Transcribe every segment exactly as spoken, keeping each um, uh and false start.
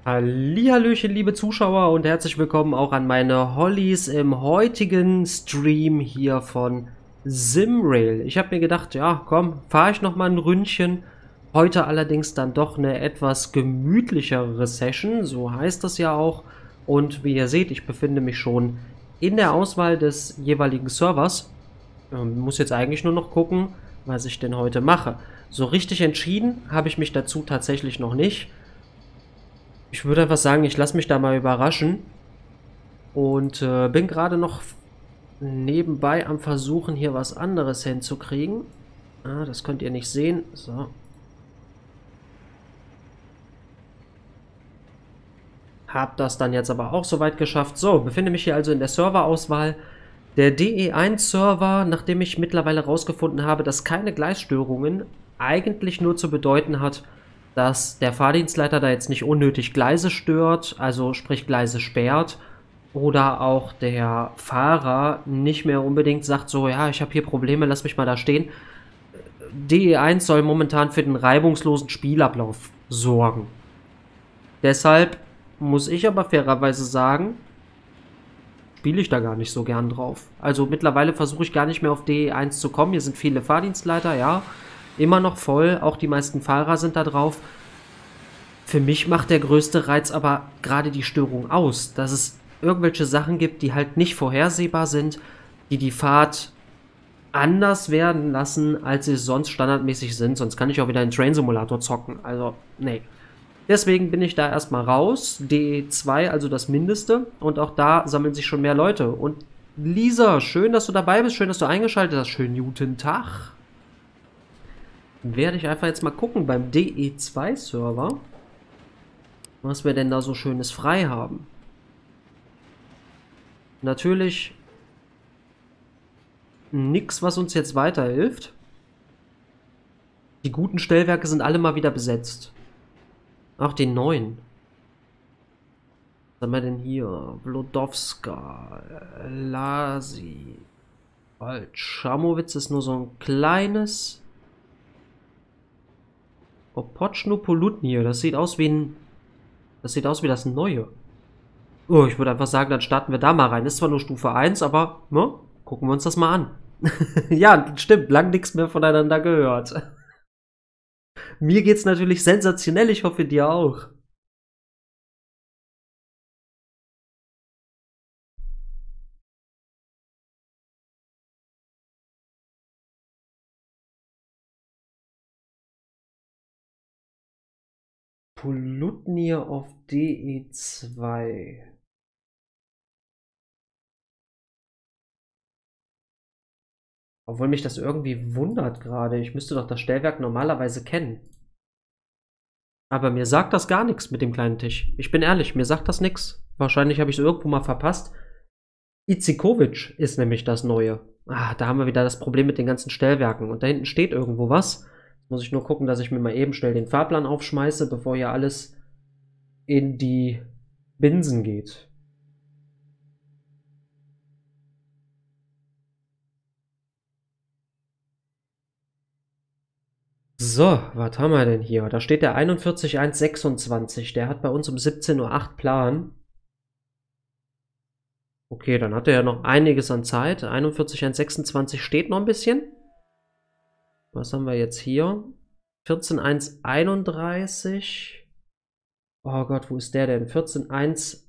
Hallihallöchen, liebe Zuschauer, und herzlich willkommen auch an meine Hollys im heutigen Stream hier von Simrail. Ich habe mir gedacht, ja, komm, fahre ich noch mal ein Ründchen. Heute allerdings dann doch eine etwas gemütlichere Session, so heißt das ja auch. Und wie ihr seht, ich befinde mich schon in der Auswahl des jeweiligen Servers. Ähm, muss jetzt eigentlich nur noch gucken, was ich denn heute mache. So richtig entschieden habe ich mich dazu tatsächlich noch nicht. Ich würde einfach sagen, ich lasse mich da mal überraschen und äh, bin gerade noch nebenbei am Versuchen, hier was anderes hinzukriegen. Ah, das könnt ihr nicht sehen. So. Hab das dann jetzt aber auch soweit geschafft. So, befinde mich hier also in der Serverauswahl. Der D E eins Server, nachdem ich mittlerweile herausgefunden habe, dass keine Gleisstörungen eigentlich nur zu bedeuten hat, dass der Fahrdienstleiter da jetzt nicht unnötig Gleise stört, also sprich Gleise sperrt, oder auch der Fahrer nicht mehr unbedingt sagt so, ja, ich habe hier Probleme, lass mich mal da stehen. D E eins soll momentan für den reibungslosen Spielablauf sorgen. Deshalb muss ich aber fairerweise sagen, spiele ich da gar nicht so gern drauf. Also mittlerweile versuche ich gar nicht mehr auf D E eins zu kommen. Hier sind viele Fahrdienstleiter, ja. Immer noch voll, auch die meisten Fahrer sind da drauf. Für mich macht der größte Reiz aber gerade die Störung aus, dass es irgendwelche Sachen gibt, die halt nicht vorhersehbar sind, die die Fahrt anders werden lassen, als sie sonst standardmäßig sind. Sonst kann ich auch wieder einen Train Simulator zocken. Also, nee. Deswegen bin ich da erstmal raus. D E zwei, also das Mindeste. Und auch da sammeln sich schon mehr Leute. Und Lisa, schön, dass du dabei bist. Schön, dass du eingeschaltet hast. Schönen guten Tag. Werde ich einfach jetzt mal gucken beim D E zwei Server, was wir denn da so Schönes frei haben. Natürlich nichts, was uns jetzt weiterhilft. Die guten Stellwerke sind alle mal wieder besetzt. Auch den neuen. Was haben wir denn hier? Blodowska, Lasi. Schamowitz ist nur so ein kleines. Opochno Polutnie, das sieht aus wie ein. Das sieht aus wie das Neue. Oh, ich würde einfach sagen, dann starten wir da mal rein. Ist zwar nur Stufe eins, aber ne, gucken wir uns das mal an. Ja, stimmt, lang nichts mehr voneinander gehört. Mir geht's natürlich sensationell, ich hoffe dir auch. Polutnier auf D E zwei. Obwohl mich das irgendwie wundert gerade. Ich müsste doch das Stellwerk normalerweise kennen. Aber mir sagt das gar nichts mit dem kleinen Tisch. Ich bin ehrlich, mir sagt das nichts. Wahrscheinlich habe ich es irgendwo mal verpasst. Izikovic ist nämlich das Neue. Ah, da haben wir wieder das Problem mit den ganzen Stellwerken. Und da hinten steht irgendwo was. Jetzt muss ich nur gucken, dass ich mir mal eben schnell den Fahrplan aufschmeiße, bevor hier alles in die Binsen geht. So, was haben wir denn hier? Da steht der einundvierzig eins sechsundzwanzig. Der hat bei uns um siebzehn Uhr acht Plan. Okay, dann hat er ja noch einiges an Zeit. einundvierzig eins sechsundzwanzig steht noch ein bisschen. Was haben wir jetzt hier? vierzehn eins einunddreißig. Oh Gott, wo ist der denn? vierzehn eins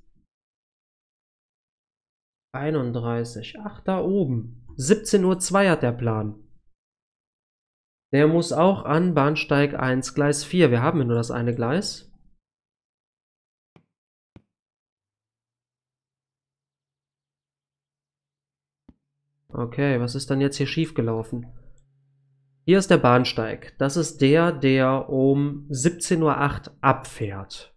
einunddreißig. Ach, da oben. siebzehn Uhr zwei hat der Plan. Der muss auch an Bahnsteig eins, Gleis vier. Wir haben ja nur das eine Gleis. Okay, was ist dann jetzt hier schiefgelaufen? Hier ist der Bahnsteig. Das ist der, der um siebzehn Uhr acht abfährt.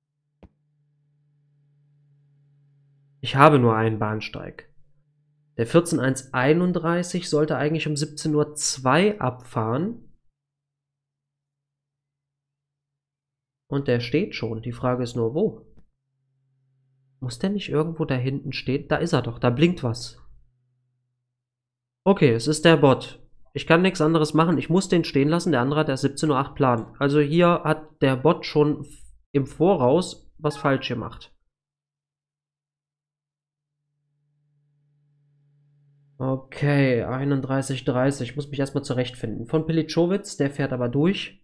Ich habe nur einen Bahnsteig. Der vierzehn eins einunddreißig sollte eigentlich um siebzehn Uhr zwei abfahren. Und der steht schon. Die Frage ist nur, wo? Muss der nicht irgendwo da hinten stehen? Da ist er doch. Da blinkt was. Okay, es ist der Bot. Ich kann nichts anderes machen. Ich muss den stehen lassen. Der andere hat erst siebzehn Uhr acht Plan. Also hier hat der Bot schon im Voraus was falsch gemacht. Okay, einunddreißig dreißig. Ich muss mich erstmal zurechtfinden. Von Piliczowitz, der fährt aber durch.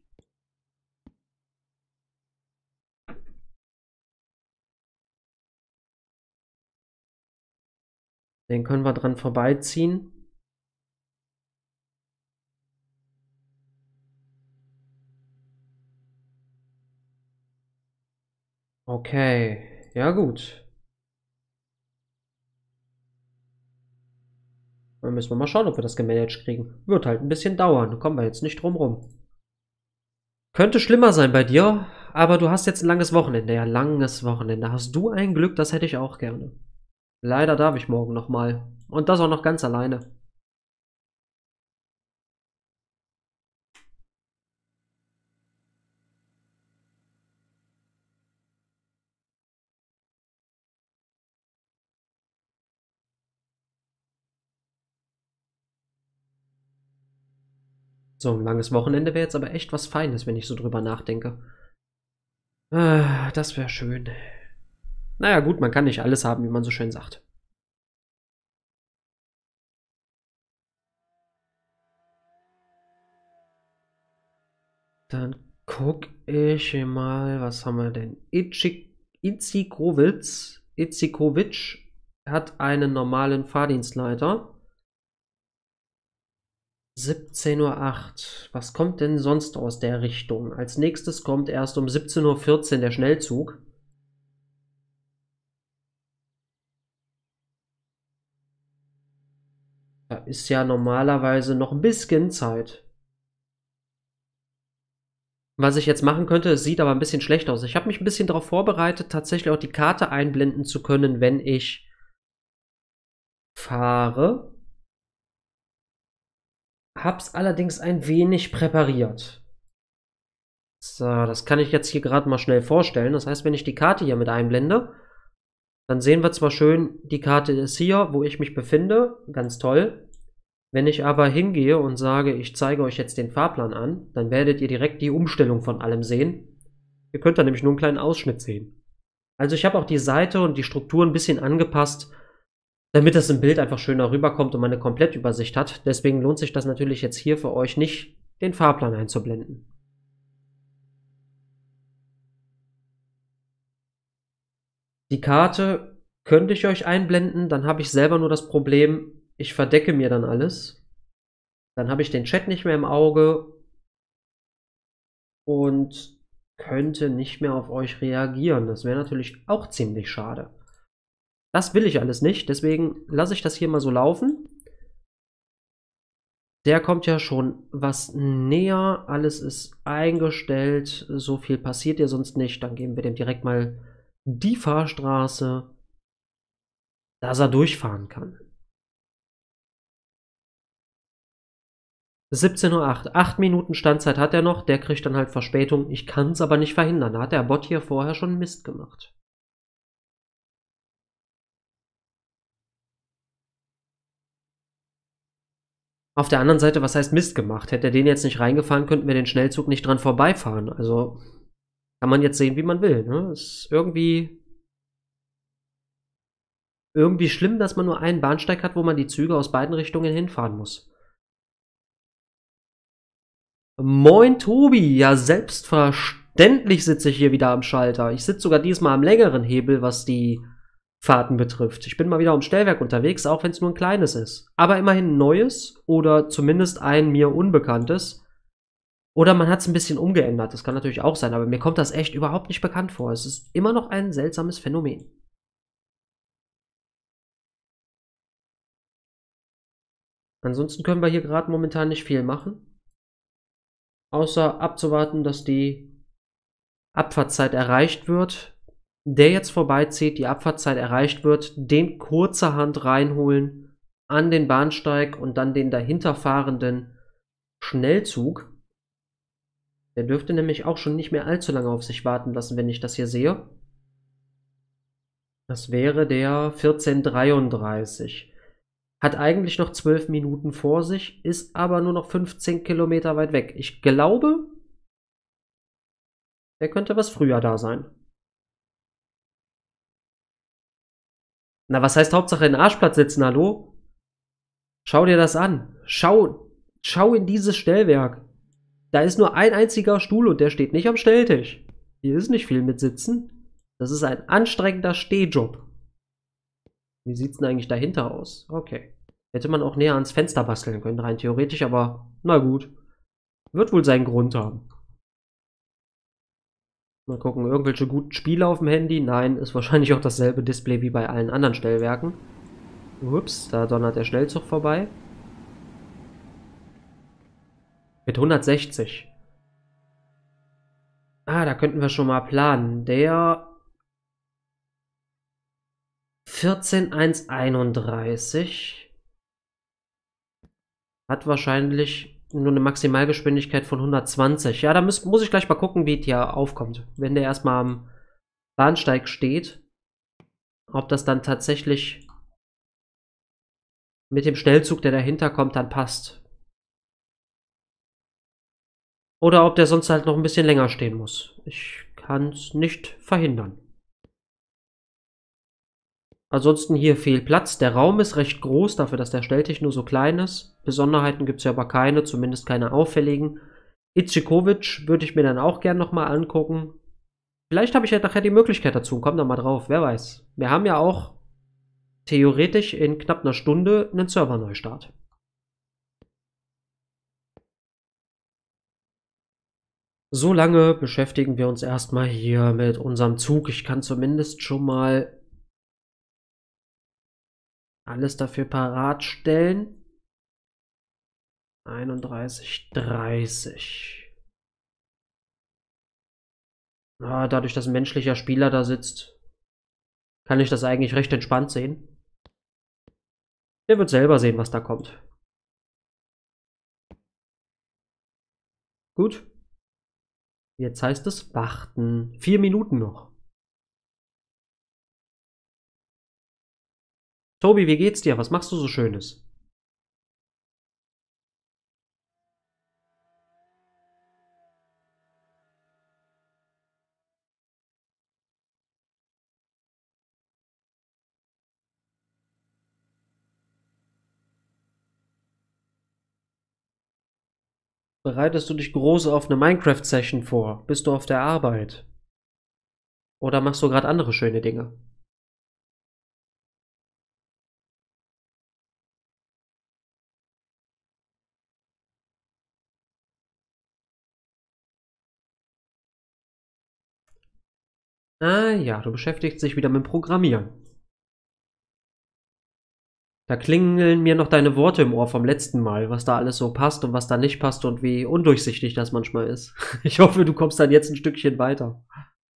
Den können wir dran vorbeiziehen. Okay, ja gut. Dann müssen wir mal schauen, ob wir das gemanagt kriegen. Wird halt ein bisschen dauern, kommen wir jetzt nicht drum rum. Könnte schlimmer sein bei dir, aber du hast jetzt ein langes Wochenende. Ja, langes Wochenende. Hast du ein Glück, das hätte ich auch gerne. Leider darf ich morgen nochmal. Und das auch noch ganz alleine. So ein langes Wochenende wäre jetzt aber echt was Feines, wenn ich so drüber nachdenke. Ah, das wäre schön. Naja gut, man kann nicht alles haben, wie man so schön sagt. Dann guck ich mal, was haben wir denn? Itzikowitz, Itzikowitsch hat einen normalen Fahrdienstleiter. siebzehn Uhr acht. Was kommt denn sonst aus der Richtung? Als nächstes kommt erst um siebzehn Uhr vierzehn der Schnellzug. Da ist ja normalerweise noch ein bisschen Zeit. Was ich jetzt machen könnte, es sieht aber ein bisschen schlecht aus. Ich habe mich ein bisschen darauf vorbereitet, tatsächlich auch die Karte einblenden zu können, wenn ich fahre. Hab's allerdings ein wenig präpariert. So, das kann ich jetzt hier gerade mal schnell vorstellen. Das heißt, wenn ich die Karte hier mit einblende, dann sehen wir zwar schön, die Karte ist hier, wo ich mich befinde. Ganz toll. Wenn ich aber hingehe und sage, ich zeige euch jetzt den Fahrplan an, dann werdet ihr direkt die Umstellung von allem sehen. Ihr könnt da nämlich nur einen kleinen Ausschnitt sehen. Also ich habe auch die Seite und die Struktur ein bisschen angepasst, damit das im Bild einfach schöner rüberkommt und man eine Komplettübersicht hat. Deswegen lohnt sich das natürlich jetzt hier für euch nicht, den Fahrplan einzublenden. Die Karte könnte ich euch einblenden, dann habe ich selber nur das Problem, ich verdecke mir dann alles. Dann habe ich den Chat nicht mehr im Auge und könnte nicht mehr auf euch reagieren. Das wäre natürlich auch ziemlich schade. Das will ich alles nicht, deswegen lasse ich das hier mal so laufen. Der kommt ja schon was näher, alles ist eingestellt, so viel passiert ja sonst nicht. Dann geben wir dem direkt mal die Fahrstraße, dass er durchfahren kann. siebzehn Uhr acht, acht Minuten Standzeit hat er noch, der kriegt dann halt Verspätung. Ich kann es aber nicht verhindern, da hat der Bot hier vorher schon Mist gemacht. Auf der anderen Seite, was heißt Mist gemacht? Hätte er den jetzt nicht reingefahren, könnten wir den Schnellzug nicht dran vorbeifahren. Also kann man jetzt sehen, wie man will. Ne? Ist irgendwie, irgendwie schlimm, dass man nur einen Bahnsteig hat, wo man die Züge aus beiden Richtungen hinfahren muss. Moin Tobi, ja selbstverständlich sitze ich hier wieder am Schalter. Ich sitze sogar diesmal am längeren Hebel, was die Fahrten betrifft. Ich bin mal wieder am Stellwerk unterwegs, auch wenn es nur ein kleines ist. Aber immerhin ein neues oder zumindest ein mir unbekanntes. Oder man hat es ein bisschen umgeändert, das kann natürlich auch sein, aber mir kommt das echt überhaupt nicht bekannt vor. Es ist immer noch ein seltsames Phänomen. Ansonsten können wir hier gerade momentan nicht viel machen. Außer abzuwarten, dass die Abfahrtszeit erreicht wird. Der jetzt vorbeizieht, die Abfahrtszeit erreicht wird, den kurzerhand reinholen an den Bahnsteig und dann den dahinter fahrenden Schnellzug. Der dürfte nämlich auch schon nicht mehr allzu lange auf sich warten lassen, wenn ich das hier sehe. Das wäre der vierzehn Uhr dreiunddreißig. Hat eigentlich noch zwölf Minuten vor sich, ist aber nur noch fünfzehn Kilometer weit weg. Ich glaube, der könnte was früher da sein. Na, was heißt Hauptsache in den Arschplatz sitzen, hallo? Schau dir das an. Schau, schau in dieses Stellwerk. Da ist nur ein einziger Stuhl und der steht nicht am Stelltisch. Hier ist nicht viel mit Sitzen. Das ist ein anstrengender Stehjob. Wie sieht's denn eigentlich dahinter aus? Okay. Hätte man auch näher ans Fenster basteln können, rein theoretisch, aber na gut. Wird wohl seinen Grund haben. Mal gucken, irgendwelche guten Spiele auf dem Handy? Nein, ist wahrscheinlich auch dasselbe Display wie bei allen anderen Stellwerken. Ups, da donnert der Schnellzug vorbei. Mit hundertsechzig. Ah, da könnten wir schon mal planen. Der vierzehn eins einunddreißig hat wahrscheinlich nur eine Maximalgeschwindigkeit von hundertzwanzig. Ja, da muss, muss ich gleich mal gucken, wie es hier aufkommt. Wenn der erstmal am Bahnsteig steht, ob das dann tatsächlich mit dem Schnellzug, der dahinter kommt, dann passt. Oder ob der sonst halt noch ein bisschen länger stehen muss. Ich kann es nicht verhindern. Ansonsten hier fehlt Platz. Der Raum ist recht groß, dafür, dass der Stelltisch nur so klein ist. Besonderheiten gibt es ja aber keine, zumindest keine auffälligen. Itzikovic würde ich mir dann auch gern nochmal angucken. Vielleicht habe ich ja nachher die Möglichkeit dazu. Komm da mal drauf, wer weiß. Wir haben ja auch theoretisch in knapp einer Stunde einen Serverneustart. So lange beschäftigen wir uns erstmal hier mit unserem Zug. Ich kann zumindest schon mal alles dafür parat stellen. einunddreißig, dreißig. Ah, dadurch, dass ein menschlicher Spieler da sitzt, kann ich das eigentlich recht entspannt sehen. Der wird selber sehen, was da kommt. Gut. Jetzt heißt es warten. Vier Minuten noch. Tobi, wie geht's dir? Was machst du so Schönes? Bereitest du dich groß auf eine Minecraft-Session vor? Bist du auf der Arbeit? Oder machst du gerade andere schöne Dinge? Ah ja, du beschäftigst dich wieder mit Programmieren. Da klingeln mir noch deine Worte im Ohr vom letzten Mal, was da alles so passt und was da nicht passt und wie undurchsichtig das manchmal ist. Ich hoffe, du kommst dann jetzt ein Stückchen weiter.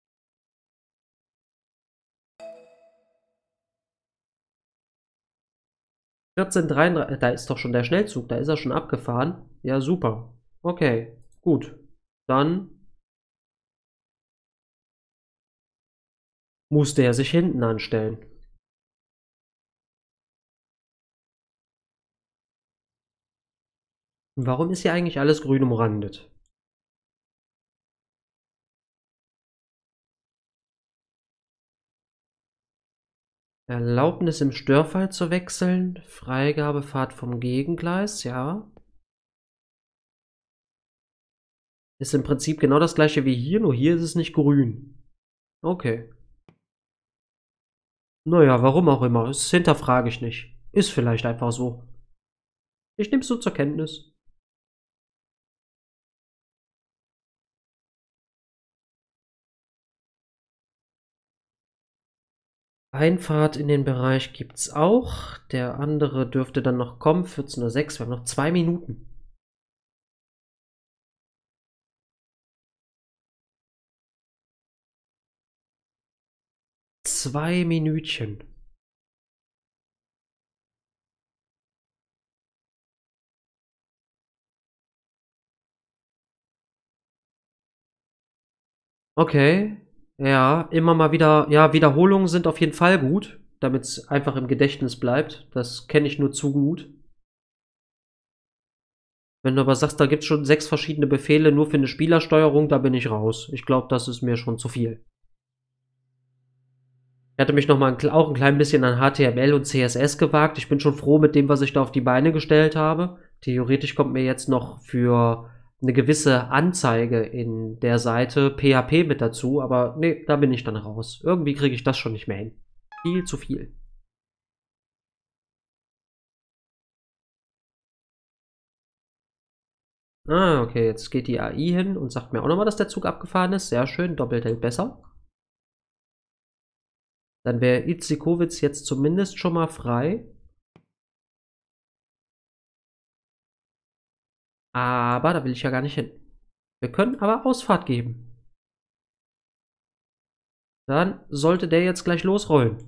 vierzehn dreiunddreißig, da ist doch schon der Schnellzug, da ist er schon abgefahren. Ja, super. Okay, gut. Dann musste er sich hinten anstellen. Warum ist hier eigentlich alles grün umrandet? Erlaubnis im Störfall zu wechseln. Freigabefahrt vom Gegengleis, ja. Ist im Prinzip genau das gleiche wie hier, nur hier ist es nicht grün. Okay. Naja, warum auch immer. Das hinterfrage ich nicht. Ist vielleicht einfach so. Ich nehme es so zur Kenntnis. Einfahrt in den Bereich gibt's auch. Der andere dürfte dann noch kommen. vierzehn Uhr sechs. Wir haben noch zwei Minuten. Zwei Minütchen. Okay. Ja, immer mal wieder. Ja, Wiederholungen sind auf jeden Fall gut, damit es einfach im Gedächtnis bleibt. Das kenne ich nur zu gut. Wenn du aber sagst, da gibt es schon sechs verschiedene Befehle nur für eine Spielersteuerung, da bin ich raus. Ich glaube, das ist mir schon zu viel. Ich hatte mich noch mal ein, auch ein klein bisschen an H T M L und C S S gewagt. Ich bin schon froh mit dem, was ich da auf die Beine gestellt habe. Theoretisch kommt mir jetzt noch für eine gewisse Anzeige in der Seite P H P mit dazu, aber nee, da bin ich dann raus. Irgendwie kriege ich das schon nicht mehr hin. Viel zu viel. Ah, okay, jetzt geht die A I hin und sagt mir auch nochmal, dass der Zug abgefahren ist. Sehr schön, doppelt hält besser. Dann wäre Itzikowitz jetzt zumindest schon mal frei. Aber da will ich ja gar nicht hin. Wir können aber Ausfahrt geben. Dann sollte der jetzt gleich losrollen.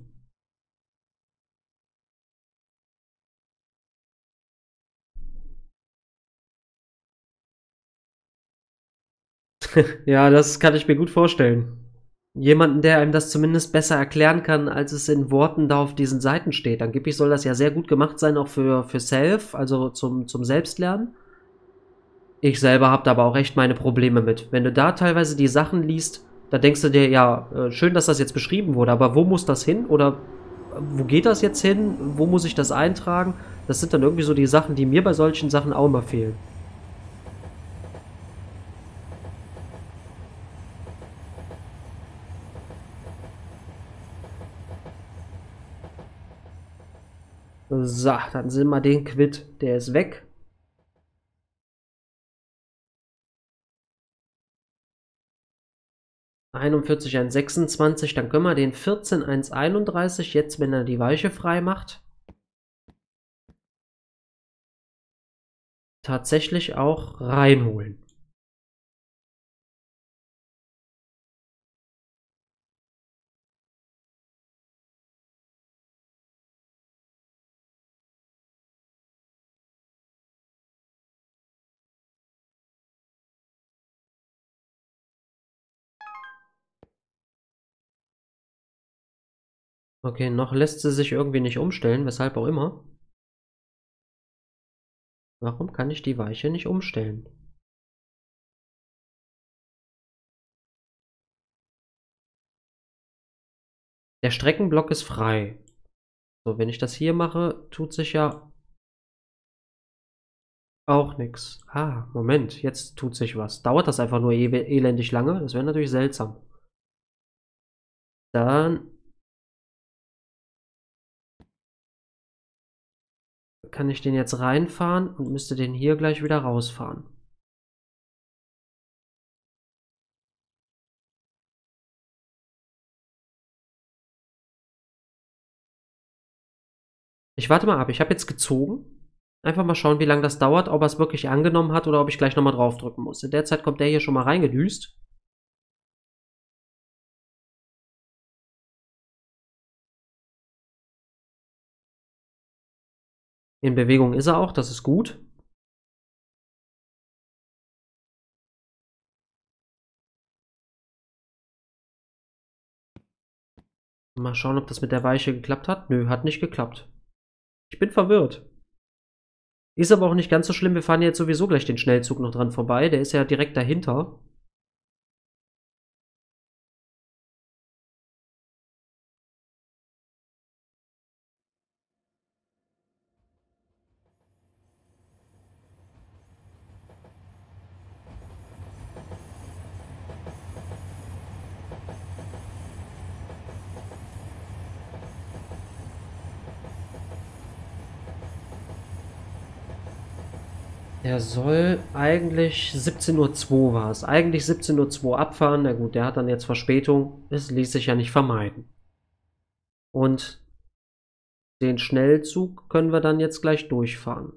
Ja, das kann ich mir gut vorstellen. Jemanden, der einem das zumindest besser erklären kann, als es in Worten da auf diesen Seiten steht. Angeblich soll das ja sehr gut gemacht sein, auch für, für Self, also zum, zum Selbstlernen. Ich selber habe da aber auch echt meine Probleme mit. Wenn du da teilweise die Sachen liest, da denkst du dir, ja, äh, schön, dass das jetzt beschrieben wurde, aber wo muss das hin? Oder äh, wo geht das jetzt hin? Wo muss ich das eintragen? Das sind dann irgendwie so die Sachen, die mir bei solchen Sachen auch immer fehlen. So, dann sind wir den quitt. Der ist weg. einundvierzig Komma eins sechsundzwanzig, dann können wir den vierzehn Komma eins einunddreißig jetzt, wenn er die Weiche frei macht, tatsächlich auch reinholen. Okay, noch lässt sie sich irgendwie nicht umstellen, weshalb auch immer. Warum kann ich die Weiche nicht umstellen? Der Streckenblock ist frei. So, wenn ich das hier mache, tut sich ja auch nichts. Ah, Moment, jetzt tut sich was. Dauert das einfach nur e elendig lange? Das wäre natürlich seltsam. Dann kann ich den jetzt reinfahren und müsste den hier gleich wieder rausfahren. Ich warte mal ab. Ich habe jetzt gezogen. Einfach mal schauen, wie lange das dauert, ob er es wirklich angenommen hat oder ob ich gleich nochmal draufdrücken muss. In der Zeit kommt der hier schon mal reingedüst. In Bewegung ist er auch, das ist gut. Mal schauen, ob das mit der Weiche geklappt hat. Nö, hat nicht geklappt. Ich bin verwirrt. Ist aber auch nicht ganz so schlimm. Wir fahren jetzt sowieso gleich den Schnellzug noch dran vorbei. Der ist ja direkt dahinter. Der soll eigentlich siebzehn Uhr zwei war es. Eigentlich siebzehn Uhr zwei abfahren. Na gut, der hat dann jetzt Verspätung. Es ließ sich ja nicht vermeiden. Und den Schnellzug können wir dann jetzt gleich durchfahren.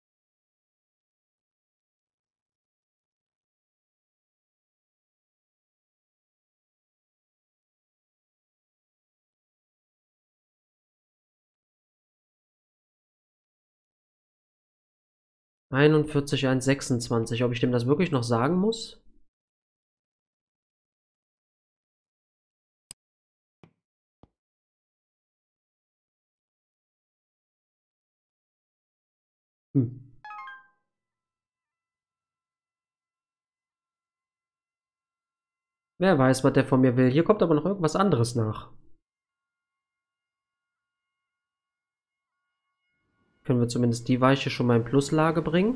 einundvierzig Komma eins sechsundzwanzig. Ob ich dem das wirklich noch sagen muss? Hm. Wer weiß, was der von mir will. Hier kommt aber noch irgendwas anderes nach. Können wir zumindest die Weiche schon mal in Pluslage bringen.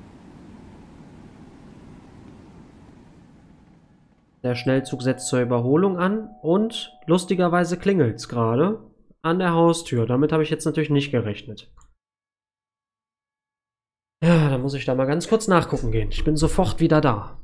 Der Schnellzug setzt zur Überholung an und lustigerweise klingelt es gerade an der Haustür. Damit habe ich jetzt natürlich nicht gerechnet. Ja, dann muss ich da mal ganz kurz nachgucken gehen. Ich bin sofort wieder da.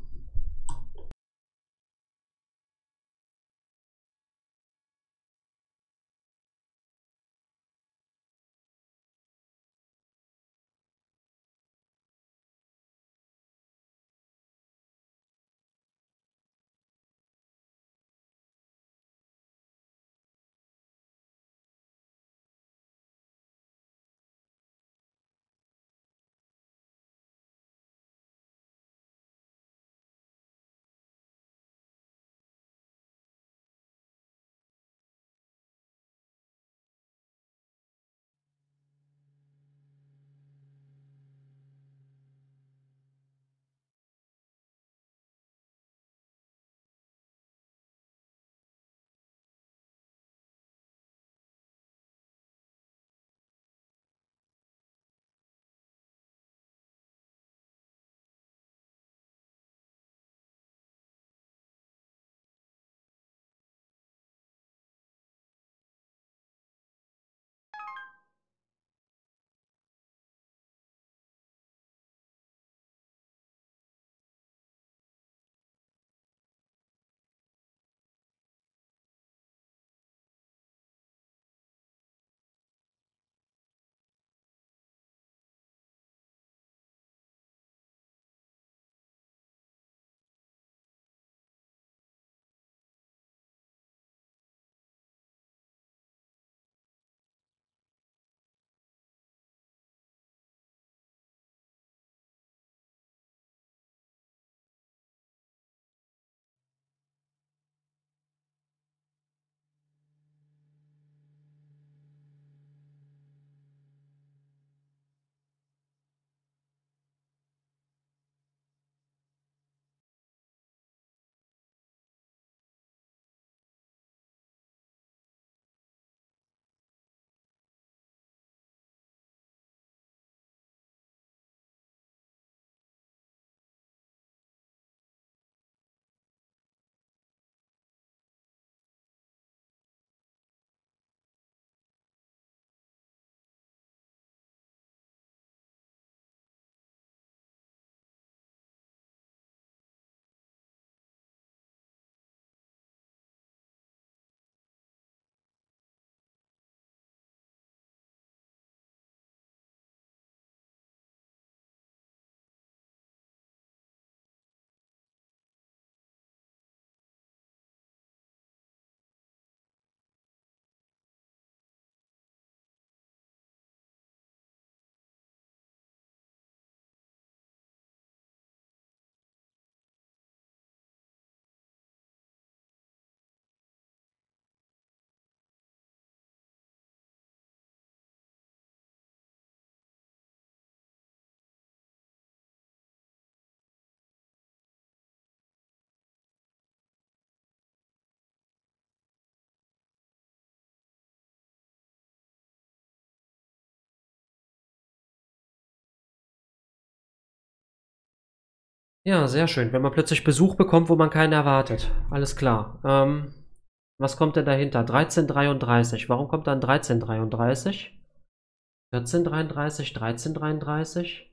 Ja, sehr schön. Wenn man plötzlich Besuch bekommt, wo man keinen erwartet. Alles klar. Ähm, was kommt denn dahinter? dreizehn dreiunddreißig. Warum kommt dann dreizehn dreiunddreißig? vierzehn dreiunddreißig, dreizehn dreiunddreißig?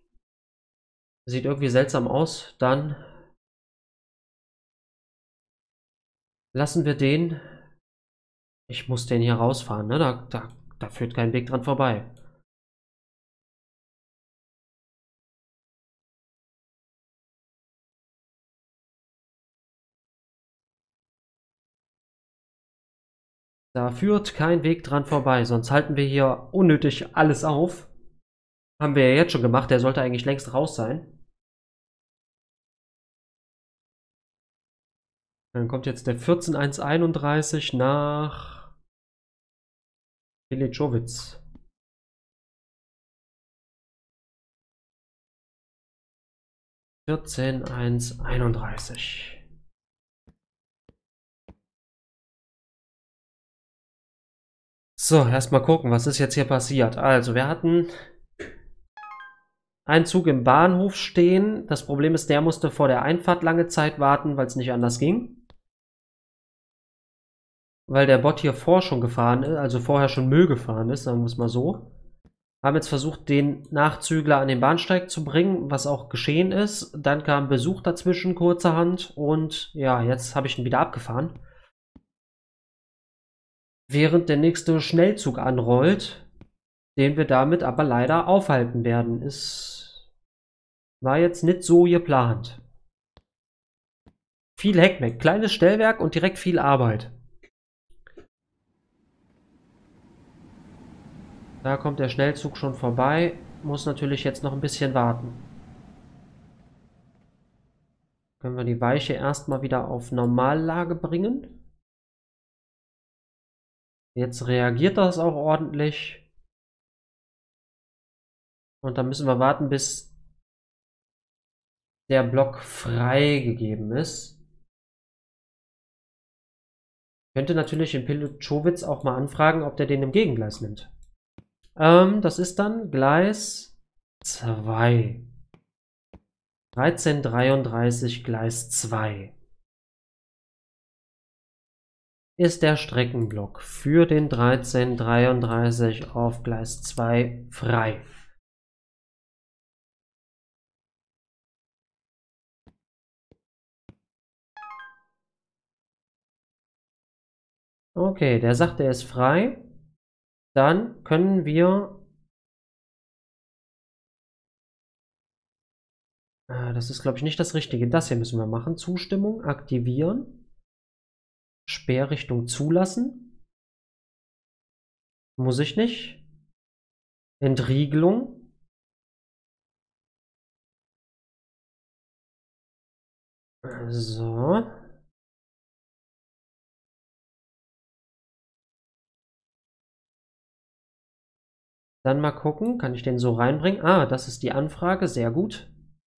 Sieht irgendwie seltsam aus. Dann lassen wir den. Ich muss den hier rausfahren, ne? Da, da, da führt kein Weg dran vorbei. Da führt kein Weg dran vorbei, sonst halten wir hier unnötig alles auf. Haben wir ja jetzt schon gemacht, der sollte eigentlich längst raus sein. Dann kommt jetzt der vierzehn eins einunddreißig nach Iličovice. vierzehn eins einunddreißig. So, erstmal gucken, was ist jetzt hier passiert. Also, wir hatten ein Zug im Bahnhof stehen. Das Problem ist, der musste vor der Einfahrt lange Zeit warten, weil es nicht anders ging. Weil der Bot hier vor schon gefahren ist, also vorher schon Müll gefahren ist, sagen wir es mal so. Haben jetzt versucht, den Nachzügler an den Bahnsteig zu bringen, was auch geschehen ist. Dann kam Besuch dazwischen, kurzerhand. Und ja, jetzt habe ich ihn wieder abgefahren. Während der nächste Schnellzug anrollt, den wir damit aber leider aufhalten werden. Ist war jetzt nicht so geplant. Viel Heckmeck, kleines Stellwerk und direkt viel Arbeit. Da kommt der Schnellzug schon vorbei. Muss natürlich jetzt noch ein bisschen warten. Können wir die Weiche erstmal wieder auf Normallage bringen. Jetzt reagiert das auch ordentlich. Und dann müssen wir warten, bis der Block freigegeben ist. Könnte natürlich in Pilotschowitz auch mal anfragen, ob der den im Gegengleis nimmt. Ähm, das ist dann Gleis zwei. dreizehn dreiunddreißig Gleis zwei. Ist der Streckenblock für den dreizehn dreiunddreißig auf Gleis zwei frei. Okay, der sagt, er ist frei. Dann können wir... Äh, das ist, glaube ich, nicht das Richtige. Das hier müssen wir machen. Zustimmung aktivieren. Sperrrichtung zulassen. Muss ich nicht. Entriegelung. So. Dann mal gucken, kann ich den so reinbringen? Ah, das ist die Anfrage, sehr gut.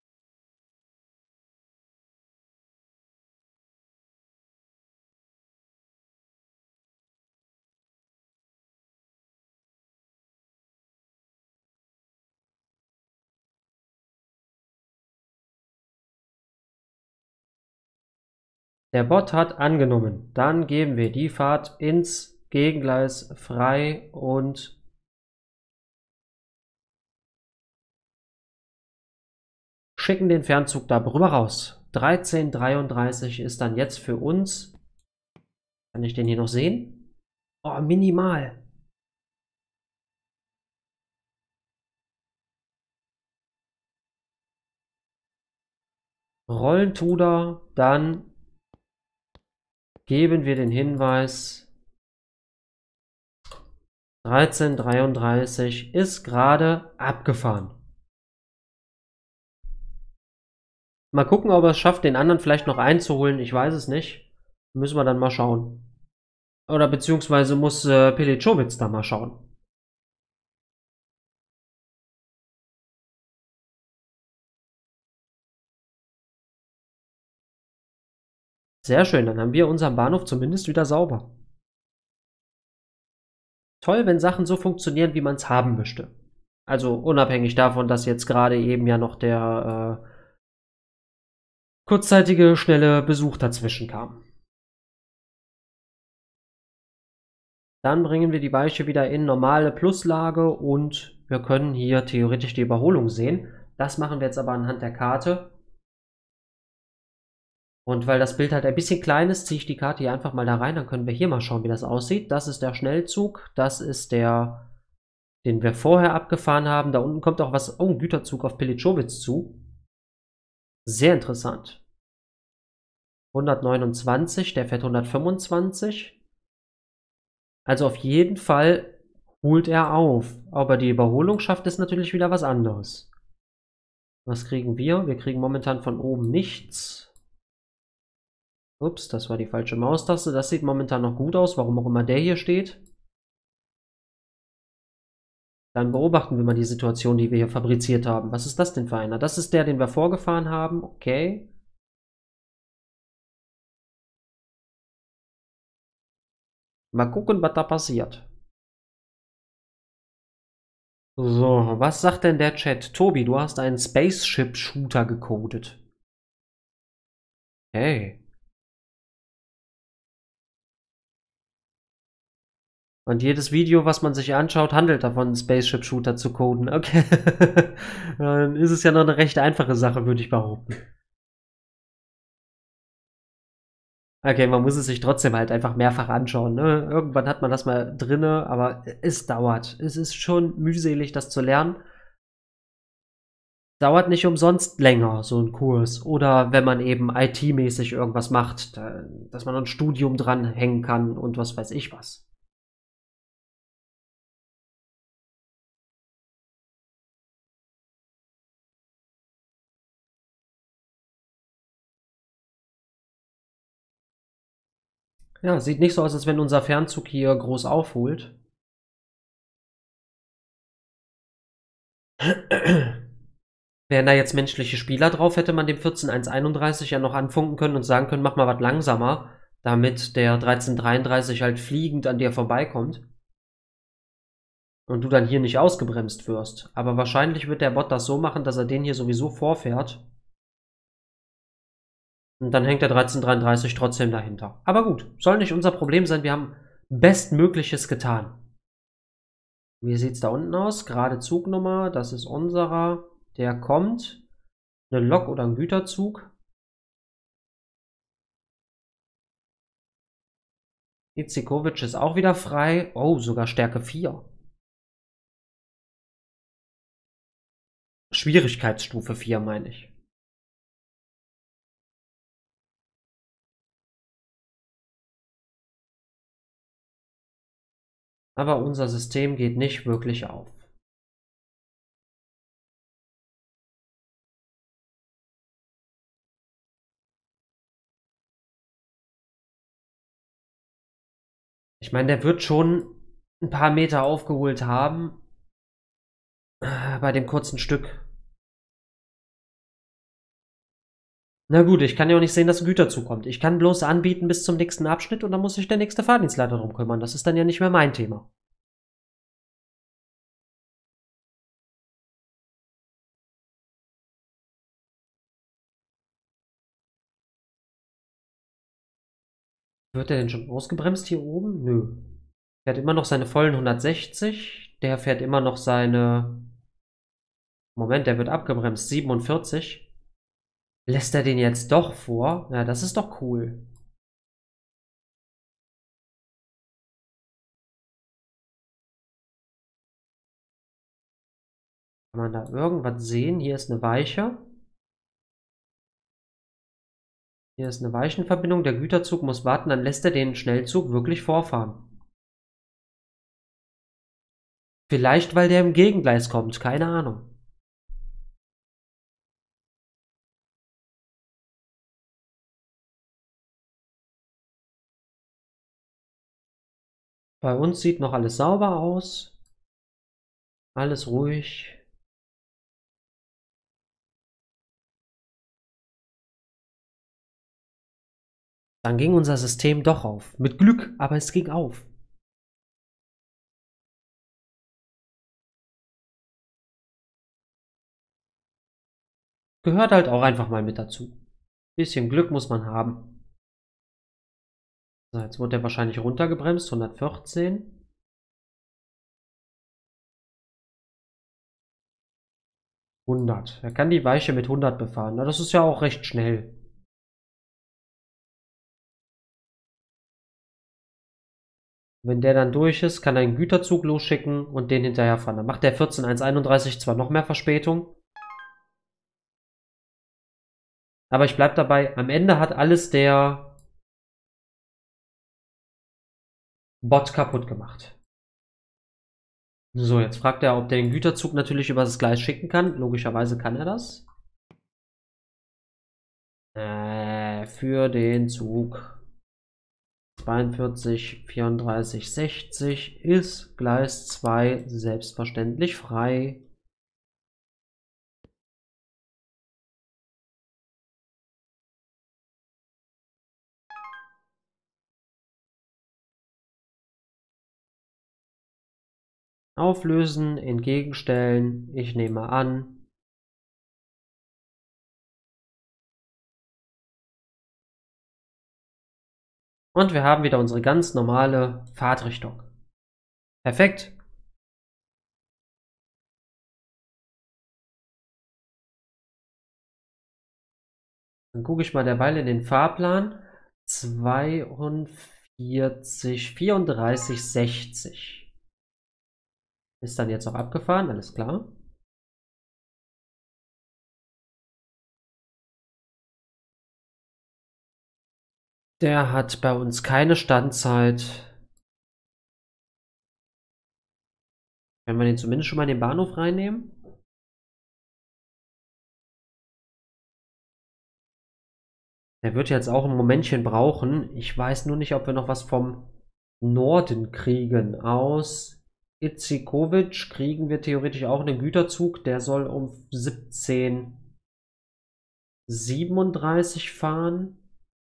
Der Bot hat angenommen. Dann geben wir die Fahrt ins Gegengleis frei und schicken den Fernzug darüber raus. dreizehn dreiunddreißig ist dann jetzt für uns. Kann ich den hier noch sehen? Oh, minimal. Rollen tut er, dann geben wir den Hinweis. dreizehn dreiunddreißig ist gerade abgefahren. Mal gucken, ob er es schafft, den anderen vielleicht noch einzuholen. Ich weiß es nicht. Müssen wir dann mal schauen. Oder beziehungsweise muss äh, Pilitschowitz da mal schauen. Sehr schön, dann haben wir unseren Bahnhof zumindest wieder sauber. Toll, wenn Sachen so funktionieren, wie man es haben möchte. Also unabhängig davon, dass jetzt gerade eben ja noch der äh, kurzzeitige, schnelle Besuch dazwischen kam. Dann bringen wir die Weiche wieder in normale Pluslage und wir können hier theoretisch die Überholung sehen. Das machen wir jetzt aber anhand der Karte. Und weil das Bild halt ein bisschen klein ist, ziehe ich die Karte hier einfach mal da rein. Dann können wir hier mal schauen, wie das aussieht. Das ist der Schnellzug. Das ist der, den wir vorher abgefahren haben. Da unten kommt auch was, oh, ein Güterzug auf Pilitschowitz zu. Sehr interessant. hundertneunundzwanzig, der fährt hundertfünfundzwanzig. Also auf jeden Fall holt er auf. Aber die Überholung schafft, ist natürlich wieder was anderes. Was kriegen wir? Wir kriegen momentan von oben nichts. Ups, das war die falsche Maustaste. Das sieht momentan noch gut aus, warum auch immer der hier steht. Dann beobachten wir mal die Situation, die wir hier fabriziert haben. Was ist das denn für einer? Das ist der, den wir vorgefahren haben. Okay. Mal gucken, was da passiert. So, was sagt denn der Chat? Tobi, du hast einen Spaceship-Shooter gecodet. Hey. Und jedes Video, was man sich anschaut, handelt davon, einen Spaceship-Shooter zu coden. Okay. Dann ist es ja noch eine recht einfache Sache, würde ich behaupten. Okay, man muss es sich trotzdem halt einfach mehrfach anschauen. Ne? Irgendwann hat man das mal drinne, aber es dauert. Es ist schon mühselig, das zu lernen. Dauert nicht umsonst länger, so ein Kurs. Oder wenn man eben I T-mäßig irgendwas macht, da, dass man ein Studium dranhängen kann und was weiß ich was. Ja, sieht nicht so aus, als wenn unser Fernzug hier groß aufholt. Wären da jetzt menschliche Spieler drauf, hätte man dem vierzehn eins einunddreißig ja noch anfunken können und sagen können, mach mal was langsamer, damit der dreizehn dreiunddreißig halt fliegend an dir vorbeikommt. Und du dann hier nicht ausgebremst wirst. Aber wahrscheinlich wird der Bot das so machen, dass er den hier sowieso vorfährt. Und dann hängt der dreizehn dreiunddreißig trotzdem dahinter. Aber gut, soll nicht unser Problem sein. Wir haben Bestmögliches getan. Wie sieht's da unten aus? Gerade Zugnummer, das ist unserer. Der kommt. Eine Lok oder ein Güterzug. Izikovic ist auch wieder frei. Oh, sogar Stärke vier. Schwierigkeitsstufe vier, meine ich. Aber unser System geht nicht wirklich auf. Ich meine, der wird schon ein paar Meter aufgeholt haben. Äh, bei dem kurzen Stück. Na gut, ich kann ja auch nicht sehen, dass ein Güterzug kommt. Ich kann bloß anbieten bis zum nächsten Abschnitt und dann muss sich der nächste Fahrdienstleiter drum kümmern. Das ist dann ja nicht mehr mein Thema. Wird der denn schon ausgebremst hier oben? Nö. Fährt immer noch seine vollen hundertsechzig. Der fährt immer noch seine. Moment, der wird abgebremst. siebenundvierzig. Lässt er den jetzt doch vor? Ja, das ist doch cool. Kann man da irgendwas sehen? Hier ist eine Weiche. Hier ist eine Weichenverbindung. Der Güterzug muss warten, dann lässt er den Schnellzug wirklich vorfahren. Vielleicht, weil der im Gegengleis kommt. Keine Ahnung. Bei uns sieht noch alles sauber aus. Alles ruhig. Dann ging unser System doch auf. Mit Glück, aber es ging auf. Gehört halt auch einfach mal mit dazu. Bisschen Glück muss man haben. So, jetzt wird der wahrscheinlich runtergebremst. hundertvierzehn. hundert. Er kann die Weiche mit hundert befahren. Na, das ist ja auch recht schnell. Wenn der dann durch ist, kann er einen Güterzug losschicken und den hinterherfahren. Dann macht der vierzehn eins einunddreißig zwar noch mehr Verspätung, aber ich bleib dabei, am Ende hat alles der Bot kaputt gemacht. So, jetzt fragt er, ob der den Güterzug natürlich über das Gleis schicken kann. Logischerweise kann er das. Äh, für den Zug zweiundvierzig, vierunddreißig, sechzig ist Gleis zwei selbstverständlich frei. Auflösen, entgegenstellen. Ich nehme an. Und wir haben wieder unsere ganz normale Fahrtrichtung. Perfekt. Dann gucke ich mal derweil in den Fahrplan. zweiundvierzig, vierunddreißig, sechzig. Ist dann jetzt auch abgefahren, alles klar. Der hat bei uns keine Standzeit. Wenn wir den zumindest schon mal in den Bahnhof reinnehmen. Der wird jetzt auch ein Momentchen brauchen. Ich weiß nur nicht, ob wir noch was vom Norden kriegen. Aus Itzikovic kriegen wir theoretisch auch einen Güterzug. Der soll um siebzehn Uhr siebenunddreißig fahren.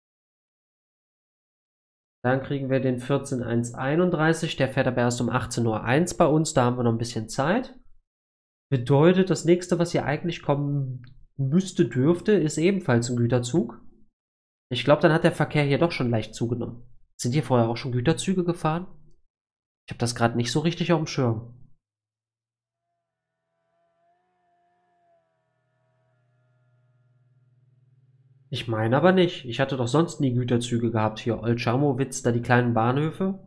Dann kriegen wir den vierzehn Uhr einunddreißig. Der fährt aber erst um achtzehn Uhr eins bei uns. Da haben wir noch ein bisschen Zeit. Bedeutet, das nächste, was hier eigentlich kommen müsste, dürfte, ist ebenfalls ein Güterzug. Ich glaube, dann hat der Verkehr hier doch schon leicht zugenommen. Sind hier vorher auch schon Güterzüge gefahren? Ich habe das gerade nicht so richtig auf dem Schirm. Ich meine aber nicht. Ich hatte doch sonst nie Güterzüge gehabt. Hier Olchamowitz, da die kleinen Bahnhöfe.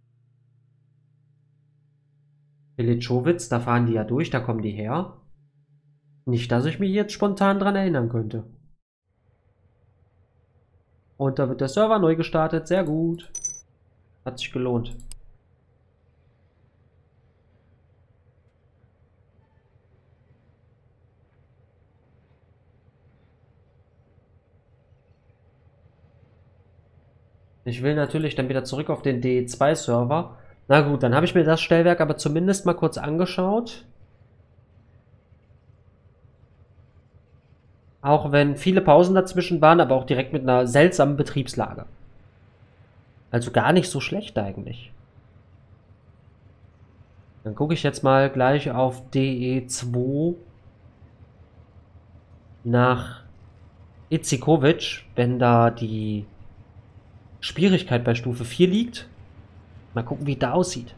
Ilitschowitz, da fahren die ja durch, da kommen die her. Nicht, dass ich mich jetzt spontan dran erinnern könnte. Und da wird der Server neu gestartet. Sehr gut. Hat sich gelohnt. Ich will natürlich dann wieder zurück auf den D E zwei Server. Na gut, dann habe ich mir das Stellwerk aber zumindest mal kurz angeschaut. Auch wenn viele Pausen dazwischen waren, aber auch direkt mit einer seltsamen Betriebslage. Also gar nicht so schlecht eigentlich. Dann gucke ich jetzt mal gleich auf D E zwei nach Itzikovic, wenn da die Schwierigkeit bei Stufe vier liegt. Mal gucken, wie da aussieht.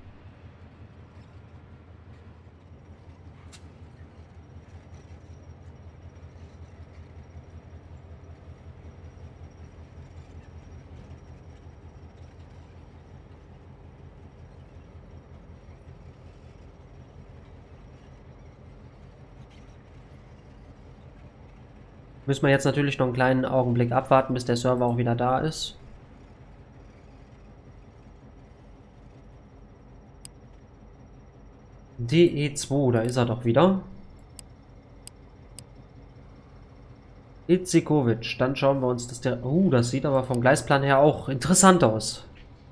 Müssen wir jetzt natürlich noch einen kleinen Augenblick abwarten, bis der Server auch wieder da ist. D E zwei, da ist er doch wieder. Itzikovic, dann schauen wir uns das der. Uh, das sieht aber vom Gleisplan her auch interessant aus.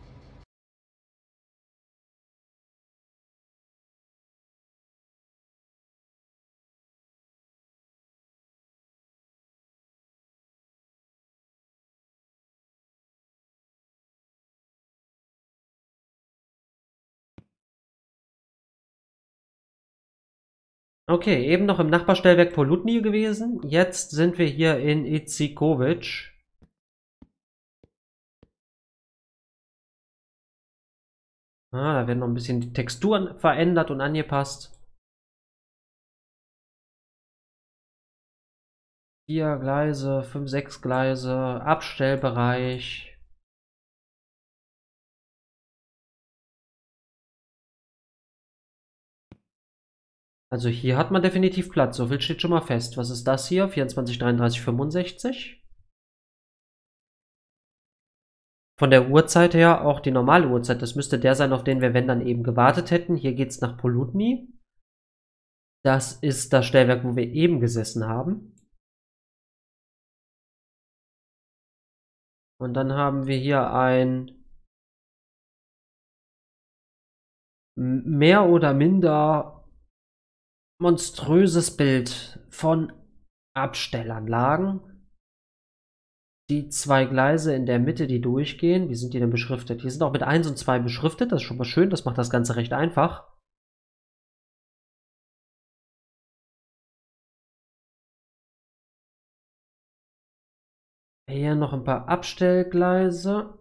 Okay, eben noch im Nachbarstellwerk Polutny gewesen. Jetzt sind wir hier in Itzikovic. Ah, da werden noch ein bisschen die Texturen verändert und angepasst. Vier Gleise, fünf, sechs Gleise, Abstellbereich. Also hier hat man definitiv Platz, so viel steht schon mal fest. Was ist das hier? vierundzwanzig, dreiunddreißig, fünfundsechzig. Von der Uhrzeit her auch die normale Uhrzeit. Das müsste der sein, auf den wir, wenn dann eben gewartet hätten. Hier geht es nach Polutny. Das ist das Stellwerk, wo wir eben gesessen haben. Und dann haben wir hier ein mehr oder minder monströses Bild von Abstellanlagen. Die zwei Gleise in der Mitte, die durchgehen, wie sind die denn beschriftet? Die sind auch mit eins und zwei beschriftet, das ist schon mal schön, das macht das Ganze recht einfach. Hier noch ein paar Abstellgleise.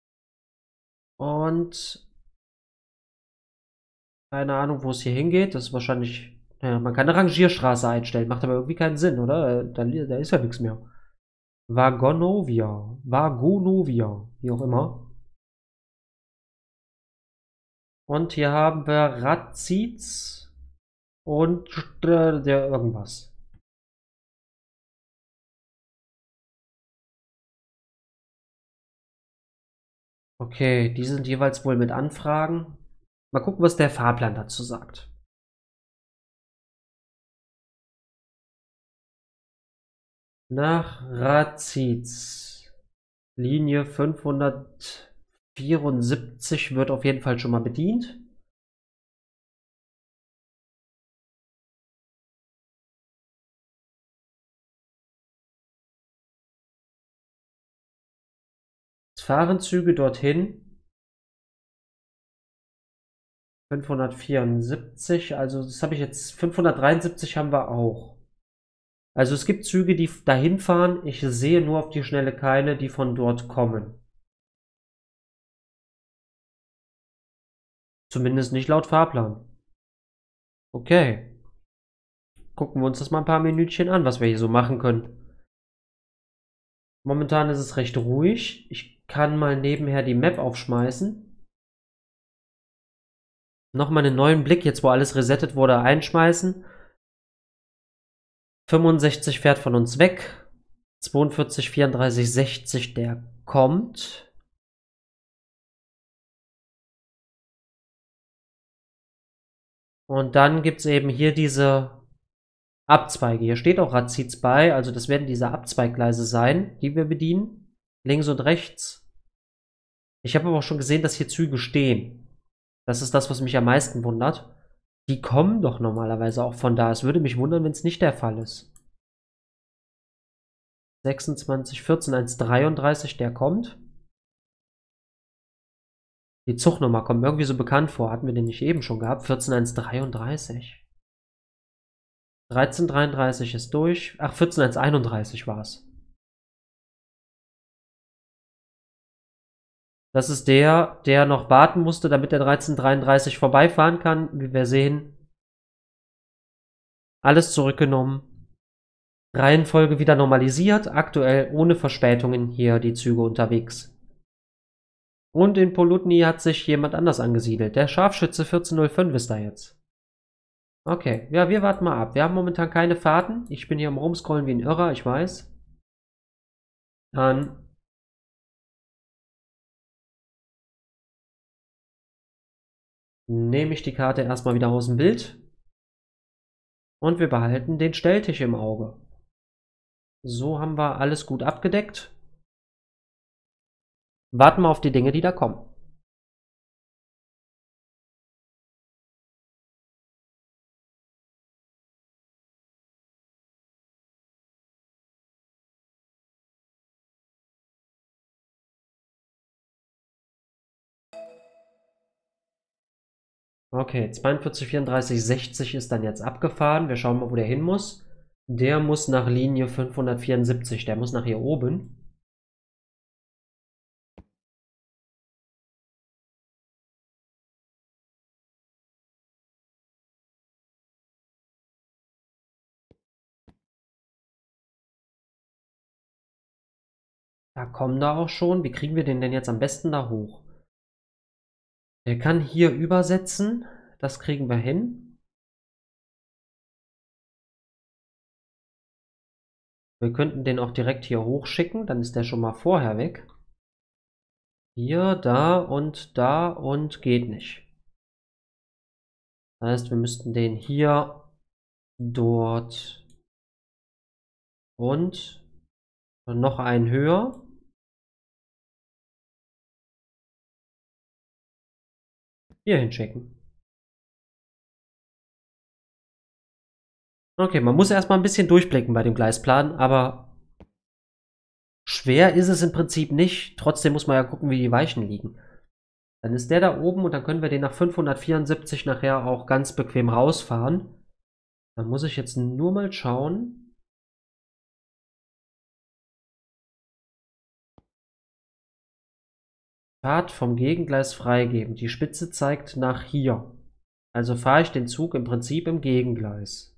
Und keine Ahnung, wo es hier hingeht. Das ist wahrscheinlich. Naja, man kann eine Rangierstraße einstellen. Macht aber irgendwie keinen Sinn, oder? Da, da ist ja nichts mehr. Vagonovia. Vagonovia. Wie auch immer. Und hier haben wir Radziz und äh, der irgendwas. Okay, die sind jeweils wohl mit Anfragen. Mal gucken, was der Fahrplan dazu sagt. Nach Radziz. Linie fünfhundertvierundsiebzig wird auf jeden Fall schon mal bedient. Es fahren Züge dorthin. fünfhundertvierundsiebzig, also das habe ich jetzt. fünfhundertdreiundsiebzig haben wir auch. Also es gibt Züge, die dahin fahren. Ich sehe nur auf die Schnelle keine, die von dort kommen. Zumindest nicht laut Fahrplan. Okay. Gucken wir uns das mal ein paar Minütchen an, was wir hier so machen können. Momentan ist es recht ruhig. Ich kann mal nebenher die Map aufschmeißen. Nochmal einen neuen Blick, jetzt wo alles resettet wurde, einschmeißen. fünfundsechzig fährt von uns weg. zweiundvierzig, vierunddreißig, sechzig, der kommt. Und dann gibt es eben hier diese Abzweige. Hier steht auch Radziz bei, also das werden diese Abzweiggleise sein, die wir bedienen. Links und rechts. Ich habe aber auch schon gesehen, dass hier Züge stehen. Das ist das, was mich am meisten wundert. Die kommen doch normalerweise auch von da. Es würde mich wundern, wenn es nicht der Fall ist. sechsundzwanzig, vierzehn, eins, dreiunddreißig, der kommt. Die Zugnummer kommt mir irgendwie so bekannt vor. Hatten wir den nicht eben schon gehabt? vierzehn, eins, dreiunddreißig. dreizehn, dreiunddreißig ist durch. Ach, vierzehn, eins, einunddreißig war es. Das ist der, der noch warten musste, damit der dreizehn dreiunddreißig vorbeifahren kann. Wie wir sehen, alles zurückgenommen. Reihenfolge wieder normalisiert. Aktuell ohne Verspätungen hier die Züge unterwegs. Und in Polutny hat sich jemand anders angesiedelt. Der Scharfschütze vierzehn null fünf ist da jetzt. Okay, ja, wir warten mal ab. Wir haben momentan keine Fahrten. Ich bin hier am Rumscrollen wie ein Irrer, ich weiß. Dann nehme ich die Karte erstmal wieder aus dem Bild. Und wir behalten den Stelltisch im Auge. So haben wir alles gut abgedeckt. Warten wir auf die Dinge, die da kommen. Okay, zweiundvierzig, vierunddreißig, sechzig ist dann jetzt abgefahren. Wir schauen mal, wo der hin muss. Der muss nach Linie fünfhundertvierundsiebzig. Der muss nach hier oben. Da kommen da auch schon. Wie kriegen wir den denn jetzt am besten da hoch? Der kann hier übersetzen. Das kriegen wir hin. Wir könnten den auch direkt hier hochschicken. Dann ist der schon mal vorher weg. Hier, da und da und geht nicht. Das heißt, wir müssten den hier, dort und noch einen höher. Hier hinschicken. Okay, man muss erstmal ein bisschen durchblicken bei dem Gleisplan, aber schwer ist es im Prinzip nicht. Trotzdem muss man ja gucken, wie die Weichen liegen. Dann ist der da oben und dann können wir den nach fünfhundertvierundsiebzig nachher auch ganz bequem rausfahren. Dann muss ich jetzt nur mal schauen. Fahrt vom Gegengleis freigeben. Die Spitze zeigt nach hier. Also fahre ich den Zug im Prinzip im Gegengleis.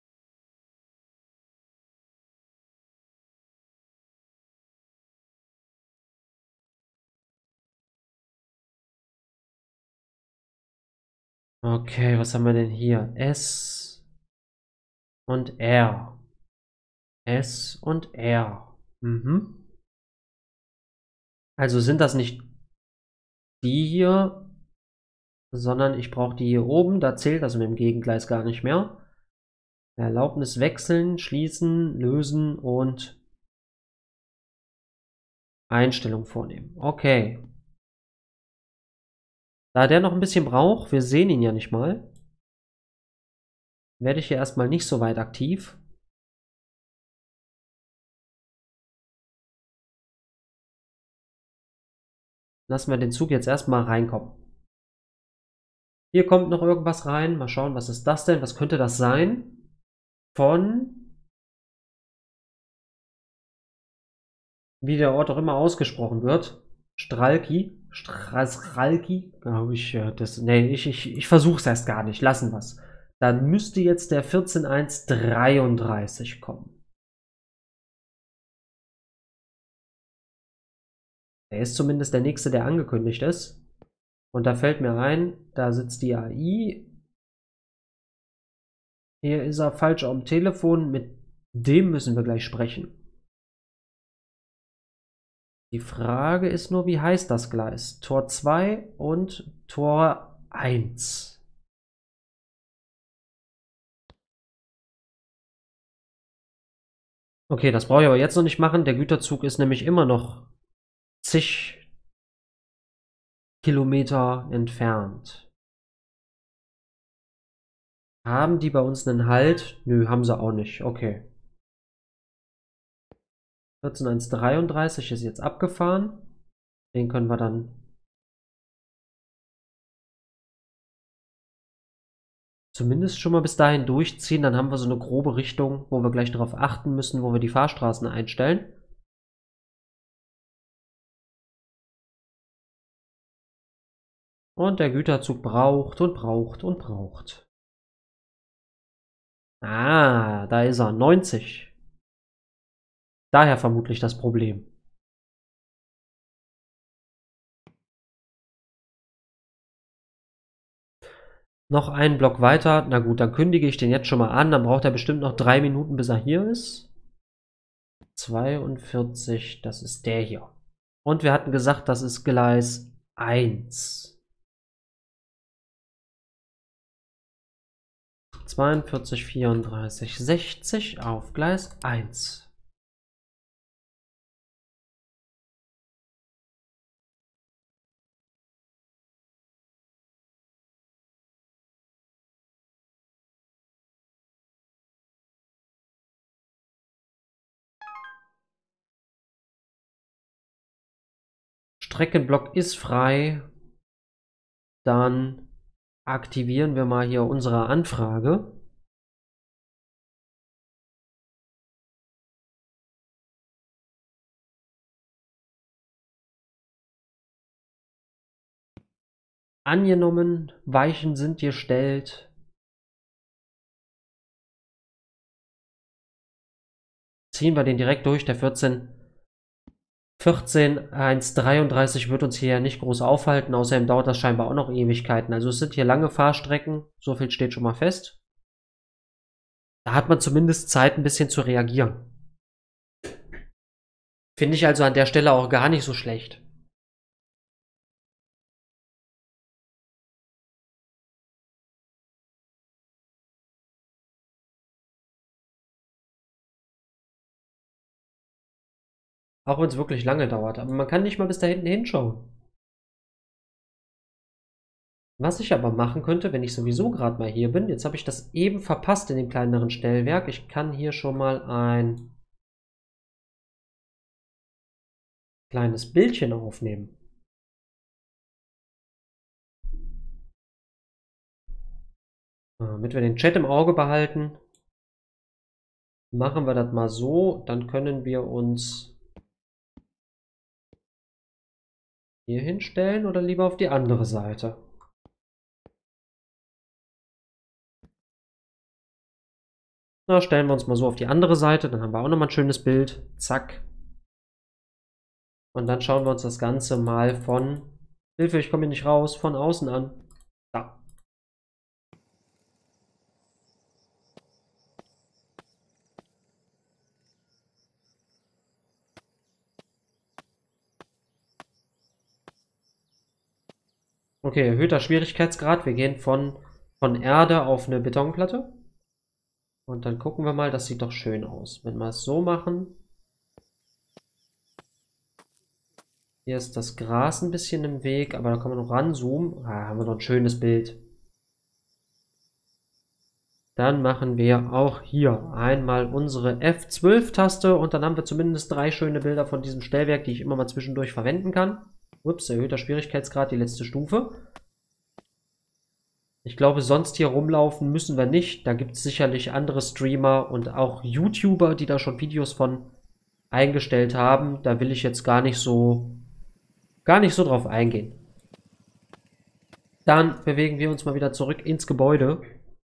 Okay, was haben wir denn hier? S und R. S und R. Mhm. Also sind das nicht die hier, sondern ich brauche die hier oben. Da zählt das mit dem Gegengleis gar nicht mehr. Erlaubnis wechseln, schließen, lösen und Einstellung vornehmen. Okay. Da der noch ein bisschen braucht, wir sehen ihn ja nicht mal, werde ich hier erstmal nicht so weit aktiv. Lassen wir den Zug jetzt erstmal reinkommen. Hier kommt noch irgendwas rein. Mal schauen, was ist das denn? Was könnte das sein? Von, wie der Ort auch immer ausgesprochen wird. Stralki. Stralki, glaube ich. Das, nee, ich, ich, ich versuche es erst gar nicht. Lassen wir es. Dann müsste jetzt der vierzehn eins dreiunddreißig kommen. Der ist zumindest der nächste, der angekündigt ist. Und da fällt mir ein, da sitzt die A I. Hier ist er falsch am Telefon. Mit dem müssen wir gleich sprechen. Die Frage ist nur, wie heißt das Gleis? Tor zwei und Tor eins. Okay, das brauche ich aber jetzt noch nicht machen. Der Güterzug ist nämlich immer noch zig Kilometer entfernt. Haben die bei uns einen Halt? Nö, haben sie auch nicht. Okay. vierzehn eins dreiunddreißig ist jetzt abgefahren. Den können wir dann zumindest schon mal bis dahin durchziehen. Dann haben wir so eine grobe Richtung, wo wir gleich darauf achten müssen, wo wir die Fahrstraßen einstellen. Und der Güterzug braucht und braucht und braucht. Ah, da ist er. neunzig. Daher vermutlich das Problem. Noch einen Block weiter. Na gut, dann kündige ich den jetzt schon mal an. Dann braucht er bestimmt noch drei Minuten, bis er hier ist. zweiundvierzig, das ist der hier. Und wir hatten gesagt, das ist Gleis eins. zweiundvierzig, vierunddreißig, sechzig auf Gleis eins. Streckenblock ist frei. Dann aktivieren wir mal hier unsere Anfrage. Angenommen, Weichen sind gestellt. Ziehen wir den direkt durch, der vierzehn. vierzehn eins dreiunddreißig wird uns hier ja nicht groß aufhalten, außerdem dauert das scheinbar auch noch Ewigkeiten. Also es sind hier lange Fahrstrecken, so viel steht schon mal fest. Da hat man zumindest Zeit, ein bisschen zu reagieren. Finde ich also an der Stelle auch gar nicht so schlecht. Auch wenn es wirklich lange dauert. Aber man kann nicht mal bis da hinten hinschauen. Was ich aber machen könnte, wenn ich sowieso gerade mal hier bin, jetzt habe ich das eben verpasst in dem kleineren Stellwerk. Ich kann hier schon mal ein kleines Bildchen aufnehmen. Damit wir den Chat im Auge behalten, machen wir das mal so. Dann können wir uns Hier hinstellen oder lieber auf die andere Seite? Na, stellen wir uns mal so auf die andere Seite, dann haben wir auch nochmal ein schönes Bild. Zack. Und dann schauen wir uns das Ganze mal von, Hilfe, ich komme hier nicht raus, von außen an. Da. Okay, erhöhter Schwierigkeitsgrad. Wir gehen von, von Erde auf eine Betonplatte. Und dann gucken wir mal, das sieht doch schön aus. Wenn wir es so machen. Hier ist das Gras ein bisschen im Weg, aber da kann man noch ranzoomen. Ah, haben wir noch ein schönes Bild. Dann machen wir auch hier einmal unsere F zwölf Taste und dann haben wir zumindest drei schöne Bilder von diesem Stellwerk, die ich immer mal zwischendurch verwenden kann. Ups, erhöhter Schwierigkeitsgrad, die letzte Stufe. Ich glaube, sonst hier rumlaufen müssen wir nicht. Da gibt es sicherlich andere Streamer und auch YouTuber, die da schon Videos von eingestellt haben. Da will ich jetzt gar nicht so, gar nicht so drauf eingehen. Dann bewegen wir uns mal wieder zurück ins Gebäude.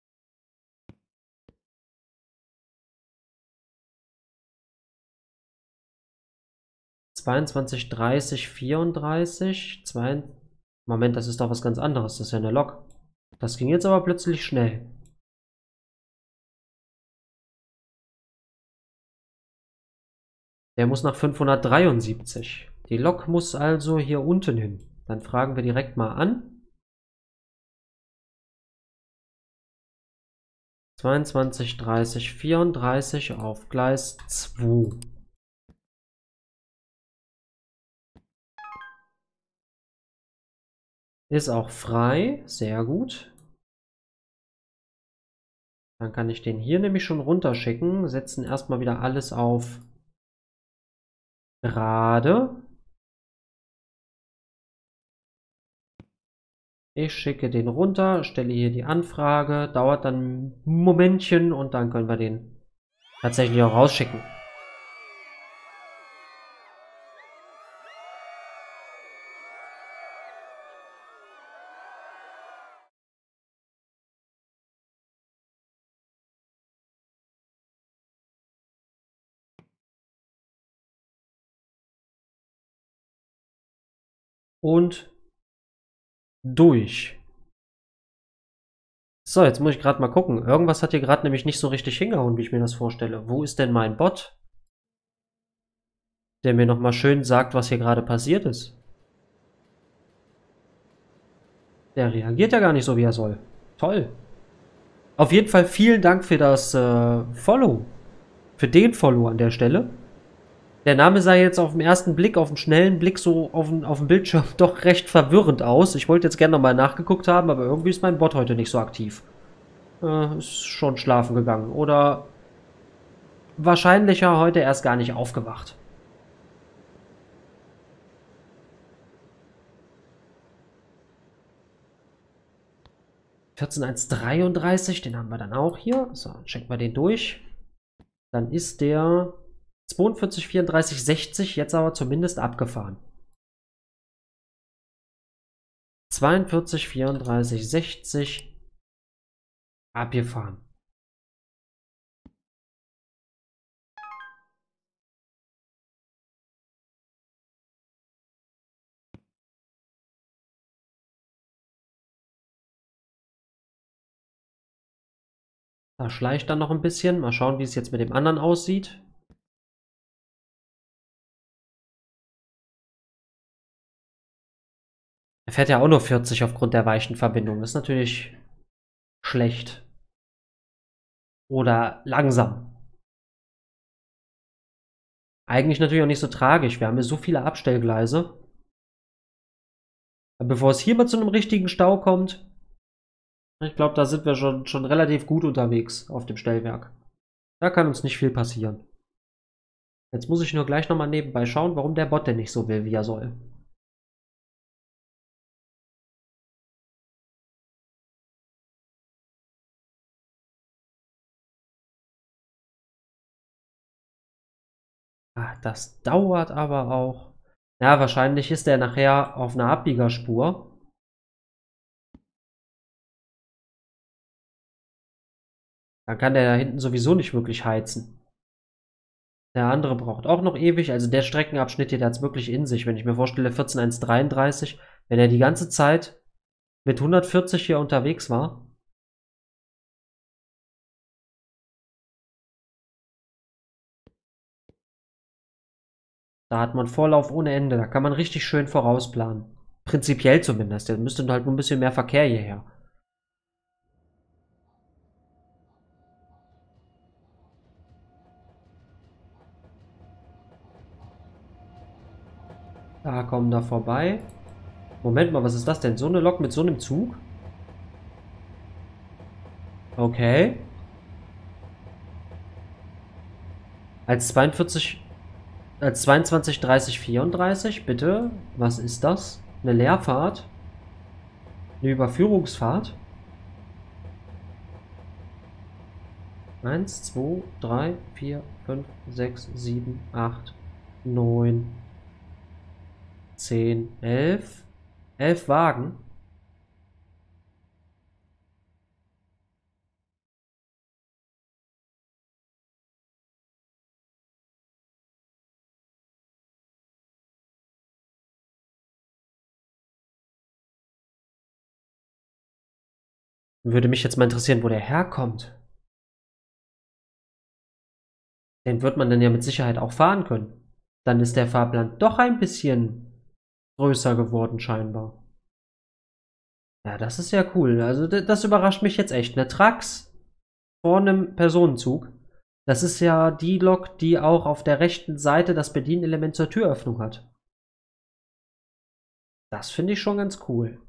zweiundzwanzig, dreißig, vierunddreißig. zwei. Moment, das ist doch was ganz anderes. Das ist ja eine Lok. Das ging jetzt aber plötzlich schnell. Der muss nach fünfhundertdreiundsiebzig. Die Lok muss also hier unten hin. Dann fragen wir direkt mal an. zweiundzwanzig, dreißig, vierunddreißig auf Gleis zwei. Ist auch frei. Sehr gut. Dann kann ich den hier nämlich schon runterschicken. Setzen erstmal wieder alles auf gerade. Ich schicke den runter, stelle hier die Anfrage, dauert dann ein Momentchen und dann können wir den tatsächlich auch rausschicken. Und durch. So, jetzt muss ich gerade mal gucken. Irgendwas hat hier gerade nämlich nicht so richtig hingehauen, wie ich mir das vorstelle. Wo ist denn mein Bot? Der mir nochmal schön sagt, was hier gerade passiert ist. Der reagiert ja gar nicht so, wie er soll. Toll. Auf jeden Fall vielen Dank für das äh, Follow. Für den Follow an der Stelle. Der Name sah jetzt auf den ersten Blick, auf den schnellen Blick so auf dem, auf dem Bildschirm doch recht verwirrend aus. Ich wollte jetzt gerne nochmal nachgeguckt haben, aber irgendwie ist mein Bot heute nicht so aktiv. Äh, ist schon schlafen gegangen. Oder wahrscheinlicher heute erst gar nicht aufgewacht. vierzehn Eins dreiunddreißig, den haben wir dann auch hier. So, checken wir den durch. Dann ist der zweiundvierzig vierunddreißig sechzig jetzt aber zumindest abgefahren. zweiundvierzig vierunddreißig sechzig abgefahren. Da schleicht dann noch ein bisschen. Mal schauen, wie es jetzt mit dem anderen aussieht. Er fährt ja auch nur vierzig aufgrund der weichen Verbindung. Das ist natürlich schlecht. Oder langsam. Eigentlich natürlich auch nicht so tragisch. Wir haben hier so viele Abstellgleise. Aber bevor es hier mal zu einem richtigen Stau kommt, ich glaube, da sind wir schon, schon relativ gut unterwegs auf dem Stellwerk. Da kann uns nicht viel passieren. Jetzt muss ich nur gleich nochmal nebenbei schauen, warum der Bot denn nicht so will, wie er soll. Ah, das dauert aber auch. Ja, wahrscheinlich ist der nachher auf einer Abbiegerspur. Dann kann der da hinten sowieso nicht wirklich heizen. Der andere braucht auch noch ewig. Also der Streckenabschnitt hier, der hat es wirklich in sich. Wenn ich mir vorstelle, vierzehn Komma eins dreiunddreißig, wenn er die ganze Zeit mit hundertvierzig hier unterwegs war. Da hat man Vorlauf ohne Ende. Da kann man richtig schön vorausplanen. Prinzipiell zumindest. Da müsste halt nur ein bisschen mehr Verkehr hierher. Da kommen da vorbei. Moment mal, was ist das denn? So eine Lok mit so einem Zug? Okay. Als zweiundvierzig, als zweiundzwanzig, dreißig, vierunddreißig, bitte. Was ist das? Eine Leerfahrt? Eine Überführungsfahrt? eins, zwei, drei, vier, fünf, sechs, sieben, acht, neun, zehn, elf. elf Wagen. Würde mich jetzt mal interessieren, wo der herkommt. Den wird man dann ja mit Sicherheit auch fahren können. Dann ist der Fahrplan doch ein bisschen größer geworden, scheinbar. Ja, das ist ja cool. Also, das überrascht mich jetzt echt. Eine Trax vor einem Personenzug. Das ist ja die Lok, die auch auf der rechten Seite das Bedienelement zur Türöffnung hat. Das finde ich schon ganz cool.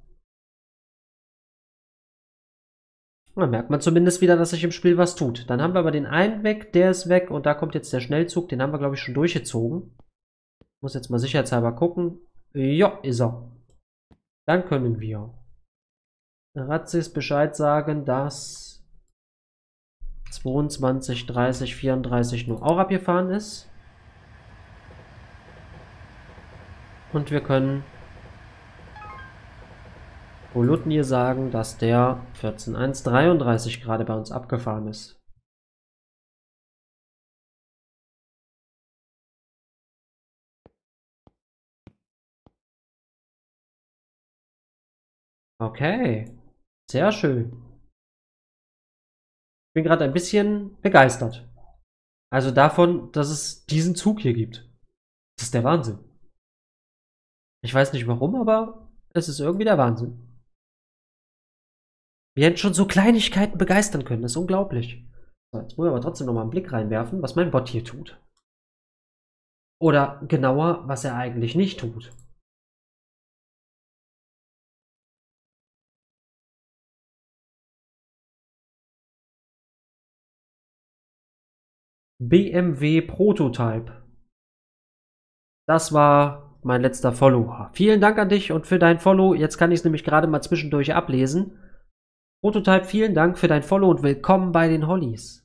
Da merkt man zumindest wieder, dass sich im Spiel was tut. Dann haben wir aber den einen weg, der ist weg und da kommt jetzt der Schnellzug. Den haben wir, glaube ich, schon durchgezogen. Muss jetzt mal sicherheitshalber gucken. Ja, ist er. Dann können wir Ratzis Bescheid sagen, dass zweiundzwanzig, dreißig, vierunddreißig nur auch abgefahren ist. Und wir können Bolutnir sagen, dass der vierzehn Komma eins dreiunddreißig gerade bei uns abgefahren ist. Okay, sehr schön. Ich bin gerade ein bisschen begeistert. Also davon, dass es diesen Zug hier gibt. Das ist der Wahnsinn. Ich weiß nicht warum, aber es ist irgendwie der Wahnsinn. Wir hätten schon so Kleinigkeiten begeistern können. Das ist unglaublich. So, jetzt muss ich aber trotzdem noch mal einen Blick reinwerfen, was mein Bot hier tut. Oder genauer, was er eigentlich nicht tut. B M W Prototype. Das war mein letzter Follower. Vielen Dank an dich und für dein Follow. Jetzt kann ich es nämlich gerade mal zwischendurch ablesen. Prototype, vielen Dank für dein Follow und willkommen bei den Hollies.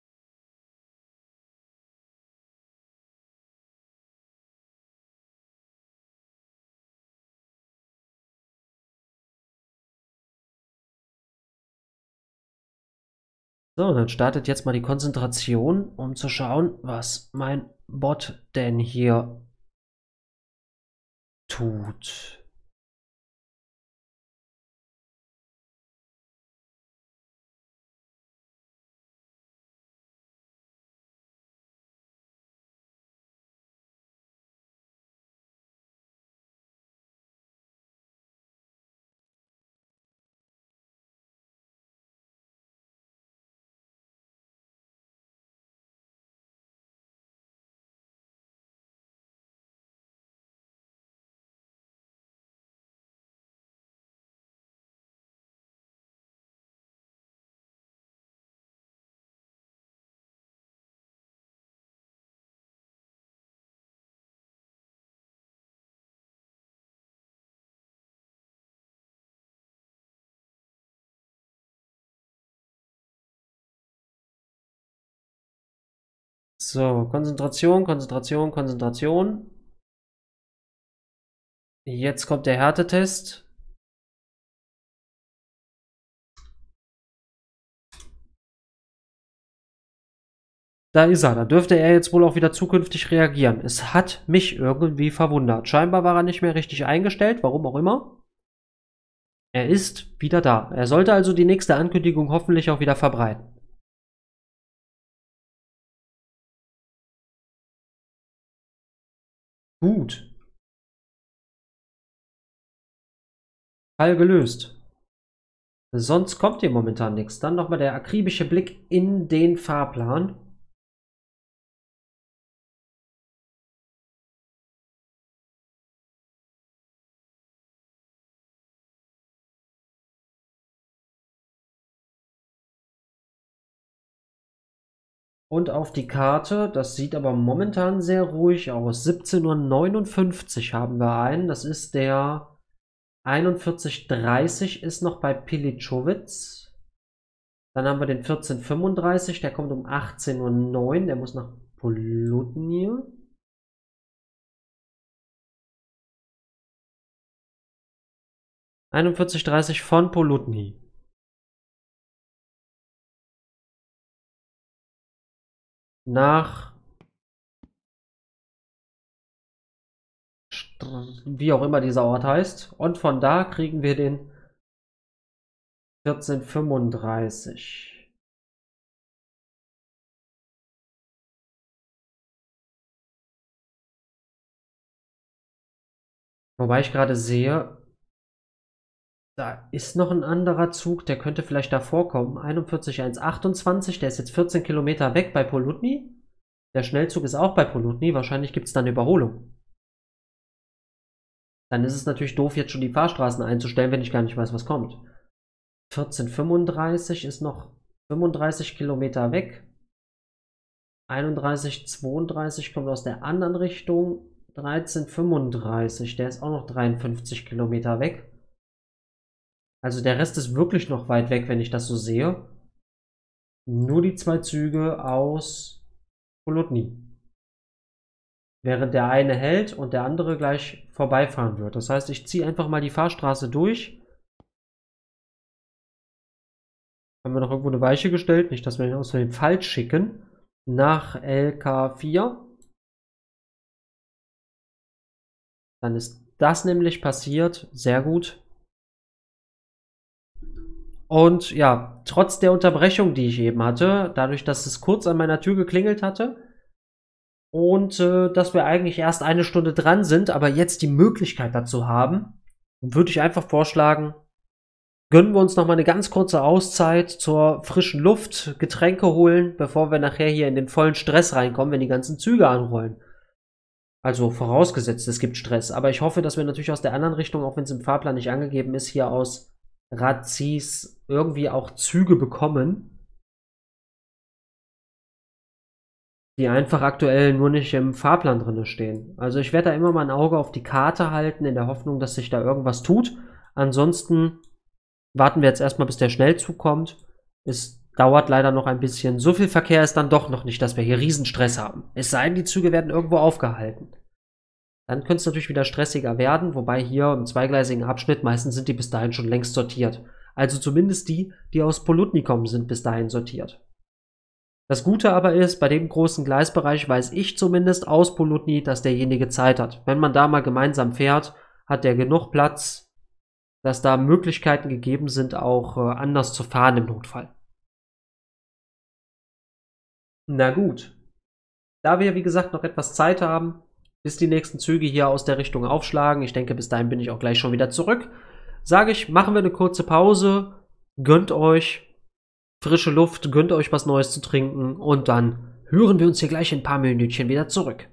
So, dann startet jetzt mal die Konzentration, um zu schauen, was mein Bot denn hier tut. So, Konzentration, Konzentration, Konzentration. Jetzt kommt der Härtetest. Da ist er. Da dürfte er jetzt wohl auch wieder zukünftig reagieren. Es hat mich irgendwie verwundert. Scheinbar war er nicht mehr richtig eingestellt, warum auch immer. Er ist wieder da. Er sollte also die nächste Ankündigung hoffentlich auch wieder verbreiten. Gut. Fall gelöst. Sonst kommt hier momentan nichts. Dann nochmal der akribische Blick in den Fahrplan. Und auf die Karte. Das sieht aber momentan sehr ruhig aus. siebzehn Uhr neunundfünfzig haben wir einen. Das ist der einundvierzig dreißig ist noch bei Piliczowitz. Dann haben wir den vierzehn fünfunddreißig, der kommt um achtzehn Uhr neun, der muss nach Poludnie. einundvierzig dreißig von Poludnie. Nach wie auch immer dieser Ort heißt. Und von da kriegen wir den vierzehn fünfunddreißig. Wobei ich gerade sehe, da ist noch ein anderer Zug, der könnte vielleicht davor kommen. einundvierzig hundertachtundzwanzig, der ist jetzt vierzehn Kilometer weg bei Poludnie. Der Schnellzug ist auch bei Poludnie. Wahrscheinlich gibt es dann eine Überholung. Dann ist es natürlich doof, jetzt schon die Fahrstraßen einzustellen, wenn ich gar nicht weiß, was kommt. vierzehn fünfunddreißig ist noch fünfunddreißig Kilometer weg. einunddreißig zweiunddreißig kommt aus der anderen Richtung. dreizehn fünfunddreißig, der ist auch noch dreiundfünfzig Kilometer weg. Also der Rest ist wirklich noch weit weg, wenn ich das so sehe. Nur die zwei Züge aus Poludnie. Während der eine hält und der andere gleich vorbeifahren wird. Das heißt, ich ziehe einfach mal die Fahrstraße durch. Haben wir noch irgendwo eine Weiche gestellt? Nicht, dass wir den aus dem falsch schicken. Nach L K vier. Dann ist das nämlich passiert. Sehr gut. Und ja, trotz der Unterbrechung, die ich eben hatte, dadurch, dass es kurz an meiner Tür geklingelt hatte und äh, dass wir eigentlich erst eine Stunde dran sind, aber jetzt die Möglichkeit dazu haben, würde ich einfach vorschlagen, gönnen wir uns noch mal eine ganz kurze Auszeit zur frischen Luft, Getränke holen, bevor wir nachher hier in den vollen Stress reinkommen, wenn die ganzen Züge anrollen. Also vorausgesetzt, es gibt Stress. Aber ich hoffe, dass wir natürlich aus der anderen Richtung, auch wenn es im Fahrplan nicht angegeben ist, hier aus Razis irgendwie auch Züge bekommen, die einfach aktuell nur nicht im Fahrplan drin stehen. Also ich werde da immer mal ein Auge auf die Karte halten, in der Hoffnung, dass sich da irgendwas tut. Ansonsten warten wir jetzt erstmal, bis der Schnellzug kommt. Es dauert leider noch ein bisschen. So viel Verkehr ist dann doch noch nicht, dass wir hier Riesenstress haben. Es sei denn, die Züge werden irgendwo aufgehalten. Dann könnte es natürlich wieder stressiger werden, wobei hier im zweigleisigen Abschnitt meistens sind die bis dahin schon längst sortiert. Also zumindest die, die aus Poludnie kommen, sind bis dahin sortiert. Das Gute aber ist, bei dem großen Gleisbereich weiß ich zumindest aus Poludnie, dass derjenige Zeit hat. Wenn man da mal gemeinsam fährt, hat der genug Platz, dass da Möglichkeiten gegeben sind, auch äh, anders zu fahren im Notfall. Na gut. Da wir, wie gesagt, noch etwas Zeit haben, bis die nächsten Züge hier aus der Richtung aufschlagen, ich denke, bis dahin bin ich auch gleich schon wieder zurück, sage ich, machen wir eine kurze Pause, gönnt euch frische Luft, gönnt euch was Neues zu trinken und dann hören wir uns hier gleich in ein paar Minütchen wieder zurück.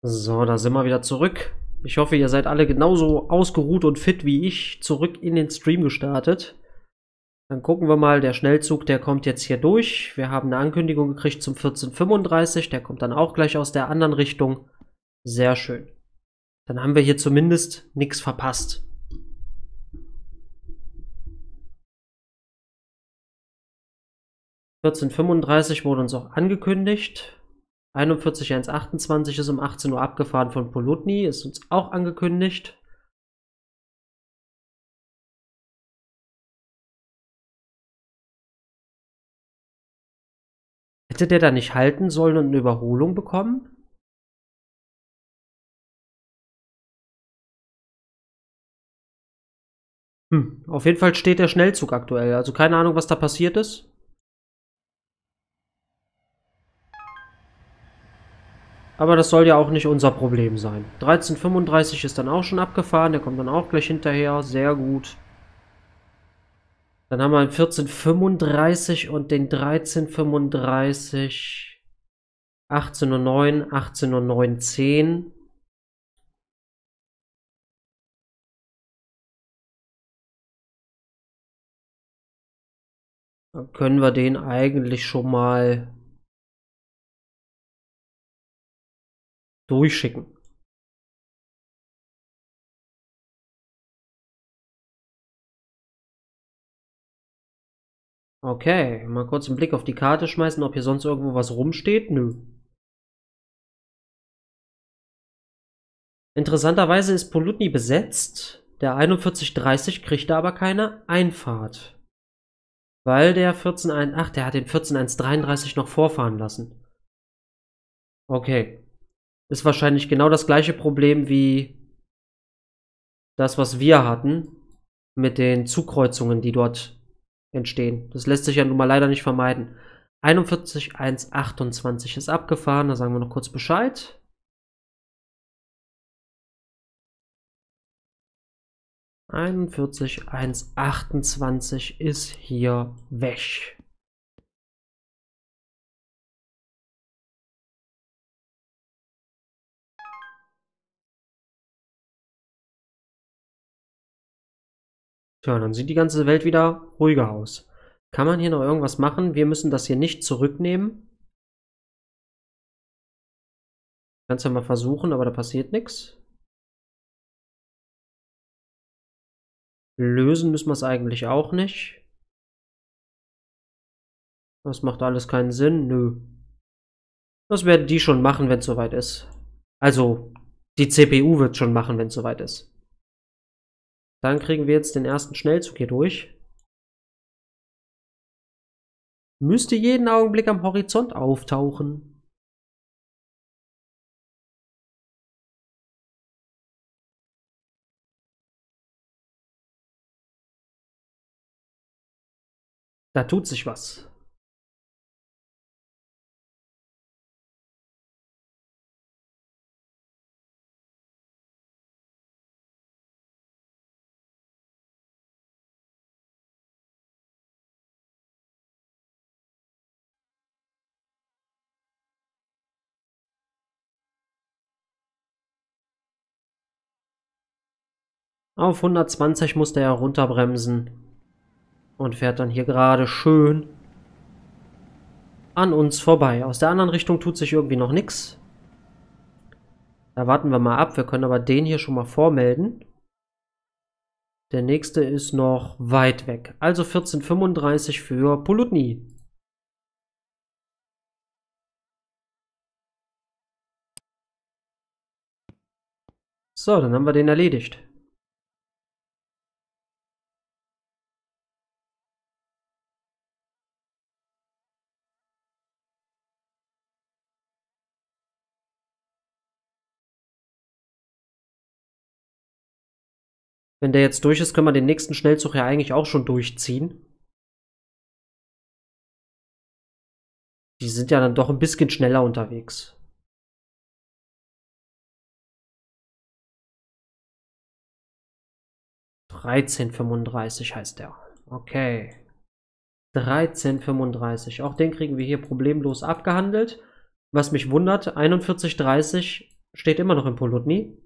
So, da sind wir wieder zurück. Ich hoffe, ihr seid alle genauso ausgeruht und fit wie ich zurück in den Stream gestartet. Dann gucken wir mal, der Schnellzug, der kommt jetzt hier durch. Wir haben eine Ankündigung gekriegt zum vierzehn fünfunddreißig, der kommt dann auch gleich aus der anderen Richtung. Sehr schön. Dann haben wir hier zumindest nichts verpasst. vierzehn fünfunddreißig wurde uns auch angekündigt. einundvierzig eins achtundzwanzig ist um achtzehn Uhr abgefahren von Polutny, ist uns auch angekündigt. Hätte der da nicht halten sollen und eine Überholung bekommen? Hm, auf jeden Fall steht der Schnellzug aktuell, also keine Ahnung, was da passiert ist. Aber das soll ja auch nicht unser Problem sein. dreizehn fünfunddreißig ist dann auch schon abgefahren, der kommt dann auch gleich hinterher, sehr gut. Dann haben wir einen vierzehn fünfunddreißig und den dreizehn fünfunddreißig, achtzehn Uhr neun, achtzehn Uhr neun, zehn. Dann können wir den eigentlich schon mal durchschicken. Okay, mal kurz einen Blick auf die Karte schmeißen, ob hier sonst irgendwo was rumsteht. Nö. Interessanterweise ist Polutny besetzt. Der einundvierzig dreißig kriegt da aber keine Einfahrt. Weil der vierzehn eins, ach, der hat den vierzehn eins dreiunddreißig noch vorfahren lassen. Okay. Ist wahrscheinlich genau das gleiche Problem wie das, was wir hatten mit den Zugkreuzungen, die dort entstehen. Das lässt sich ja nun mal leider nicht vermeiden. einundvierzig eins achtundzwanzig ist abgefahren, da sagen wir noch kurz Bescheid. einundvierzig eins achtundzwanzig ist hier weg. Tja, dann sieht die ganze Welt wieder ruhiger aus. Kann man hier noch irgendwas machen? Wir müssen das hier nicht zurücknehmen. Kannst ja mal versuchen, aber da passiert nichts. Lösen müssen wir es eigentlich auch nicht. Das macht alles keinen Sinn. Nö. Das werden die schon machen, wenn es soweit ist. Also, die C P U wird es schon machen, wenn es soweit ist. Dann kriegen wir jetzt den ersten Schnellzug hier durch. Müsste jeden Augenblick am Horizont auftauchen. Da tut sich was. Auf hundertzwanzig musste er runterbremsen. Und fährt dann hier gerade schön an uns vorbei. Aus der anderen Richtung tut sich irgendwie noch nichts. Da warten wir mal ab. Wir können aber den hier schon mal vormelden. Der nächste ist noch weit weg. Also vierzehn fünfunddreißig für Polutny. So, dann haben wir den erledigt. Wenn der jetzt durch ist, können wir den nächsten Schnellzug ja eigentlich auch schon durchziehen. Die sind ja dann doch ein bisschen schneller unterwegs. dreizehn fünfunddreißig heißt der. Okay. dreizehn fünfunddreißig. Auch den kriegen wir hier problemlos abgehandelt. Was mich wundert, einundvierzig dreißig Steht immer noch in Polutny.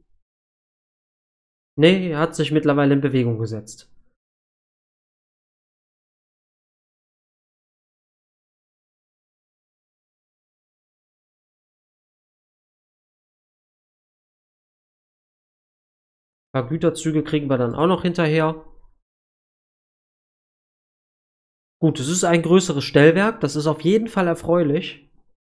Nee, er hat sich mittlerweile in Bewegung gesetzt. Ein paar Güterzüge kriegen wir dann auch noch hinterher. Gut, es ist ein größeres Stellwerk, das ist auf jeden Fall erfreulich.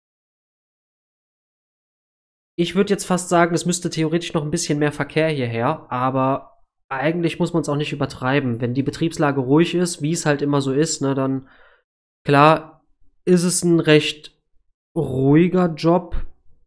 Ich würde jetzt fast sagen, es müsste theoretisch noch ein bisschen mehr Verkehr hierher, aber eigentlich muss man es auch nicht übertreiben. Wenn die Betriebslage ruhig ist, wie es halt immer so ist, ne, dann klar ist es ein recht ruhiger Job.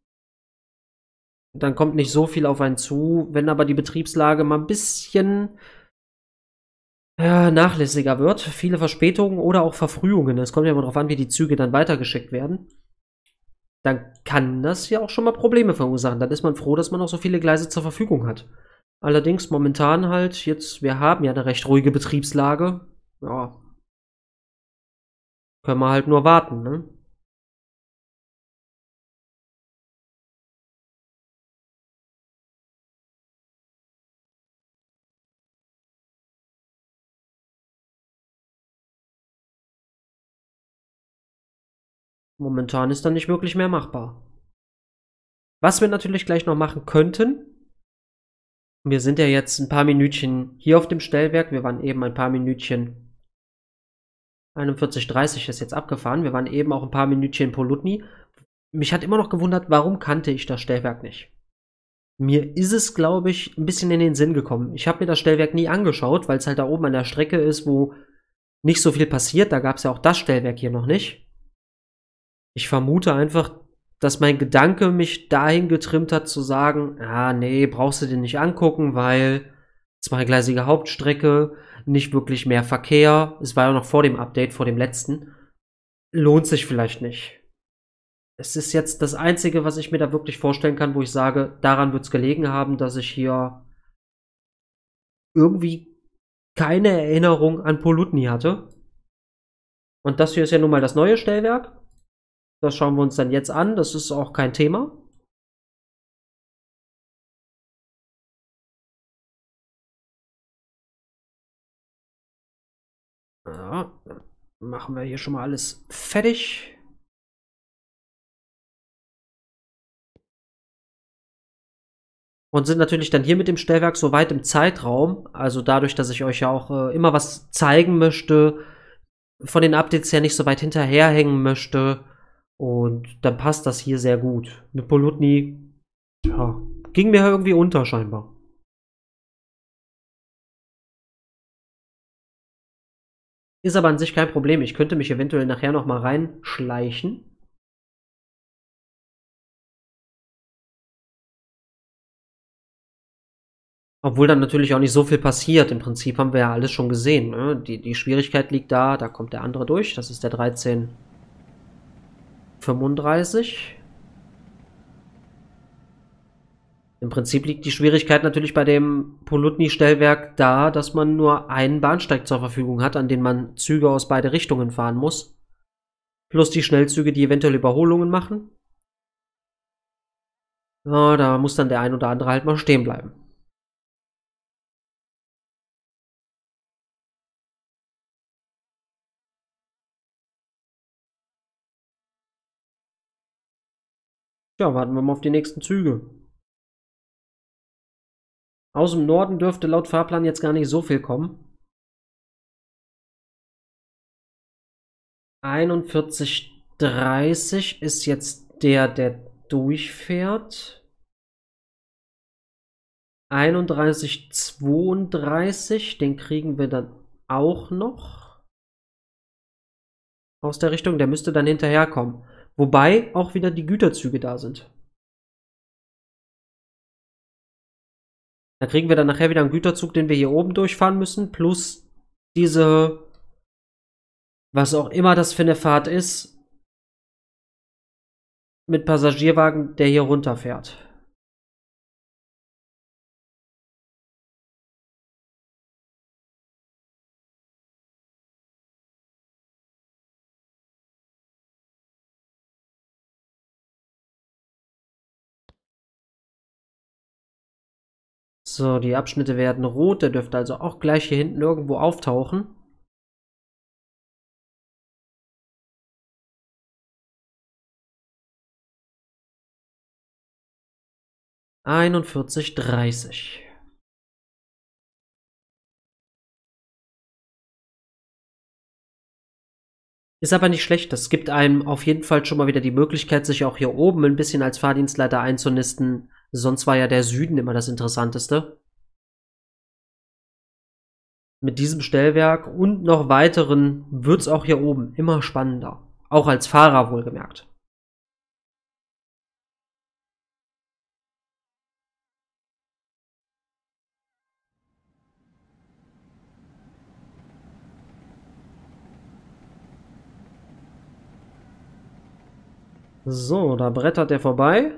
Dann kommt nicht so viel auf einen zu. Wenn aber die Betriebslage mal ein bisschen ja, nachlässiger wird, viele Verspätungen oder auch Verfrühungen, es kommt ja immer darauf an, wie die Züge dann weitergeschickt werden, dann kann das ja auch schon mal Probleme verursachen. Dann ist man froh, dass man noch so viele Gleise zur Verfügung hat. Allerdings momentan halt jetzt, wir haben ja eine recht ruhige Betriebslage. Ja, können wir halt nur warten, ne? Momentan ist dann nicht wirklich mehr machbar. Was wir natürlich gleich noch machen könnten, wir sind ja jetzt ein paar Minütchen hier auf dem Stellwerk, wir waren eben ein paar Minütchen, einundvierzig dreißig ist jetzt abgefahren, wir waren eben auch ein paar Minütchen in Polutny. Mich hat immer noch gewundert, warum kannte ich das Stellwerk nicht? Mir ist es, glaube ich, ein bisschen in den Sinn gekommen. Ich habe mir das Stellwerk nie angeschaut, weil es halt da oben an der Strecke ist, wo nicht so viel passiert. Da gab es ja auch das Stellwerk hier noch nicht. Ich vermute einfach, dass mein Gedanke mich dahin getrimmt hat, zu sagen, ah, nee, brauchst du dir nicht angucken, weil zweigleisige Hauptstrecke, nicht wirklich mehr Verkehr. Es war ja noch vor dem Update, vor dem letzten. Lohnt sich vielleicht nicht. Es ist jetzt das Einzige, was ich mir da wirklich vorstellen kann, wo ich sage, daran wird es gelegen haben, dass ich hier irgendwie keine Erinnerung an Polutny hatte. Und das hier ist ja nun mal das neue Stellwerk. Das schauen wir uns dann jetzt an. Das ist auch kein Thema. Ja, dann machen wir hier schon mal alles fertig. Und sind natürlich dann hier mit dem Stellwerk so weit im Zeitraum. Also dadurch, dass ich euch ja auch äh, immer was zeigen möchte, von den Updates ja nicht so weit hinterherhängen möchte. Und dann passt das hier sehr gut. Mit Polutny, ja, ging mir irgendwie unter scheinbar. Ist aber an sich kein Problem. Ich könnte mich eventuell nachher noch mal reinschleichen. Obwohl dann natürlich auch nicht so viel passiert. Im Prinzip haben wir ja alles schon gesehen. Ne? Die, die Schwierigkeit liegt da, da kommt der andere durch. Das ist der dreizehn fünfunddreißig. Im Prinzip liegt die Schwierigkeit natürlich bei dem Polutny-Stellwerk da, dass man nur einen Bahnsteig zur Verfügung hat, an den man Züge aus beide Richtungen fahren muss. Plus die Schnellzüge, die eventuell Überholungen machen. Ja, da muss dann der ein oder andere halt mal stehen bleiben. Ja, warten wir mal auf die nächsten Züge. Aus dem Norden dürfte laut Fahrplan jetzt gar nicht so viel kommen. einundvierzig dreißig ist jetzt der, der durchfährt. einunddreißig zweiunddreißig, den kriegen wir dann auch noch aus der Richtung. Der müsste dann hinterherkommen. Wobei auch wieder die Güterzüge da sind. Da kriegen wir dann nachher wieder einen Güterzug, den wir hier oben durchfahren müssen, plus diese, was auch immer das für eine Fahrt ist, mit Passagierwagen, der hier runterfährt. So, die Abschnitte werden rot. Der dürfte also auch gleich hier hinten irgendwo auftauchen. einundvierzig dreißig. Ist aber nicht schlecht. Das gibt einem auf jeden Fall schon mal wieder die Möglichkeit, sich auch hier oben ein bisschen als Fahrdienstleiter einzunisten. Sonst war ja der Süden immer das Interessanteste. Mit diesem Stellwerk und noch weiteren wird es auch hier oben immer spannender. Auch als Fahrer wohlgemerkt. So, da brettert er vorbei.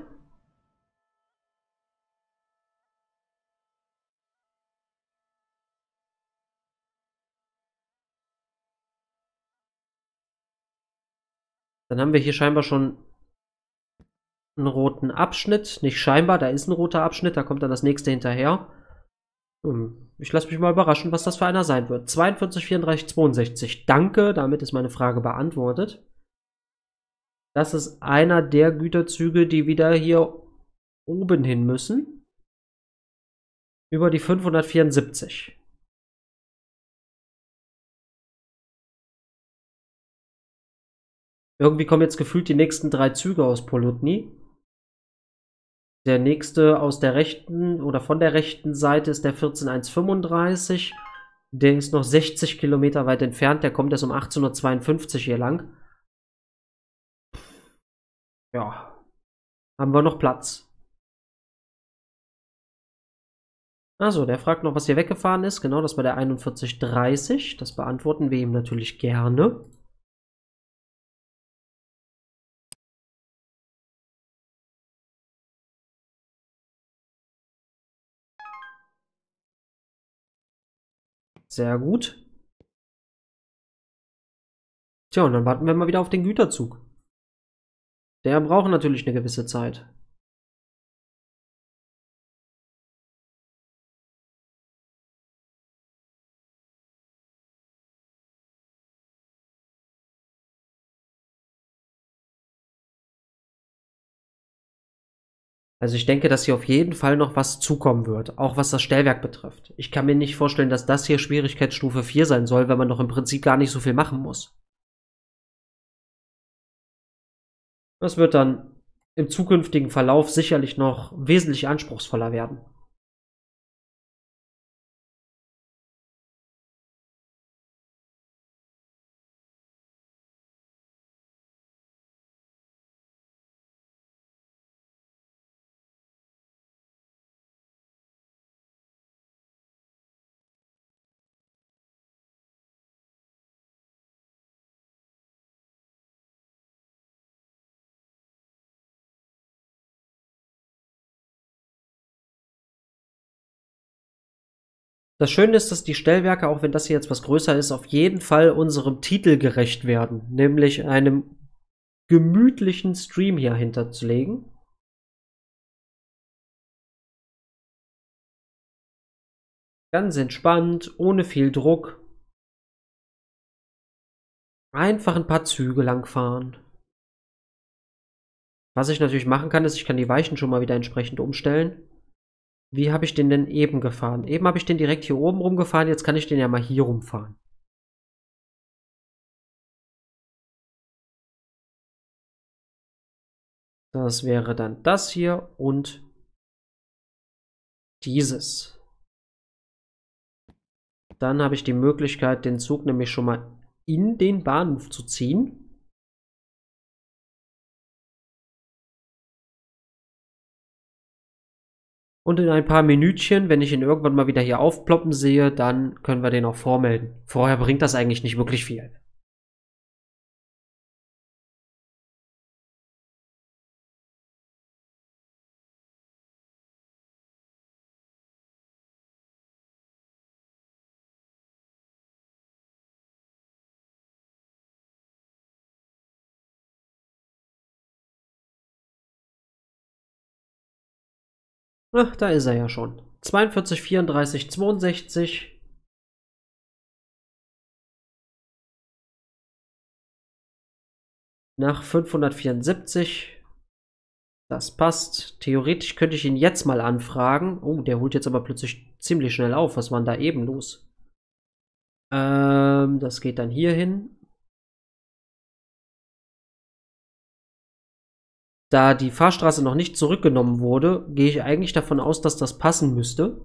Dann haben wir hier scheinbar schon einen roten Abschnitt. Nicht scheinbar, da ist ein roter Abschnitt, da kommt dann das nächste hinterher. Hm, ich lasse mich mal überraschen, was das für einer sein wird. zweiundvierzig, vierunddreißig, zweiundsechzig. Danke, damit ist meine Frage beantwortet. Das ist einer der Güterzüge, die wieder hier oben hin müssen. Über die fünfhundertvierundsiebzig. Irgendwie kommen jetzt gefühlt die nächsten drei Züge aus Polutny. Der nächste aus der rechten oder von der rechten Seite ist der vierzehn eins fünfunddreißig. Der ist noch sechzig Kilometer weit entfernt. Der kommt erst um achtzehnhundertzweiundfünfzig hier lang. Ja, haben wir noch Platz. Also, der fragt noch, was hier weggefahren ist. Genau, das war der einundvierzig dreißig. Das beantworten wir ihm natürlich gerne. Sehr gut. Tja, und dann warten wir mal wieder auf den Güterzug. Der braucht natürlich eine gewisse Zeit. Also ich denke, dass hier auf jeden Fall noch was zukommen wird, auch was das Stellwerk betrifft. Ich kann mir nicht vorstellen, dass das hier Schwierigkeitsstufe vier sein soll, wenn man doch im Prinzip gar nicht so viel machen muss. Das wird dann im zukünftigen Verlauf sicherlich noch wesentlich anspruchsvoller werden. Das Schöne ist, dass die Stellwerke, auch wenn das hier jetzt was größer ist, auf jeden Fall unserem Titel gerecht werden, nämlich einem gemütlichen Stream hier hinterzulegen. Ganz entspannt, ohne viel Druck. Einfach ein paar Züge langfahren. Was ich natürlich machen kann, ist, ich kann die Weichen schon mal wieder entsprechend umstellen. Wie habe ich den denn eben gefahren? Eben habe ich den direkt hier oben rumgefahren, jetzt kann ich den ja mal hier rumfahren. Das wäre dann das hier und dieses. Dann habe ich die Möglichkeit, den Zug nämlich schon mal in den Bahnhof zu ziehen. Und in ein paar Minütchen, wenn ich ihn irgendwann mal wieder hier aufploppen sehe, dann können wir den auch vormelden. Vorher bringt das eigentlich nicht wirklich viel. Ach, da ist er ja schon. zweiundvierzig, vierunddreißig, zweiundsechzig. Nach fünfhundertvierundsiebzig. Das passt. Theoretisch könnte ich ihn jetzt mal anfragen. Oh, der holt jetzt aber plötzlich ziemlich schnell auf. Was war denn da eben los? Ähm, das geht dann hier hin. Da die Fahrstraße noch nicht zurückgenommen wurde, gehe ich eigentlich davon aus, dass das passen müsste.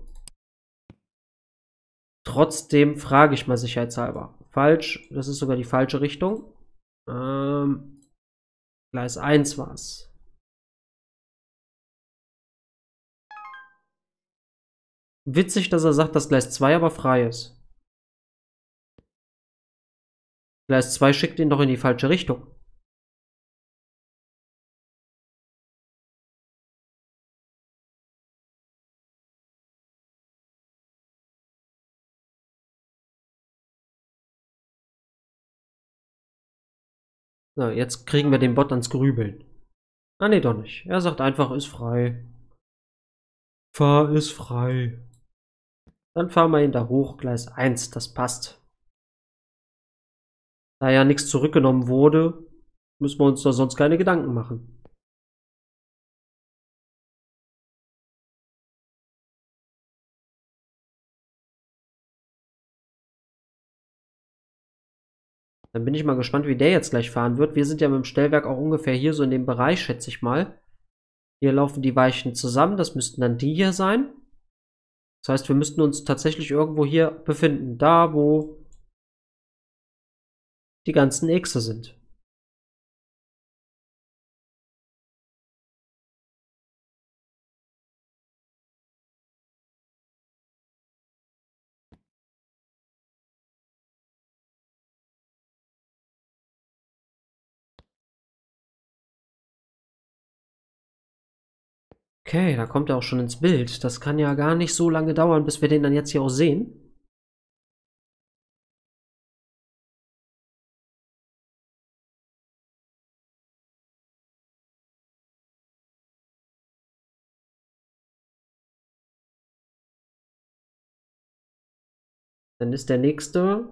Trotzdem frage ich mal sicherheitshalber. Falsch, das ist sogar die falsche Richtung. Ähm, Gleis eins war es. Witzig, dass er sagt, dass Gleis zwei aber frei ist. Gleis zwei schickt ihn doch in die falsche Richtung. So, jetzt kriegen wir den Bot ans Grübeln. Ah, nee, doch nicht. Er sagt einfach, ist frei. Fahr ist frei. Dann fahren wir ihn da hoch, Gleis eins, das passt. Da ja nichts zurückgenommen wurde, müssen wir uns da sonst keine Gedanken machen. Dann bin ich mal gespannt, wie der jetzt gleich fahren wird. Wir sind ja mit dem Stellwerk auch ungefähr hier so in dem Bereich, schätze ich mal. Hier laufen die Weichen zusammen, das müssten dann die hier sein. Das heißt, wir müssten uns tatsächlich irgendwo hier befinden, da wo die ganzen Xe sind. Okay, da kommt er auch schon ins Bild. Das kann ja gar nicht so lange dauern, bis wir den dann jetzt hier auch sehen. Dann ist der nächste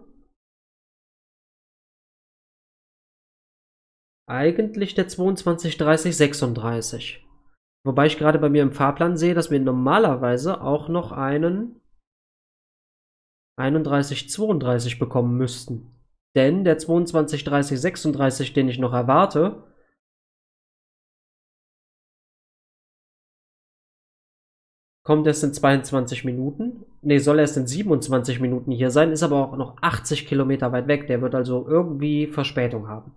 eigentlich der zweiundzwanzig, dreißig, sechsunddreißig. Wobei ich gerade bei mir im Fahrplan sehe, dass wir normalerweise auch noch einen einunddreißig, zweiunddreißig bekommen müssten. Denn der zweiundzwanzig, dreißig, sechsunddreißig, den ich noch erwarte, kommt erst in zweiundzwanzig Minuten. Ne, soll erst in siebenundzwanzig Minuten hier sein, ist aber auch noch achtzig Kilometer weit weg. Der wird also irgendwie Verspätung haben.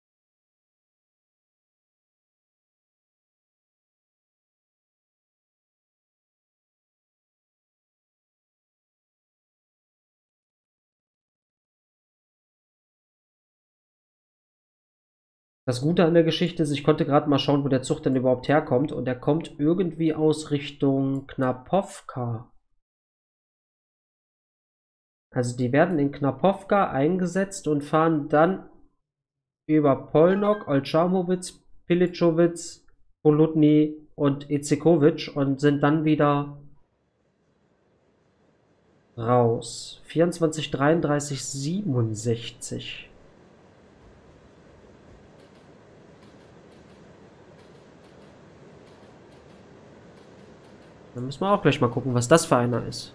Das Gute an der Geschichte ist, ich konnte gerade mal schauen, wo der Zug denn überhaupt herkommt. Und der kommt irgendwie aus Richtung Knapowka. Also die werden in Knapowka eingesetzt und fahren dann über Polnok, Olszamowitz, Piliczowitz, Polutny und Izikowitsch und sind dann wieder raus. vierundzwanzig, dreiunddreißig, siebenundsechzig. Dann müssen wir auch gleich mal gucken, was das für einer ist.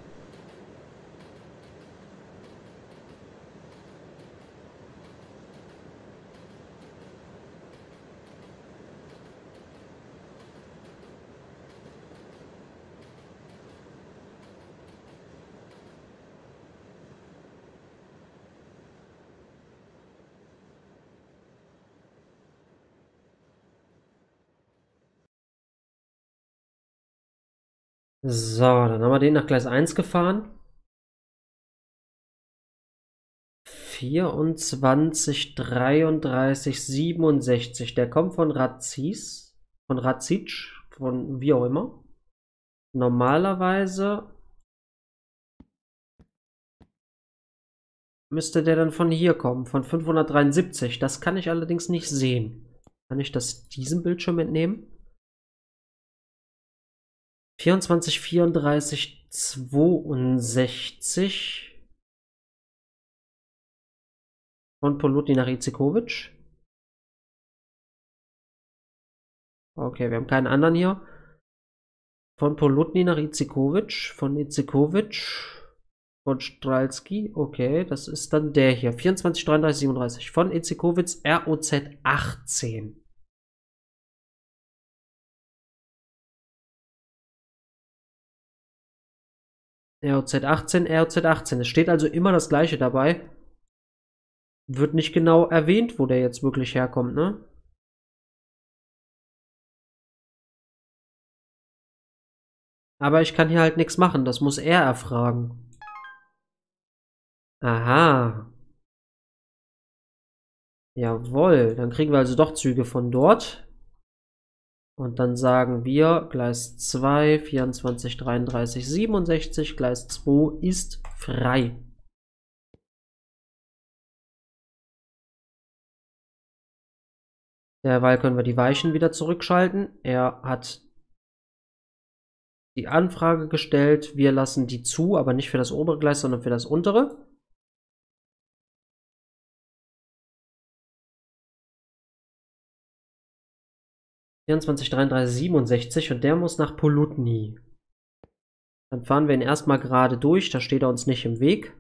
So, dann haben wir den nach Gleis eins gefahren. vierundzwanzig, dreiunddreißig, siebenundsechzig. Der kommt von Razis, von Razic, von wie auch immer. Normalerweise müsste der dann von hier kommen, von fünfhundertdreiundsiebzig. Das kann ich allerdings nicht sehen. Kann ich das diesem Bildschirm entnehmen? vierundzwanzig, vierunddreißig, zweiundsechzig. Von Polutny nach Izikovic. Okay, wir haben keinen anderen hier. Von Polutny nach Izikovic. Von Izikovic. Von Stralski. Okay, das ist dann der hier. vierundzwanzig, dreiunddreißig, siebenunddreißig. Von Izikovic R O Z achtzehn. R O Z achtzehn, R O Z achtzehn. Es steht also immer das gleiche dabei. Wird nicht genau erwähnt, wo der jetzt wirklich herkommt, ne? Aber ich kann hier halt nichts machen. Das muss er erfragen. Aha. Jawohl. Dann kriegen wir also doch Züge von dort. Und dann sagen wir, Gleis zwei, vierundzwanzig, dreiunddreißig, siebenundsechzig, Gleis zwei ist frei. Derweil können wir die Weichen wieder zurückschalten. Er hat die Anfrage gestellt. Wir lassen die zu, aber nicht für das obere Gleis, sondern für das untere. vierundzwanzig, dreiunddreißig, siebenundsechzig und der muss nach Polutny. Dann fahren wir ihn erstmal gerade durch, da steht er uns nicht im Weg.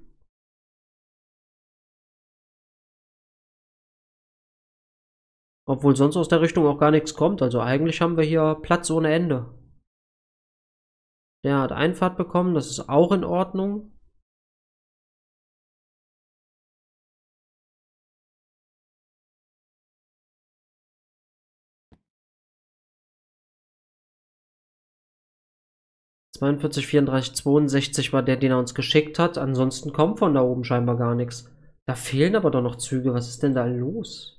Obwohl sonst aus der Richtung auch gar nichts kommt, also eigentlich haben wir hier Platz ohne Ende. Der hat Einfahrt bekommen, das ist auch in Ordnung. zweiundvierzig, vierunddreißig, zweiundsechzig war der, den er uns geschickt hat. Ansonsten kommt von da oben scheinbar gar nichts. Da fehlen aber doch noch Züge. Was ist denn da los?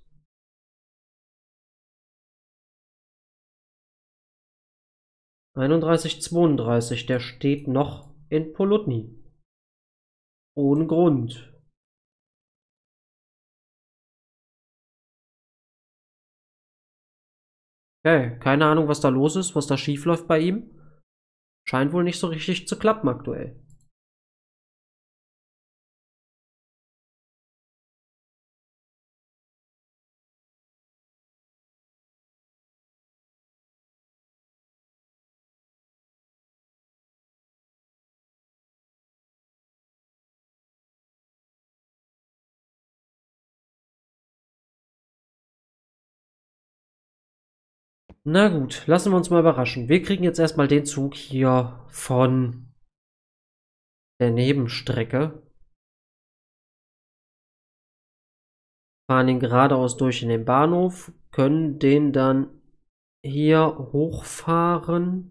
einunddreißig, zweiunddreißig, der steht noch in Polutny. Ohne Grund. Okay, keine Ahnung, was da los ist, was da schief läuft bei ihm. Scheint wohl nicht so richtig zu klappen aktuell. Na gut, lassen wir uns mal überraschen. Wir kriegen jetzt erstmal den Zug hier von der Nebenstrecke. Fahren ihn geradeaus durch in den Bahnhof, können den dann hier hochfahren.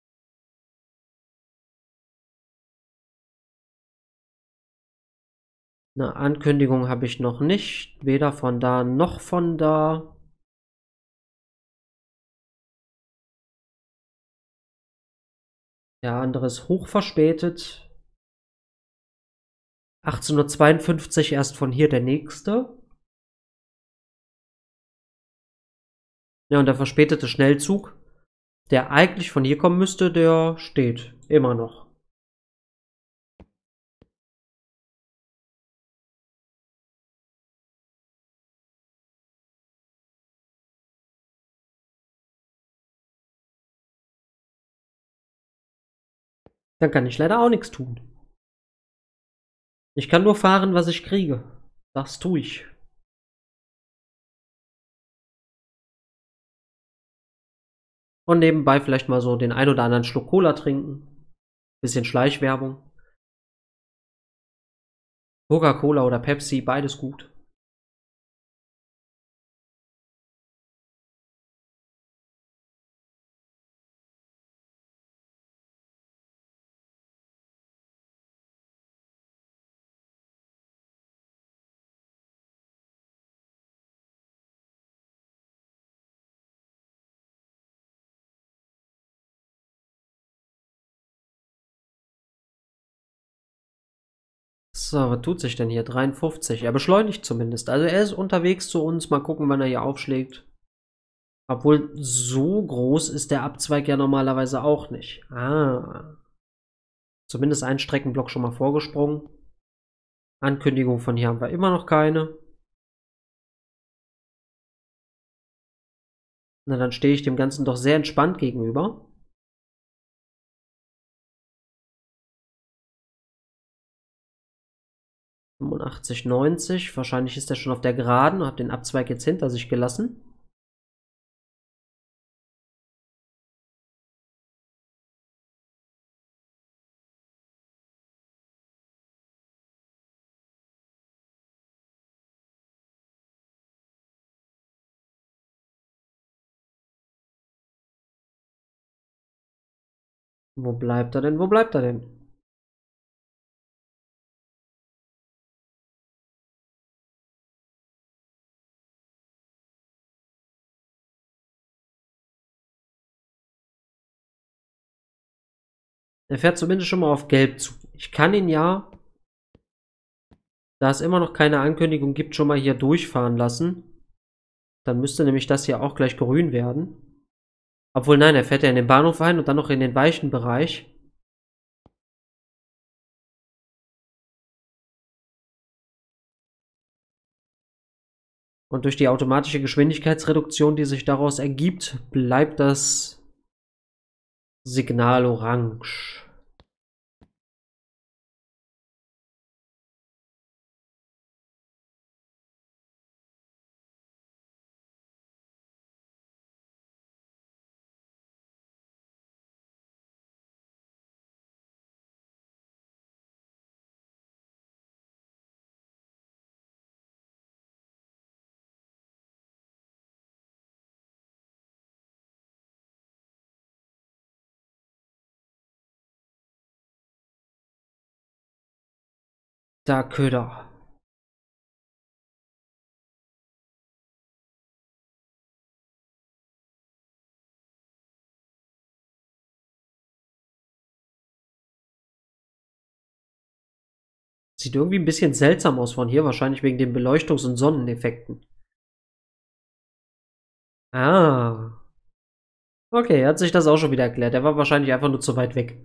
Eine Ankündigung habe ich noch nicht, weder von da noch von da. Der andere ist hoch verspätet. achtzehnhundertzweiundfünfzig erst von hier der nächste. Ja, und der verspätete Schnellzug, der eigentlich von hier kommen müsste, der steht immer noch. Dann kann ich leider auch nichts tun. Ich kann nur fahren, was ich kriege. Das tue ich. Und nebenbei vielleicht mal so den ein oder anderen Schluck Cola trinken. Bisschen Schleichwerbung. Coca-Cola oder Pepsi, beides gut. So, was tut sich denn hier? dreiundfünfzig. Er beschleunigt zumindest. Also er ist unterwegs zu uns. Mal gucken, wann er hier aufschlägt. Obwohl, so groß ist der Abzweig ja normalerweise auch nicht. Ah. Zumindest einen Streckenblock schon mal vorgesprungen. Ankündigung von hier haben wir immer noch keine. Na, dann stehe ich dem Ganzen doch sehr entspannt gegenüber. fünfundachtzig, neunzig. Wahrscheinlich ist er schon auf der Geraden und hat den Abzweig jetzt hinter sich gelassen. Wo bleibt er denn? Wo bleibt er denn? Er fährt zumindest schon mal auf Gelb zu. Ich kann ihn ja, da es immer noch keine Ankündigung gibt, schon mal hier durchfahren lassen. Dann müsste nämlich das hier auch gleich grün werden. Obwohl, nein, er fährt ja in den Bahnhof ein und dann noch in den weichen Bereich. Und durch die automatische Geschwindigkeitsreduktion, die sich daraus ergibt, bleibt das Signal orange. Da Köder. Sieht irgendwie ein bisschen seltsam aus von hier, wahrscheinlich wegen den Beleuchtungs- und Sonneneffekten. Ah. Okay, hat sich das auch schon wieder erklärt. Er war wahrscheinlich einfach nur zu weit weg.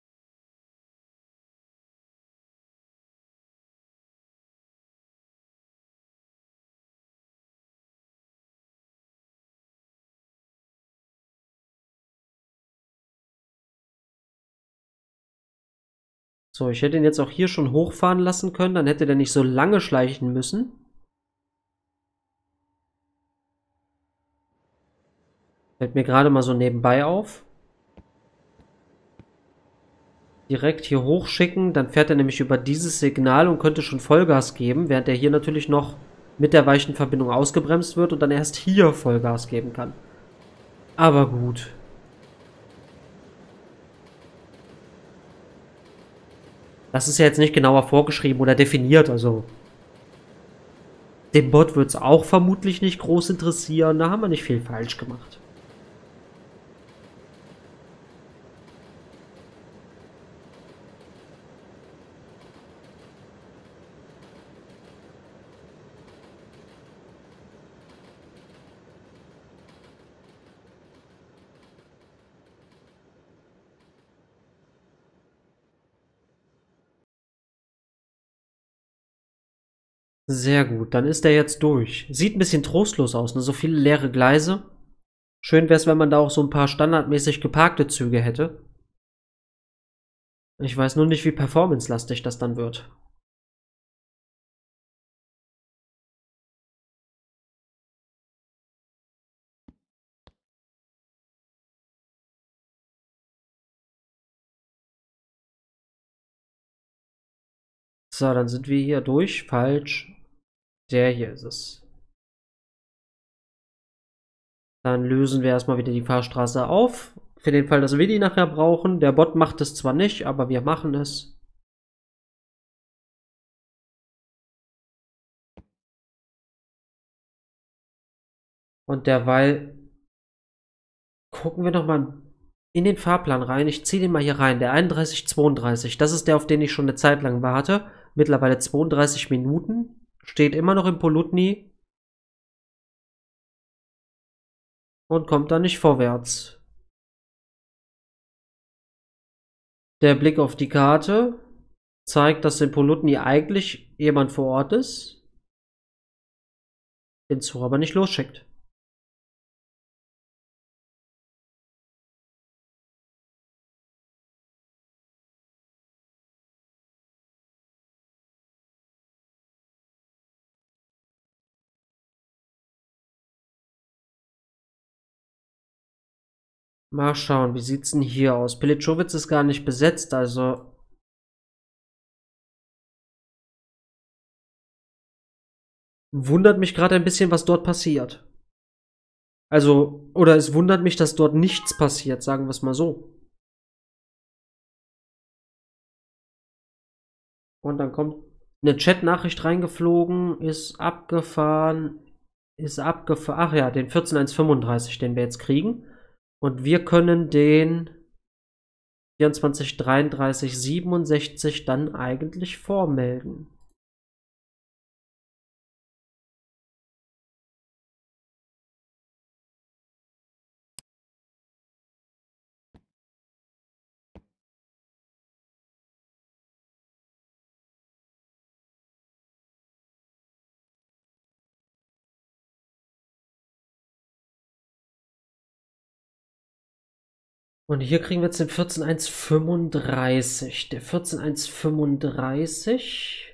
So, ich hätte ihn jetzt auch hier schon hochfahren lassen können, dann hätte der nicht so lange schleichen müssen. Fällt mir gerade mal so nebenbei auf. Direkt hier hochschicken, dann fährt er nämlich über dieses Signal und könnte schon Vollgas geben, während er hier natürlich noch mit der weichen Verbindung ausgebremst wird und dann erst hier Vollgas geben kann. Aber gut. Das ist ja jetzt nicht genauer vorgeschrieben oder definiert, also den Bot wird es auch vermutlich nicht groß interessieren, da haben wir nicht viel falsch gemacht. Sehr gut, dann ist er jetzt durch. Sieht ein bisschen trostlos aus, ne? So viele leere Gleise. Schön wäre es, wenn man da auch so ein paar standardmäßig geparkte Züge hätte. Ich weiß nur nicht, wie performancelastig das dann wird. So, dann sind wir hier durch. Falsch. Der hier ist es. Dann lösen wir erstmal wieder die Fahrstraße auf. Für den Fall, dass wir die nachher brauchen. Der Bot macht es zwar nicht, aber wir machen es. Und derweil gucken wir nochmal in den Fahrplan rein. Ich ziehe den mal hier rein. Der einunddreißig zweiunddreißig. Das ist der, auf den ich schon eine Zeit lang warte. Mittlerweile zweiunddreißig Minuten. Steht immer noch im Polutny. und kommt da nicht vorwärts. Der Blick auf die Karte zeigt, dass in Polutny eigentlich jemand vor Ort ist, den Zug aber nicht losschickt. Mal schauen, wie sieht's denn hier aus? Pilichowitz ist gar nicht besetzt, also wundert mich gerade ein bisschen, was dort passiert. Also, oder es wundert mich, dass dort nichts passiert, sagen wir es mal so. Und dann kommt eine Chat-Nachricht reingeflogen, ist abgefahren, ist abgefahren. Ach ja, den vierzehn eins fünfunddreißig, den wir jetzt kriegen. Und wir können den vierundzwanzig dreiunddreißig siebenundsechzig dann eigentlich vormelden. Und hier kriegen wir jetzt den vierzehn eins fünfunddreißig. Der vierzehn eins fünfunddreißig.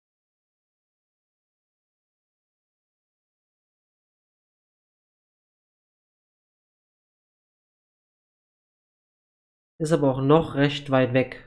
Ist aber auch noch recht weit weg.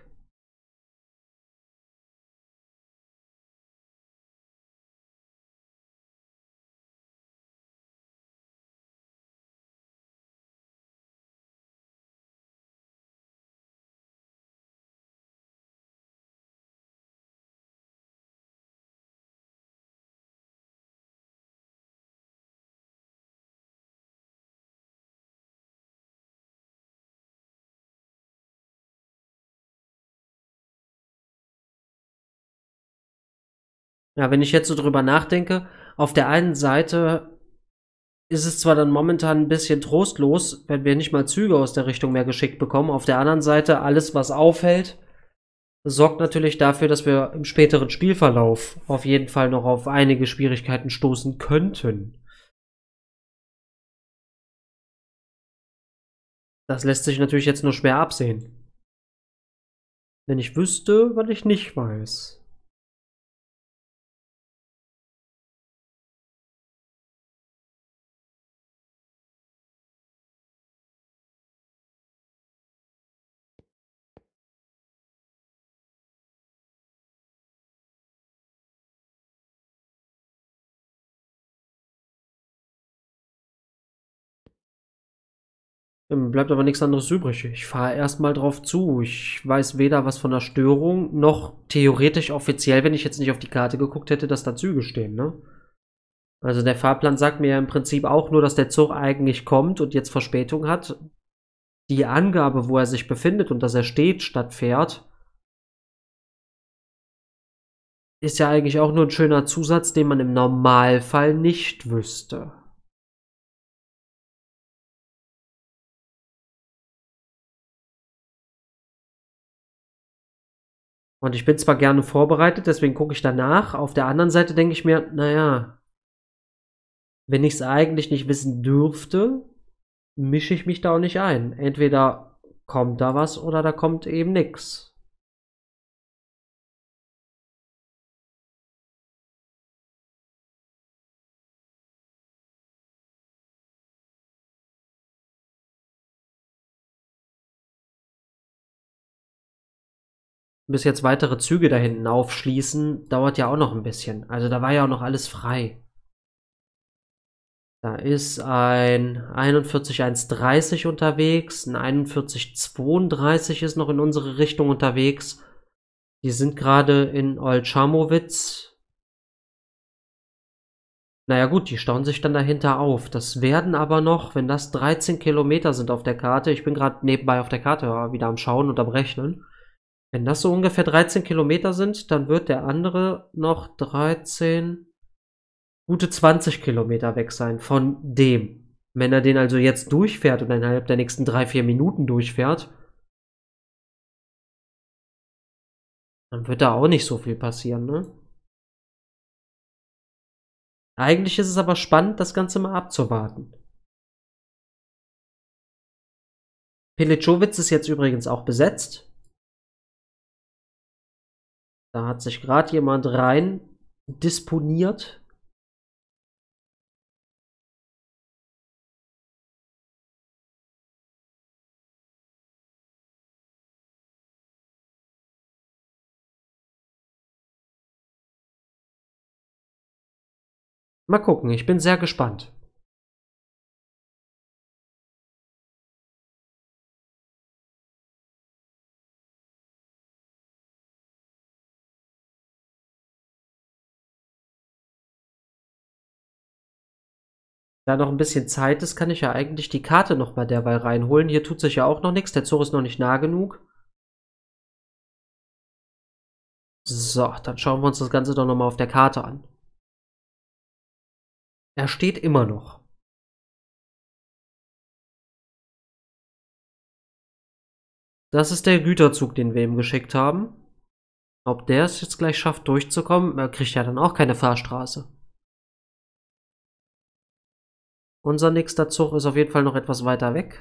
Ja, wenn ich jetzt so drüber nachdenke, auf der einen Seite ist es zwar dann momentan ein bisschen trostlos, wenn wir nicht mal Züge aus der Richtung mehr geschickt bekommen. Auf der anderen Seite, alles, was auffällt, sorgt natürlich dafür, dass wir im späteren Spielverlauf auf jeden Fall noch auf einige Schwierigkeiten stoßen könnten. Das lässt sich natürlich jetzt nur schwer absehen. Wenn ich wüsste, was ich nicht weiß. Bleibt aber nichts anderes übrig. Ich fahre erstmal drauf zu. Ich weiß weder was von der Störung, noch theoretisch offiziell, wenn ich jetzt nicht auf die Karte geguckt hätte, dass da Züge stehen, ne? Also der Fahrplan sagt mir ja im Prinzip auch nur, dass der Zug eigentlich kommt und jetzt Verspätung hat. Die Angabe, wo er sich befindet und dass er steht statt fährt, ist ja eigentlich auch nur ein schöner Zusatz, den man im Normalfall nicht wüsste. Und ich bin zwar gerne vorbereitet, deswegen gucke ich danach. Auf der anderen Seite denke ich mir, naja, wenn ich es eigentlich nicht wissen dürfte, mische ich mich da auch nicht ein. Entweder kommt da was oder da kommt eben nichts. Bis jetzt weitere Züge da hinten aufschließen, dauert ja auch noch ein bisschen. Also da war ja auch noch alles frei. Da ist ein einundvierzig eins dreißig unterwegs, ein einundvierzig zweiunddreißig ist noch in unsere Richtung unterwegs. Die sind gerade in Olchamowitz. Naja gut, die stauen sich dann dahinter auf. Das werden aber noch, wenn das dreizehn Kilometer sind auf der Karte, ich bin gerade nebenbei auf der Karte wieder am Schauen und am Rechnen. Wenn das so ungefähr dreizehn Kilometer sind, dann wird der andere noch dreizehn, gute zwanzig Kilometer weg sein von dem. Wenn er den also jetzt durchfährt und innerhalb der nächsten drei, vier Minuten durchfährt, dann wird da auch nicht so viel passieren, ne? Eigentlich ist es aber spannend, das Ganze mal abzuwarten. Pilićović ist jetzt übrigens auch besetzt. Da hat sich gerade jemand rein disponiert. Mal gucken, ich bin sehr gespannt. Da noch ein bisschen Zeit ist, kann ich ja eigentlich die Karte noch mal derweil reinholen. Hier tut sich ja auch noch nichts. Der Zug ist noch nicht nah genug. So, dann schauen wir uns das Ganze doch noch mal auf der Karte an. Er steht immer noch. Das ist der Güterzug, den wir ihm geschickt haben. Ob der es jetzt gleich schafft, durchzukommen, er kriegt ja dann auch keine Fahrstraße. Unser nächster Zug ist auf jeden Fall noch etwas weiter weg.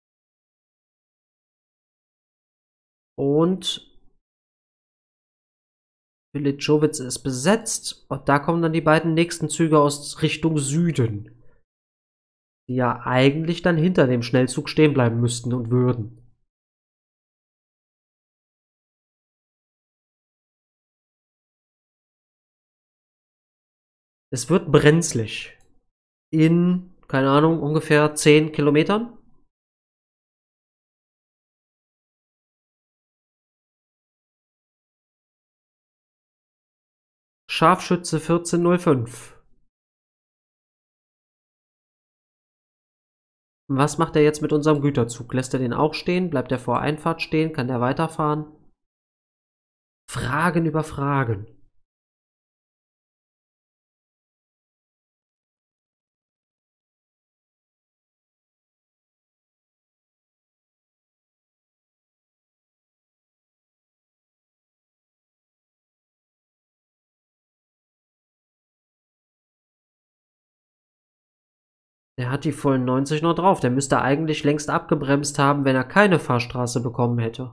Und Pilićović ist besetzt. Und da kommen dann die beiden nächsten Züge aus Richtung Süden. Die ja eigentlich dann hinter dem Schnellzug stehen bleiben müssten und würden. Es wird brenzlig. In, keine Ahnung, ungefähr zehn Kilometern. Scharfschütze vierzehn null fünf. Was macht er jetzt mit unserem Güterzug? Lässt er den auch stehen? Bleibt er vor Einfahrt stehen? Kann der weiterfahren? Fragen über Fragen. Der hat die vollen neunzig noch drauf. Der müsste eigentlich längst abgebremst haben, wenn er keine Fahrstraße bekommen hätte.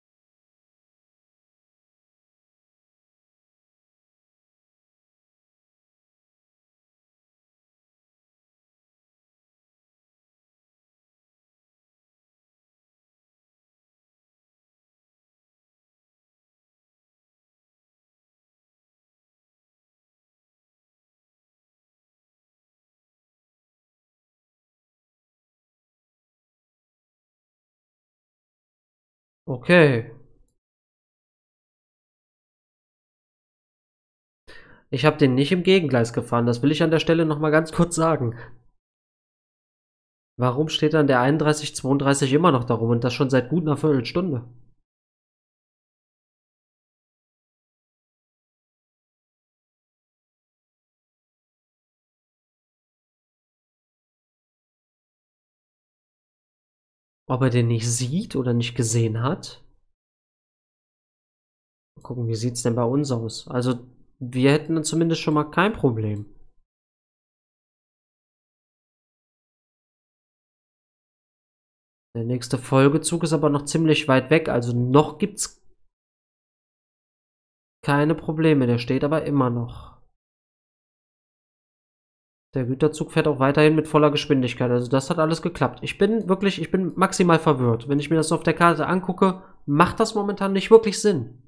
Okay. Ich habe den nicht im Gegengleis gefahren. Das will ich an der Stelle noch mal ganz kurz sagen. Warum steht dann der einunddreißig zweiunddreißig immer noch darum und das schon seit gut einer Viertelstunde? Ob er den nicht sieht oder nicht gesehen hat? Mal gucken, wie sieht's denn bei uns aus? Also, wir hätten dann zumindest schon mal kein Problem. Der nächste Folgezug ist aber noch ziemlich weit weg, also noch gibt's keine Probleme. Der steht aber immer noch. Der Güterzug fährt auch weiterhin mit voller Geschwindigkeit. Also das hat alles geklappt. Ich bin wirklich, ich bin maximal verwirrt. Wenn ich mir das so auf der Karte angucke, macht das momentan nicht wirklich Sinn.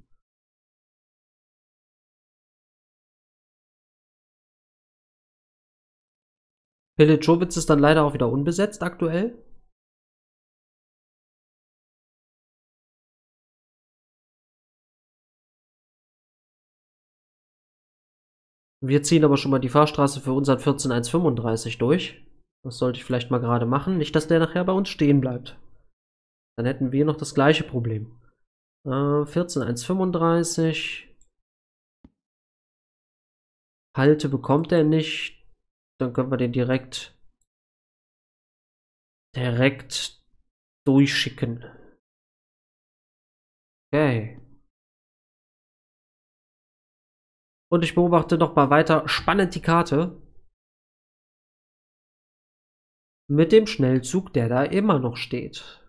Pilićović ist dann leider auch wieder unbesetzt aktuell. Wir ziehen aber schon mal die Fahrstraße für unseren vierzehn eins fünfunddreißig durch. Das sollte ich vielleicht mal gerade machen. Nicht, dass der nachher bei uns stehen bleibt. Dann hätten wir noch das gleiche Problem. Äh, vierzehn eins fünfunddreißig. Halte bekommt er nicht. Dann können wir den direkt direkt durchschicken. Okay. Und ich beobachte noch mal weiter spannend die Karte. Mit dem Schnellzug, der da immer noch steht.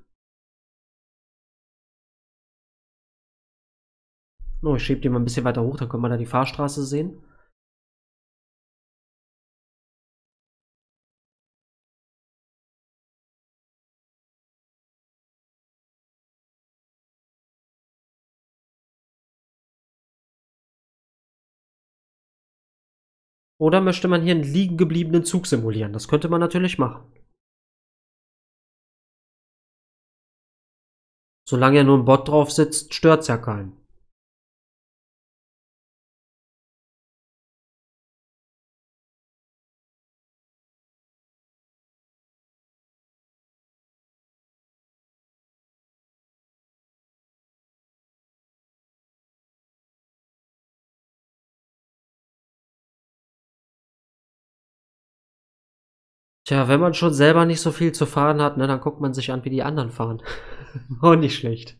Oh, ich schiebe die mal ein bisschen weiter hoch, dann können wir da die Fahrstraße sehen. Oder möchte man hier einen liegen gebliebenen Zug simulieren? Das könnte man natürlich machen. Solange ja nur ein Bot drauf sitzt, stört's ja keinen. Tja, wenn man schon selber nicht so viel zu fahren hat, ne, dann guckt man sich an, wie die anderen fahren. Auch nicht schlecht.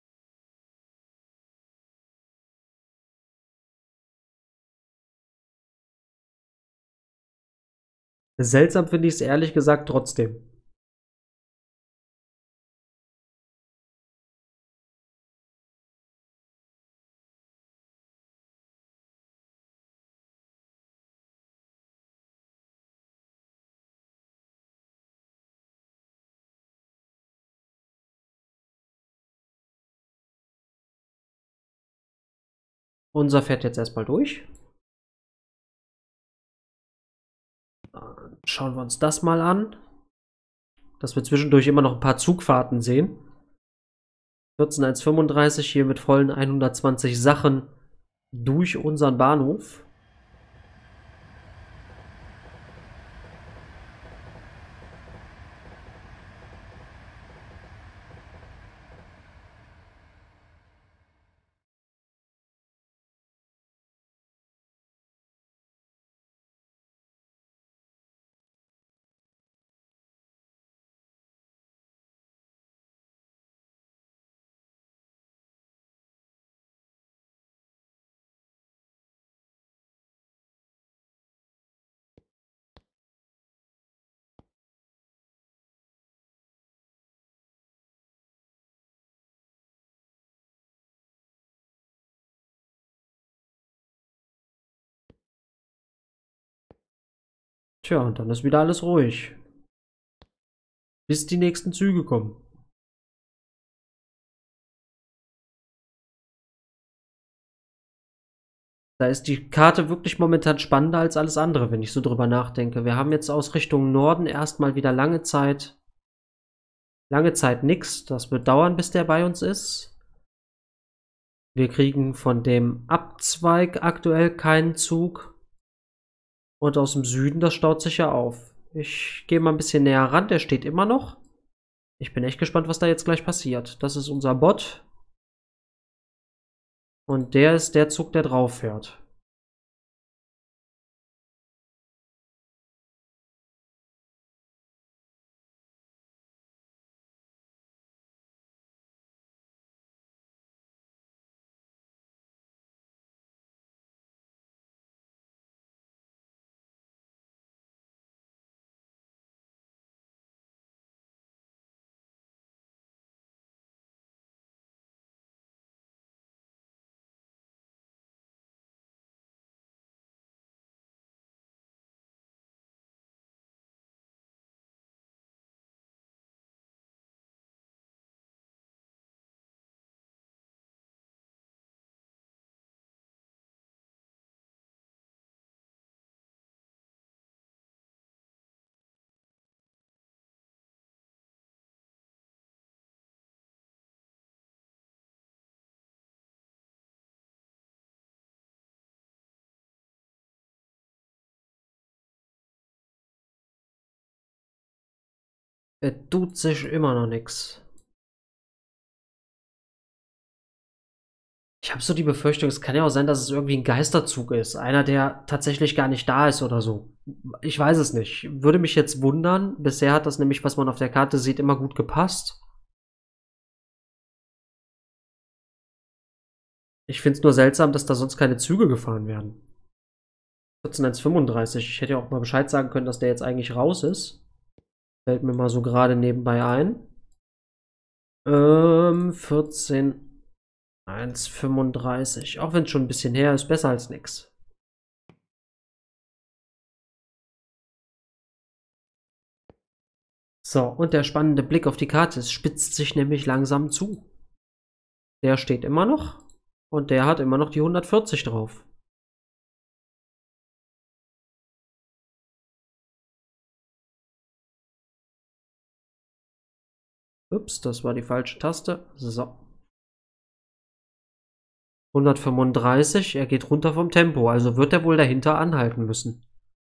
Seltsam finde ich es ehrlich gesagt trotzdem. Unser fährt jetzt erstmal durch. Dann schauen wir uns das mal an. Dass wir zwischendurch immer noch ein paar Zugfahrten sehen. vierzehn eins fünfunddreißig hier mit vollen hundertzwanzig Sachen durch unseren Bahnhof. Tja, und dann ist wieder alles ruhig. Bis die nächsten Züge kommen. Da ist die Karte wirklich momentan spannender als alles andere, wenn ich so drüber nachdenke. Wir haben jetzt aus Richtung Norden erstmal wieder lange Zeit, lange Zeit nix. Das wird dauern, bis der bei uns ist. Wir kriegen von dem Abzweig aktuell keinen Zug. Und aus dem Süden, das staut sich ja auf. Ich gehe mal ein bisschen näher ran, der steht immer noch. Ich bin echt gespannt, was da jetzt gleich passiert. Das ist unser Bot. Und der ist der Zug, der drauf fährt. Es tut sich immer noch nichts. Ich habe so die Befürchtung, es kann ja auch sein, dass es irgendwie ein Geisterzug ist. Einer, der tatsächlich gar nicht da ist oder so. Ich weiß es nicht. Würde mich jetzt wundern. Bisher hat das nämlich, was man auf der Karte sieht, immer gut gepasst. Ich finde es nur seltsam, dass da sonst keine Züge gefahren werden. vierzehn eins fünfunddreißig. Ich hätte ja auch mal Bescheid sagen können, dass der jetzt eigentlich raus ist. Fällt mir mal so gerade nebenbei ein. Ähm, vierzehn eins fünfunddreißig. Auch wenn es schon ein bisschen her ist, besser als nix. So, und der spannende Blick auf die Karte. Es spitzt sich nämlich langsam zu. Der steht immer noch. Und der hat immer noch die hundertvierzig drauf. Ups, das war die falsche Taste. So. hundertfünfunddreißig, er geht runter vom Tempo, also wird er wohl dahinter anhalten müssen.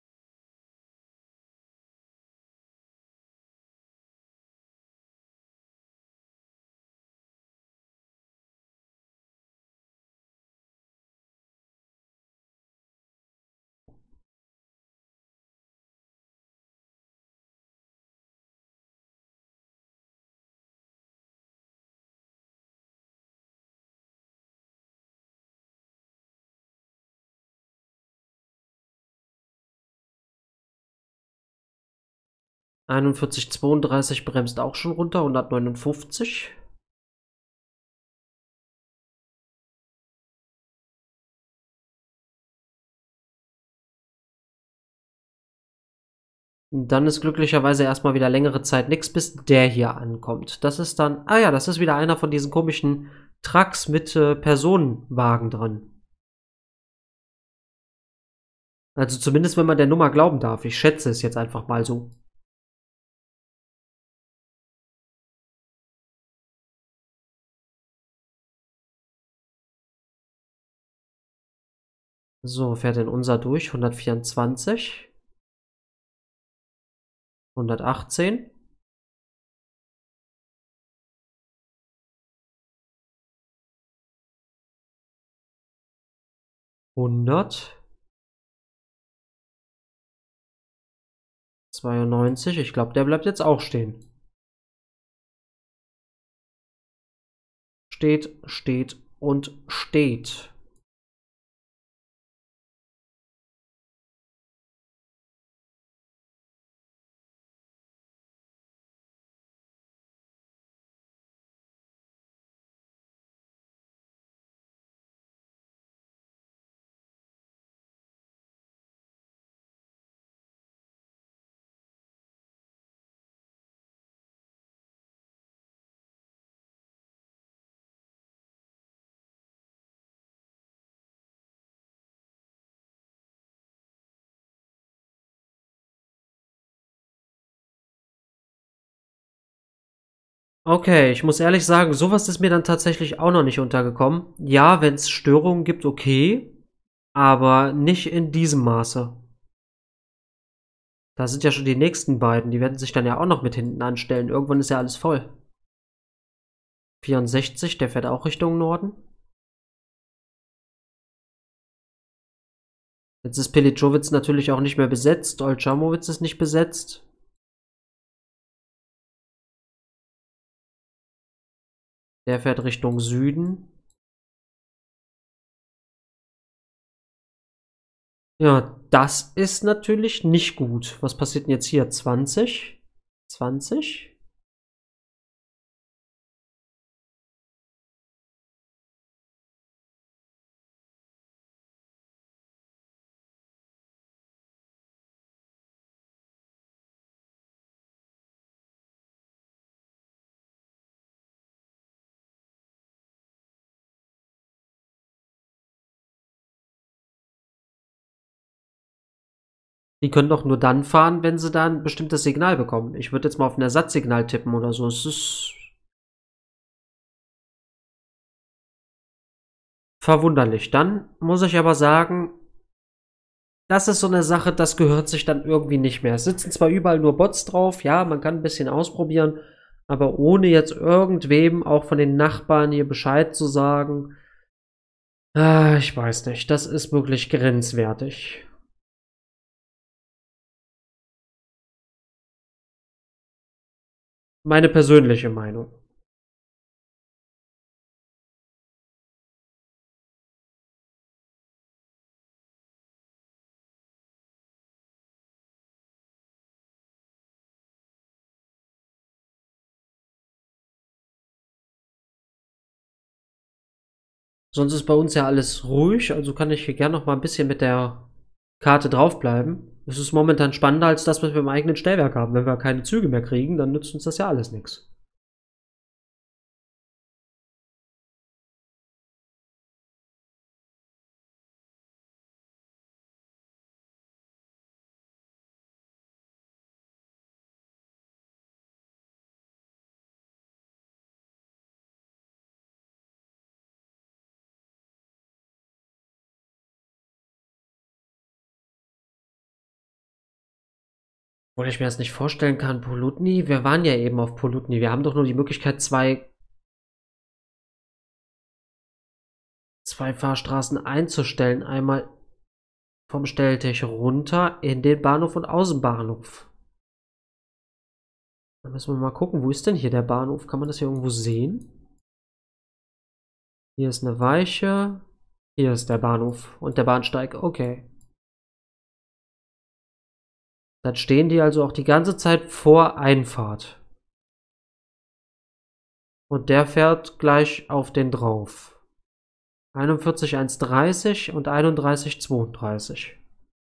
einundvierzig zweiunddreißig bremst auch schon runter, hundertneunundfünfzig. Dann ist glücklicherweise erstmal wieder längere Zeit nichts, bis der hier ankommt. Das ist dann, ah ja, das ist wieder einer von diesen komischen Trucks mit äh, Personenwagen dran. Also zumindest, wenn man der Nummer glauben darf. Ich schätze es jetzt einfach mal so. So, fährt denn unser durch? hundertvierundzwanzig. hundertachtzehn. hundert. zweiundneunzig. Ich glaube, der bleibt jetzt auch stehen. Steht, steht und steht. Okay, ich muss ehrlich sagen, sowas ist mir dann tatsächlich auch noch nicht untergekommen. Ja, wenn es Störungen gibt, okay, aber nicht in diesem Maße. Da sind ja schon die nächsten beiden, die werden sich dann ja auch noch mit hinten anstellen. Irgendwann ist ja alles voll. vierundsechzig, der fährt auch Richtung Norden. Jetzt ist Piliczowitz natürlich auch nicht mehr besetzt, Olszamowitz ist nicht besetzt. Der fährt Richtung Süden. Ja, das ist natürlich nicht gut. Was passiert denn jetzt hier? zwanzig? zwanzig? Die können doch nur dann fahren, wenn sie da ein bestimmtes Signal bekommen. Ich würde jetzt mal auf ein Ersatzsignal tippen oder so. Es ist verwunderlich. Dann muss ich aber sagen, das ist so eine Sache, das gehört sich dann irgendwie nicht mehr. Es sitzen zwar überall nur Bots drauf, ja, man kann ein bisschen ausprobieren, aber ohne jetzt irgendwem, auch von den Nachbarn hier Bescheid zu sagen, ah, ich weiß nicht, das ist wirklich grenzwertig. Meine persönliche Meinung. Sonst ist bei uns ja alles ruhig, also kann ich hier gerne noch mal ein bisschen mit der Karte draufbleiben. Es ist momentan spannender als das, was wir im eigenen Stellwerk haben. Wenn wir keine Züge mehr kriegen, dann nützt uns das ja alles nichts. Obwohl ich mir das nicht vorstellen kann, Polutny, wir waren ja eben auf Polutny. Wir haben doch nur die Möglichkeit, zwei, zwei Fahrstraßen einzustellen. Einmal vom Stelltech runter in den Bahnhof und Außenbahnhof. Da müssen wir mal gucken, wo ist denn hier der Bahnhof? Kann man das hier irgendwo sehen? Hier ist eine Weiche. Hier ist der Bahnhof und der Bahnsteig. Okay. Dann stehen die also auch die ganze Zeit vor Einfahrt. Und der fährt gleich auf den drauf. einundvierzig eins dreißig und einunddreißig zweiunddreißig.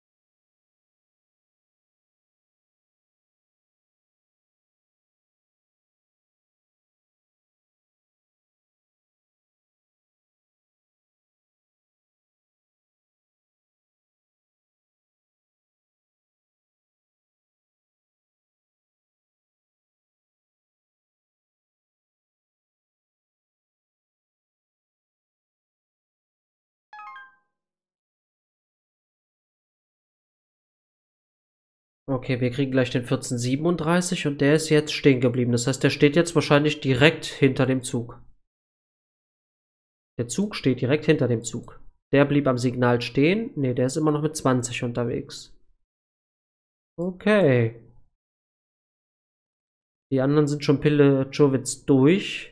Okay, wir kriegen gleich den vierzehn siebenunddreißig und der ist jetzt stehen geblieben. Das heißt, der steht jetzt wahrscheinlich direkt hinter dem Zug. Der Zug steht direkt hinter dem Zug. Der blieb am Signal stehen. Ne, der ist immer noch mit zwanzig unterwegs. Okay. Die anderen sind schon Pille-Czowitz durch.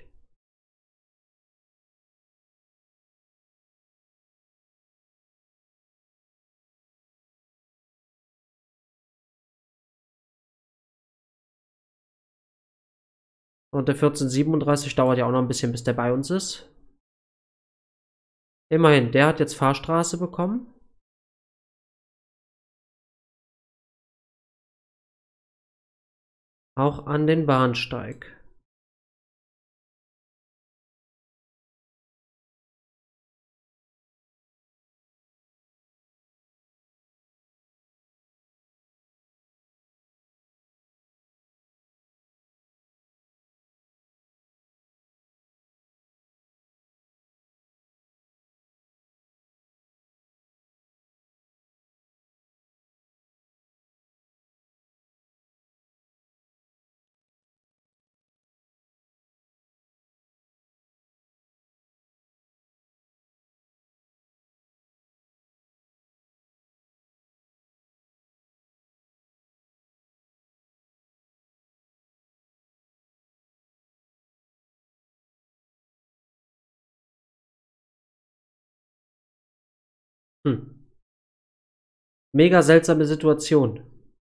Und der vierzehn siebenunddreißig dauert ja auch noch ein bisschen, bis der bei uns ist. Immerhin, der hat jetzt Fahrstraße bekommen. Auch an den Bahnsteig. Hm. Mega seltsame Situation.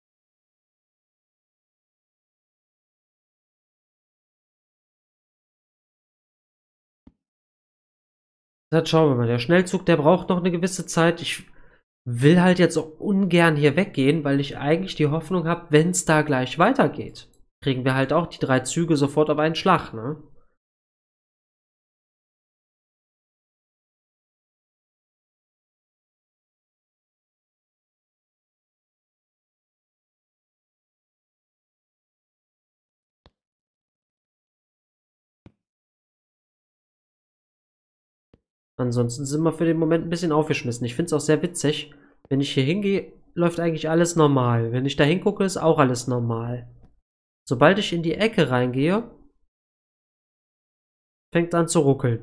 Jetzt schauen wir mal. Der Schnellzug, der braucht noch eine gewisse Zeit. Ich will halt jetzt auch ungern hier weggehen, weil ich eigentlich die Hoffnung habe, wenn es da gleich weitergeht, kriegen wir halt auch die drei Züge sofort auf einen Schlag, ne? Ansonsten sind wir für den Moment ein bisschen aufgeschmissen. Ich finde es auch sehr witzig. Wenn ich hier hingehe, läuft eigentlich alles normal. Wenn ich da hingucke, ist auch alles normal. Sobald ich in die Ecke reingehe, fängt es an zu ruckeln.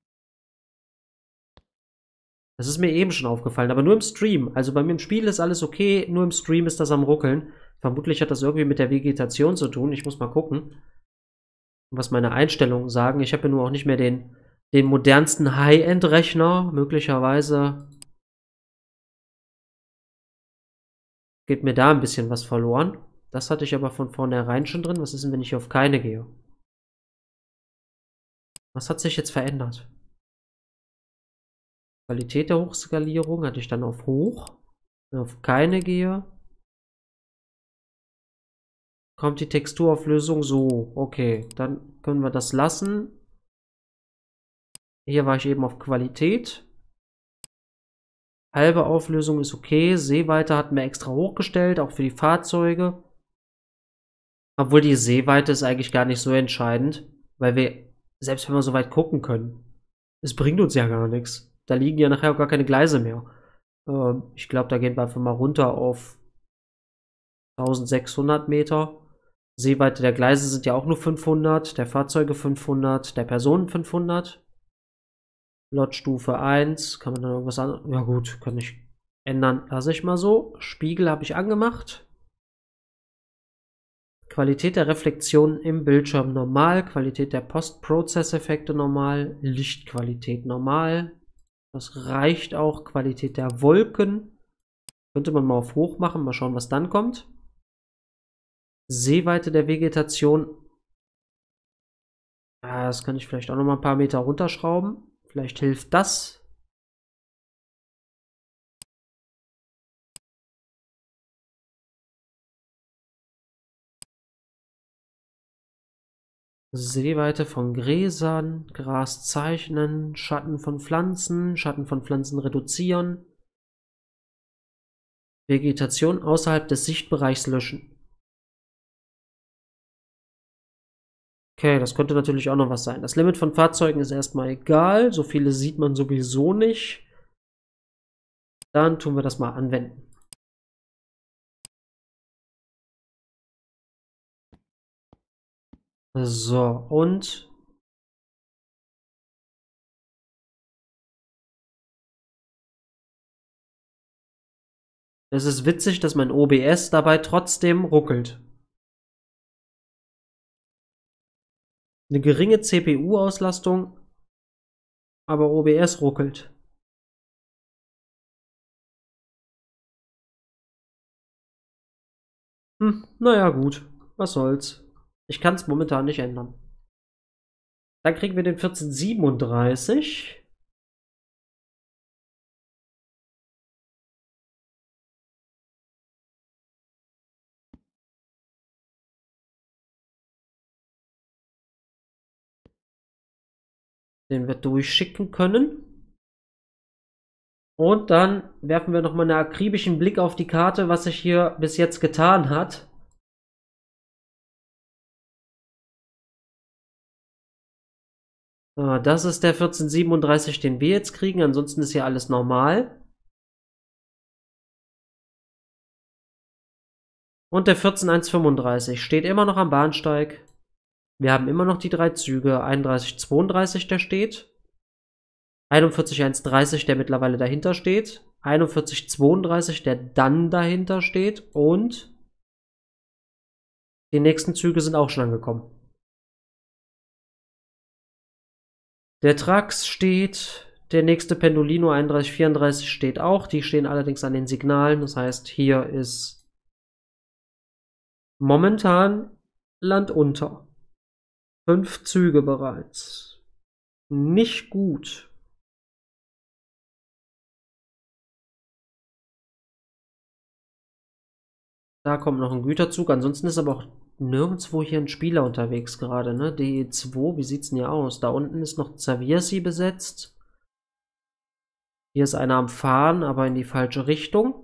Das ist mir eben schon aufgefallen, aber nur im Stream. Also bei mir im Spiel ist alles okay, nur im Stream ist das am Ruckeln. Vermutlich hat das irgendwie mit der Vegetation zu tun. Ich muss mal gucken. was meine Einstellungen sagen. Ich habe ja nur auch nicht mehr den, den modernsten High-End-Rechner. Möglicherweise geht mir da ein bisschen was verloren. Das hatte ich aber von vornherein schon drin. Was ist denn, wenn ich hier auf keine gehe? Was hat sich jetzt verändert? Qualität der Hochskalierung hatte ich dann auf hoch. Wenn ich auf keine gehe, kommt die Texturauflösung so. Okay, dann können wir das lassen. Hier war ich eben auf Qualität. Halbe Auflösung ist okay. Sehweite hatten wir extra hochgestellt, auch für die Fahrzeuge. Obwohl die Sehweite ist eigentlich gar nicht so entscheidend, weil wir, selbst wenn wir so weit gucken können, es bringt uns ja gar nichts. Da liegen ja nachher auch gar keine Gleise mehr. Ähm, ich glaube, da gehen wir einfach mal runter auf eintausendsechshundert Meter. Sehweite der Gleise sind ja auch nur fünfhundert, der Fahrzeuge fünfhundert, der Personen fünfhundert. Lotstufe eins, kann man dann irgendwas an? Ja gut, kann ich ändern, lasse ich mal so. Spiegel habe ich angemacht. Qualität der Reflexion im Bildschirm normal, Qualität der Post-Process-Effekte normal, Lichtqualität normal. Das reicht auch. Qualität der Wolken könnte man mal auf hoch machen, mal schauen, was dann kommt. Sehweite der Vegetation. Ah, das kann ich vielleicht auch noch mal ein paar Meter runterschrauben. Vielleicht hilft das. Sehweite von Gräsern, Gras zeichnen, Schatten von Pflanzen, Schatten von Pflanzen reduzieren. Vegetation außerhalb des Sichtbereichs löschen. Okay, das könnte natürlich auch noch was sein. Das Limit von Fahrzeugen ist erstmal egal. So viele sieht man sowieso nicht. Dann tun wir das mal anwenden. So, und es ist witzig, dass mein O B S dabei trotzdem ruckelt. Eine geringe C P U-Auslastung, aber O B S ruckelt. Hm, naja, gut. Was soll's. Ich kann es momentan nicht ändern. Dann kriegen wir den vierzehn siebenunddreißig. Den wir durchschicken können. Und dann werfen wir nochmal einen akribischen Blick auf die Karte, was sich hier bis jetzt getan hat. Das ist der vierzehn siebenunddreißig, den wir jetzt kriegen. Ansonsten ist hier alles normal. Und der vierzehn hundertfünfunddreißig steht immer noch am Bahnsteig. Wir haben immer noch die drei Züge. einunddreißig zweiunddreißig, der steht. einundvierzig hundertdreißig, der mittlerweile dahinter steht. einundvierzig zweiunddreißig, der dann dahinter steht. Und die nächsten Züge sind auch schon angekommen. Der Trax steht. Der nächste Pendolino einunddreißig vierunddreißig steht auch. Die stehen allerdings an den Signalen. Das heißt, hier ist momentan Land unter. Fünf Züge bereits. Nicht gut. Da kommt noch ein Güterzug. Ansonsten ist aber auch nirgendwo hier ein Spieler unterwegs gerade, ne? D E zwei, wie sieht's denn hier aus? Da unten ist noch Zaviersi besetzt. Hier ist einer am Fahren, aber in die falsche Richtung.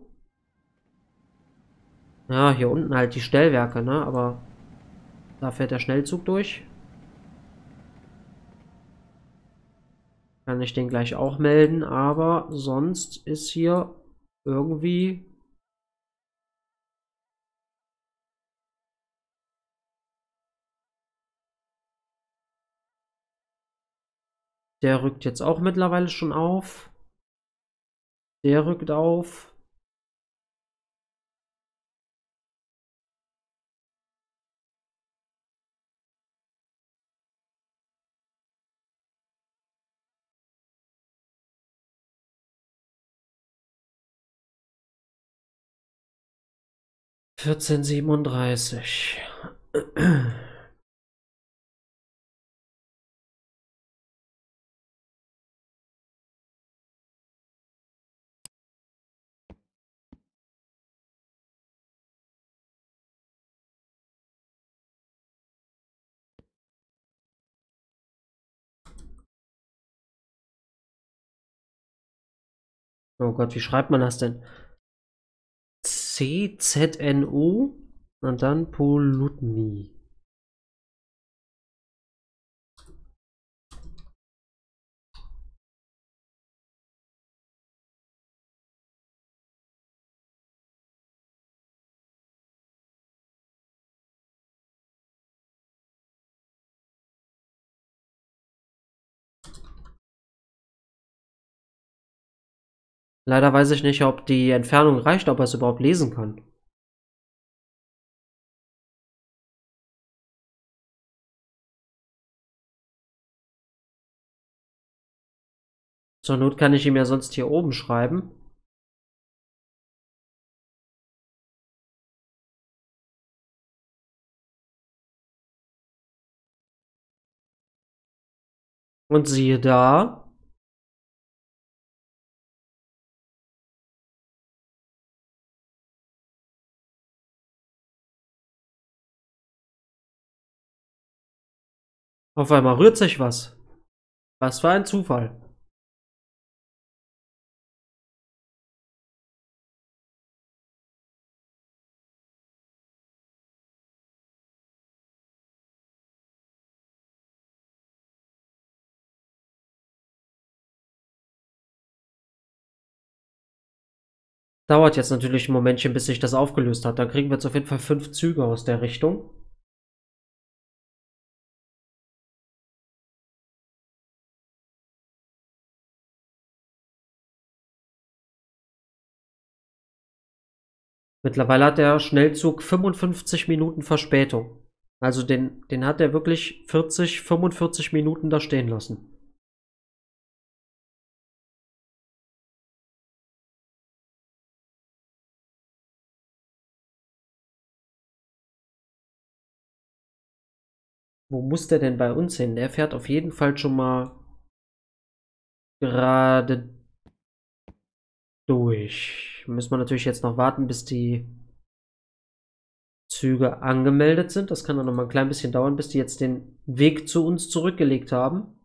Ja, hier unten halt die Stellwerke, ne? Aber da fährt der Schnellzug durch. Kann ich den gleich auch melden, aber sonst ist hier irgendwie der rückt jetzt auch mittlerweile schon auf. Der rückt auf. vierzehn siebenunddreißig. Oh Gott, wie schreibt man das denn? C Z N U und dann Polutny. Leider weiß ich nicht, ob die Entfernung reicht, ob er es überhaupt lesen kann. Zur Not kann ich ihm ja sonst hier oben schreiben. Und siehe da. Auf einmal rührt sich was. Was für ein Zufall. Dauert jetzt natürlich ein Momentchen, bis sich das aufgelöst hat. Dann kriegen wir jetzt auf jeden Fall fünf Züge aus der Richtung. Mittlerweile hat der Schnellzug fünfundfünfzig Minuten Verspätung. Also den, den hat er wirklich vierzig, fünfundvierzig Minuten da stehen lassen. Wo muss der denn bei uns hin? Der fährt auf jeden Fall schon mal gerade durch. Müssen wir natürlich jetzt noch warten, bis die Züge angemeldet sind. Das kann dann noch mal ein klein bisschen dauern, bis die jetzt den Weg zu uns zurückgelegt haben.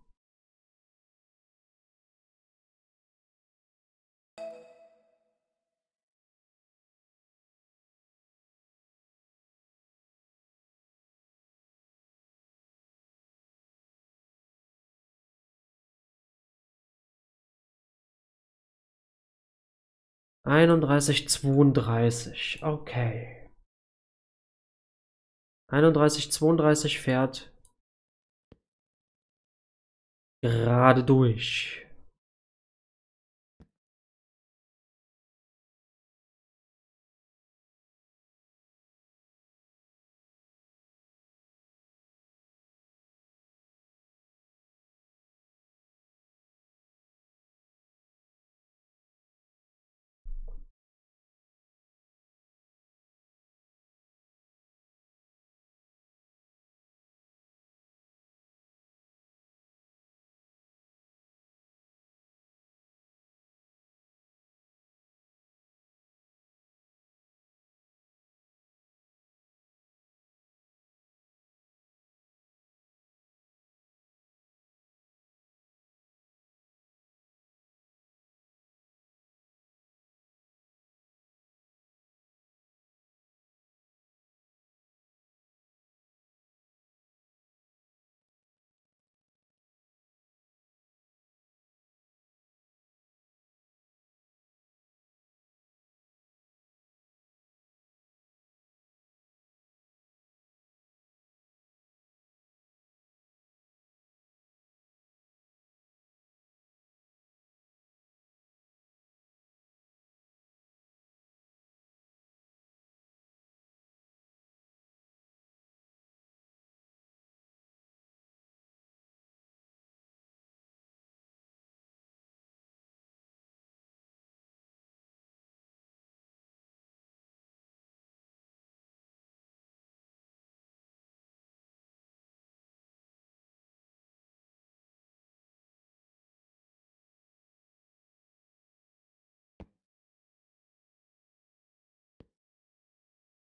einunddreißig zweiunddreißig. Okay. einunddreißig zweiunddreißig fährt gerade durch.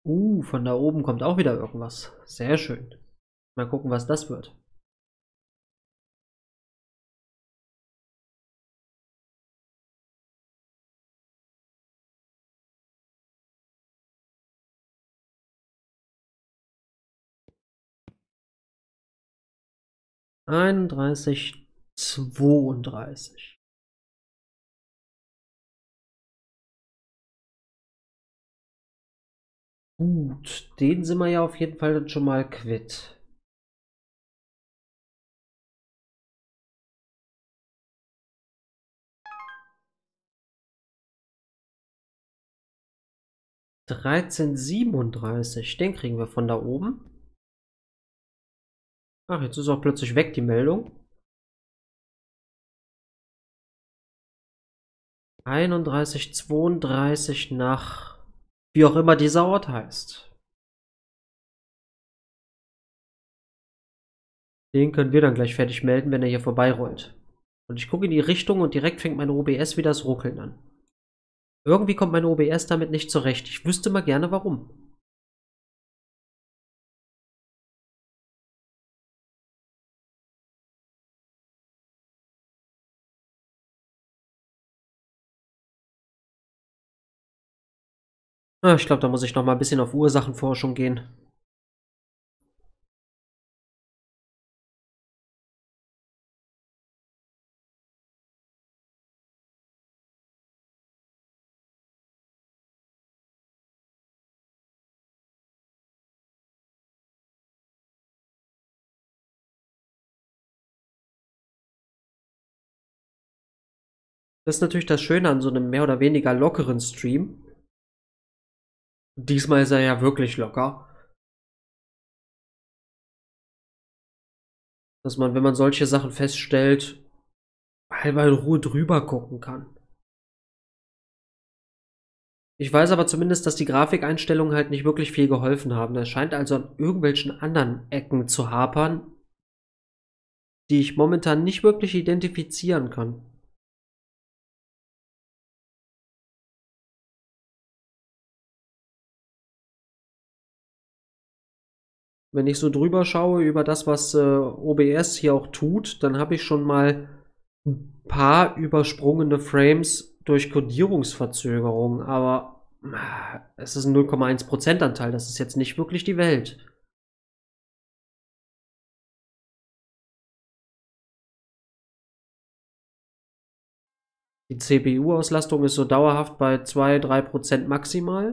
Uh, von da oben kommt auch wieder irgendwas. Sehr schön. Mal gucken, was das wird. einunddreißig, zweiunddreißig. Gut, den sind wir ja auf jeden Fall dann schon mal quitt. dreizehn siebenunddreißig, den kriegen wir von da oben. Ach, jetzt ist auch plötzlich weg die Meldung. einunddreißig, zweiunddreißig nach, wie auch immer dieser Ort heißt. Den können wir dann gleich fertig melden, wenn er hier vorbeirollt. Und ich gucke in die Richtung und direkt fängt meine O B S wieder das Ruckeln an. Irgendwie kommt meine O B S damit nicht zurecht. Ich wüsste mal gerne warum. Ah, ich glaube, da muss ich noch mal ein bisschen auf Ursachenforschung gehen. Das ist natürlich das Schöne an so einem mehr oder weniger lockeren Stream. Diesmal ist er ja wirklich locker. Dass man, wenn man solche Sachen feststellt, halber in Ruhe drüber gucken kann. Ich weiß aber zumindest, dass die Grafikeinstellungen halt nicht wirklich viel geholfen haben. Es scheint also an irgendwelchen anderen Ecken zu hapern, die ich momentan nicht wirklich identifizieren kann. Wenn ich so drüber schaue über das, was äh, O B S hier auch tut, dann habe ich schon mal ein paar übersprungene Frames durch Codierungsverzögerung, aber äh, es ist ein null Komma eins Prozent Anteil, das ist jetzt nicht wirklich die Welt. Die C P U-Auslastung ist so dauerhaft bei zwei bis drei Prozent maximal.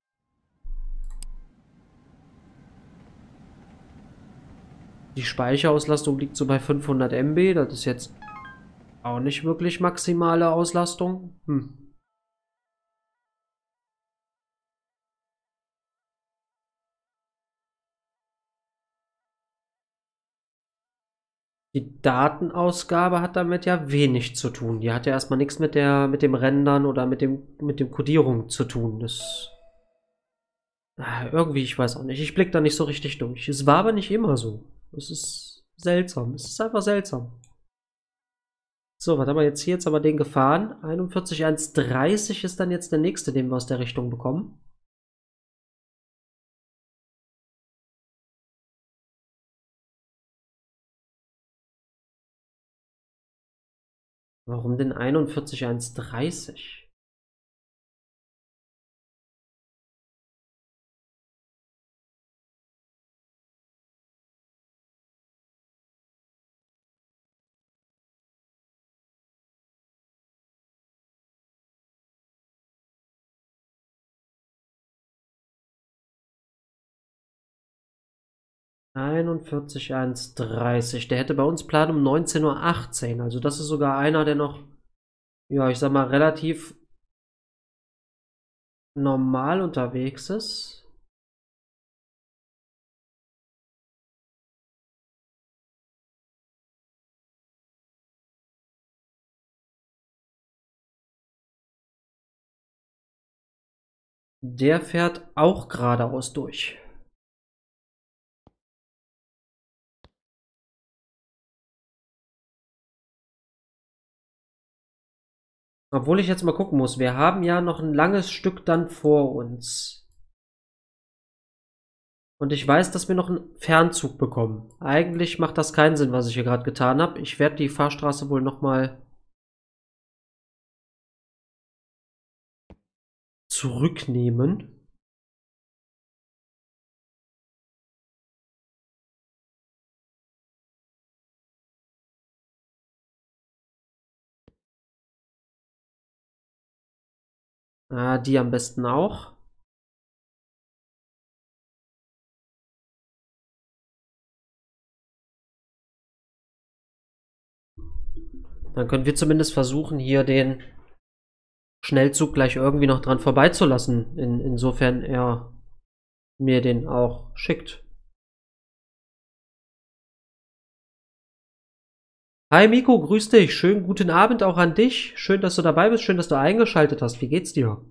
Die Speicherauslastung liegt so bei fünfhundert Megabyte. Das ist jetzt auch nicht wirklich maximale Auslastung. Hm. Die Datenausgabe hat damit ja wenig zu tun. Die hat ja erstmal nichts mit der, mit dem Rendern oder mit dem, mit dem Codierung zu tun. Das ah, irgendwie, ich weiß auch nicht. Ich blick da nicht so richtig durch. Es war aber nicht immer so. Es ist seltsam. Es ist einfach seltsam. So, was haben wir jetzt hier? Jetzt aber den gefahren. einundvierzig Komma eins dreißig ist dann jetzt der nächste, den wir aus der Richtung bekommen. Warum denn einundvierzig Komma eins dreißig? einundvierzig Komma eins dreißig. Der hätte bei uns Plan um neunzehn Uhr achtzehn. Also das ist sogar einer, der noch, ja, ich sag mal, relativ normal unterwegs ist. Der fährt auch geradeaus durch. Obwohl ich jetzt mal gucken muss. Wir haben ja noch ein langes Stück dann vor uns. Und ich weiß, dass wir noch einen Fernzug bekommen. Eigentlich macht das keinen Sinn, was ich hier gerade getan habe. Ich werde die Fahrstraße wohl nochmal zurücknehmen. Ah, die am besten auch. Dann können wir zumindest versuchen, hier den Schnellzug gleich irgendwie noch dran vorbeizulassen. In, insofern er mir den auch schickt. Hi Miko, grüß dich. Schönen guten Abend auch an dich. Schön, dass du dabei bist. Schön, dass du eingeschaltet hast. Wie geht's dir?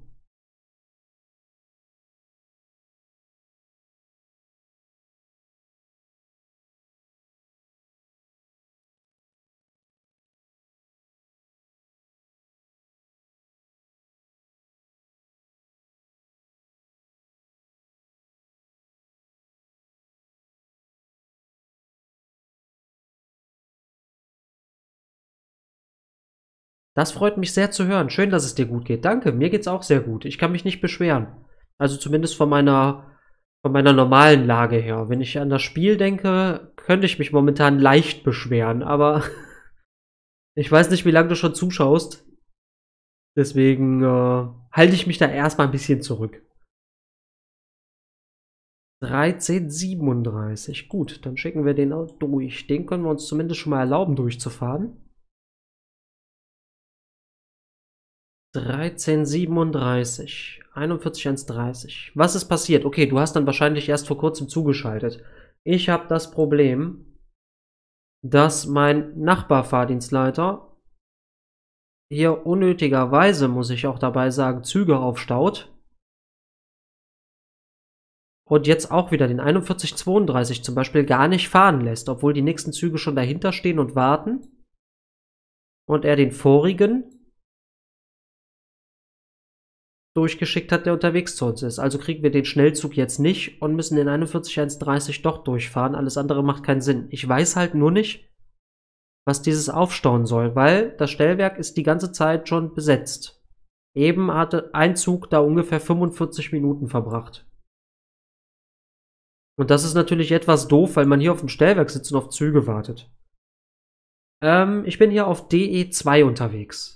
Das freut mich sehr zu hören. Schön, dass es dir gut geht. Danke, mir geht's auch sehr gut. Ich kann mich nicht beschweren. Also zumindest von meiner, von meiner normalen Lage her. Wenn ich an das Spiel denke, könnte ich mich momentan leicht beschweren, aber ich weiß nicht, wie lange du schon zuschaust. Deswegen äh, halte ich mich da erstmal ein bisschen zurück. dreizehn siebenunddreißig. Gut, dann schicken wir den auch durch. Den können wir uns zumindest schon mal erlauben, durchzufahren. dreizehn siebenunddreißig. einundvierzig eins dreißig. Was ist passiert? Okay, du hast dann wahrscheinlich erst vor kurzem zugeschaltet. Ich habe das Problem, dass mein Nachbarfahrdienstleiter hier unnötigerweise, muss ich auch dabei sagen, Züge aufstaut. Und jetzt auch wieder den einundvierzig zweiunddreißig zum Beispiel gar nicht fahren lässt, obwohl die nächsten Züge schon dahinter stehen und warten. Und er den vorigen durchgeschickt hat, der unterwegs zu uns ist. Also kriegen wir den Schnellzug jetzt nicht und müssen den einundvierzig eins dreißig doch durchfahren. Alles andere macht keinen Sinn. Ich weiß halt nur nicht, was dieses aufstauen soll, weil das Stellwerk ist die ganze Zeit schon besetzt. Eben hatte ein Zug da ungefähr fünfundvierzig Minuten verbracht. Und das ist natürlich etwas doof, weil man hier auf dem Stellwerk sitzt und auf Züge wartet. Ähm, ich bin hier auf D E zwei unterwegs.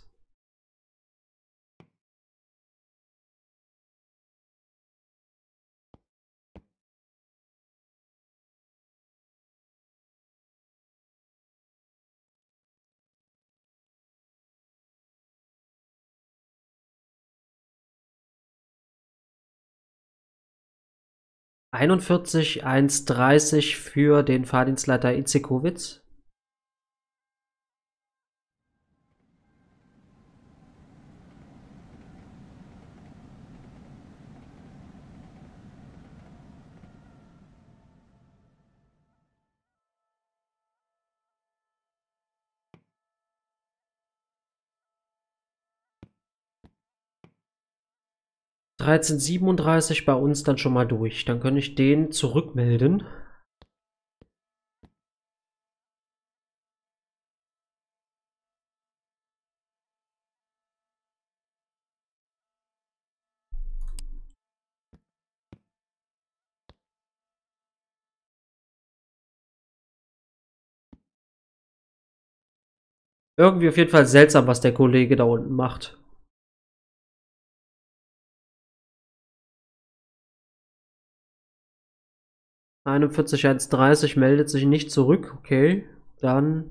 einundvierzig eins dreißig für den Fahrdienstleiter Itzikowitz. dreizehn siebenunddreißig bei uns dann schon mal durch. Dann kann ich den zurückmelden. Irgendwie auf jeden Fall seltsam, was der Kollege da unten macht. einundvierzig eins dreißig meldet sich nicht zurück. Okay, dann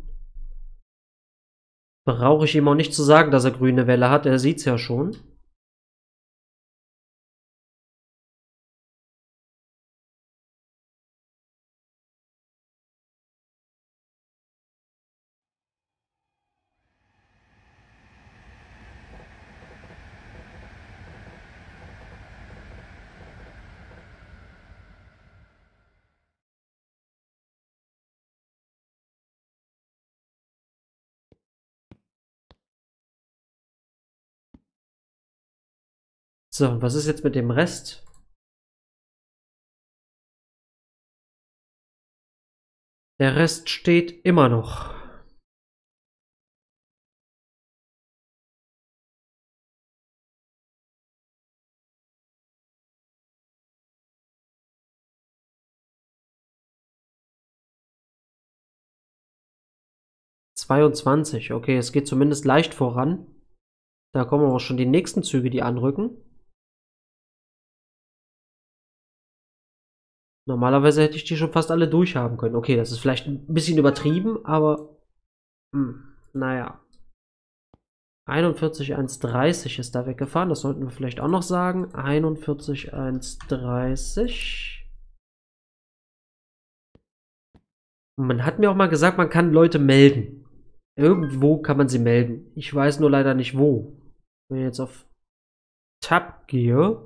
brauche ich ihm auch nicht zu sagen, dass er grüne Welle hat. Er sieht's ja schon. So, und was ist jetzt mit dem Rest? Der Rest steht immer noch. zweiundzwanzig, okay, es geht zumindest leicht voran. Da kommen auch schon die nächsten Züge, die anrücken. Normalerweise hätte ich die schon fast alle durchhaben können. Okay, das ist vielleicht ein bisschen übertrieben, aber hm, naja. einundvierzig Komma eins dreißig ist da weggefahren, das sollten wir vielleicht auch noch sagen. einundvierzig Komma eins dreißig. Man hat mir auch mal gesagt, man kann Leute melden. Irgendwo kann man sie melden. Ich weiß nur leider nicht wo. Wenn ich jetzt auf Tab gehe.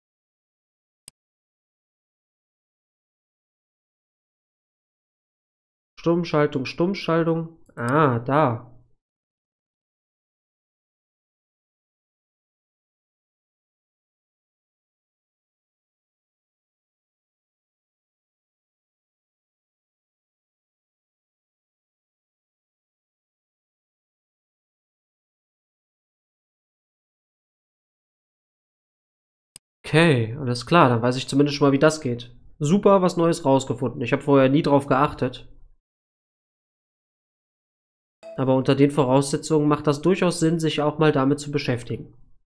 Stummschaltung, Stummschaltung. Ah, da. Okay, alles klar. Dann weiß ich zumindest schon mal, wie das geht. Super, was Neues rausgefunden. Ich habe vorher nie drauf geachtet. Aber unter den Voraussetzungen macht das durchaus Sinn, sich auch mal damit zu beschäftigen.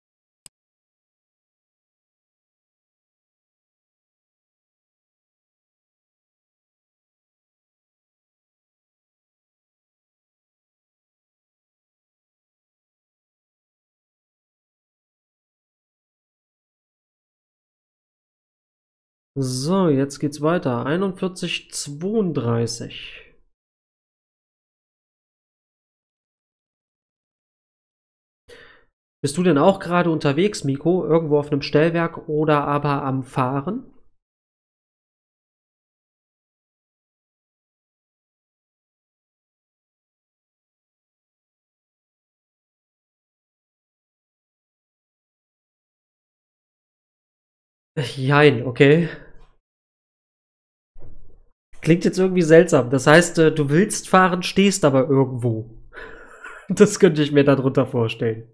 So, jetzt geht's weiter. einundvierzig Komma zweiunddreißig. Bist du denn auch gerade unterwegs, Miko? Irgendwo auf einem Stellwerk oder aber am Fahren? Jein, okay. Klingt jetzt irgendwie seltsam. Das heißt, äh, du willst fahren, stehst aber irgendwo. Das könnte ich mir darunter vorstellen.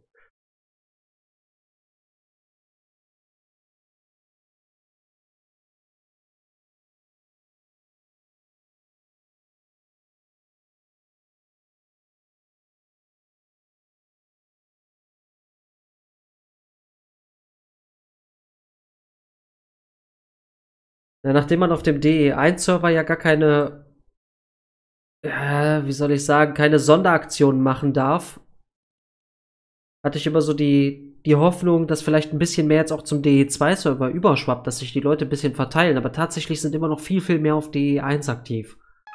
Ja, nachdem man auf dem D E eins Server ja gar keine, äh, wie soll ich sagen, keine Sonderaktionen machen darf, hatte ich immer so die, die Hoffnung, dass vielleicht ein bisschen mehr jetzt auch zum D E zwei Server überschwappt, dass sich die Leute ein bisschen verteilen. Aber tatsächlich sind immer noch viel, viel mehr auf D E eins aktiv.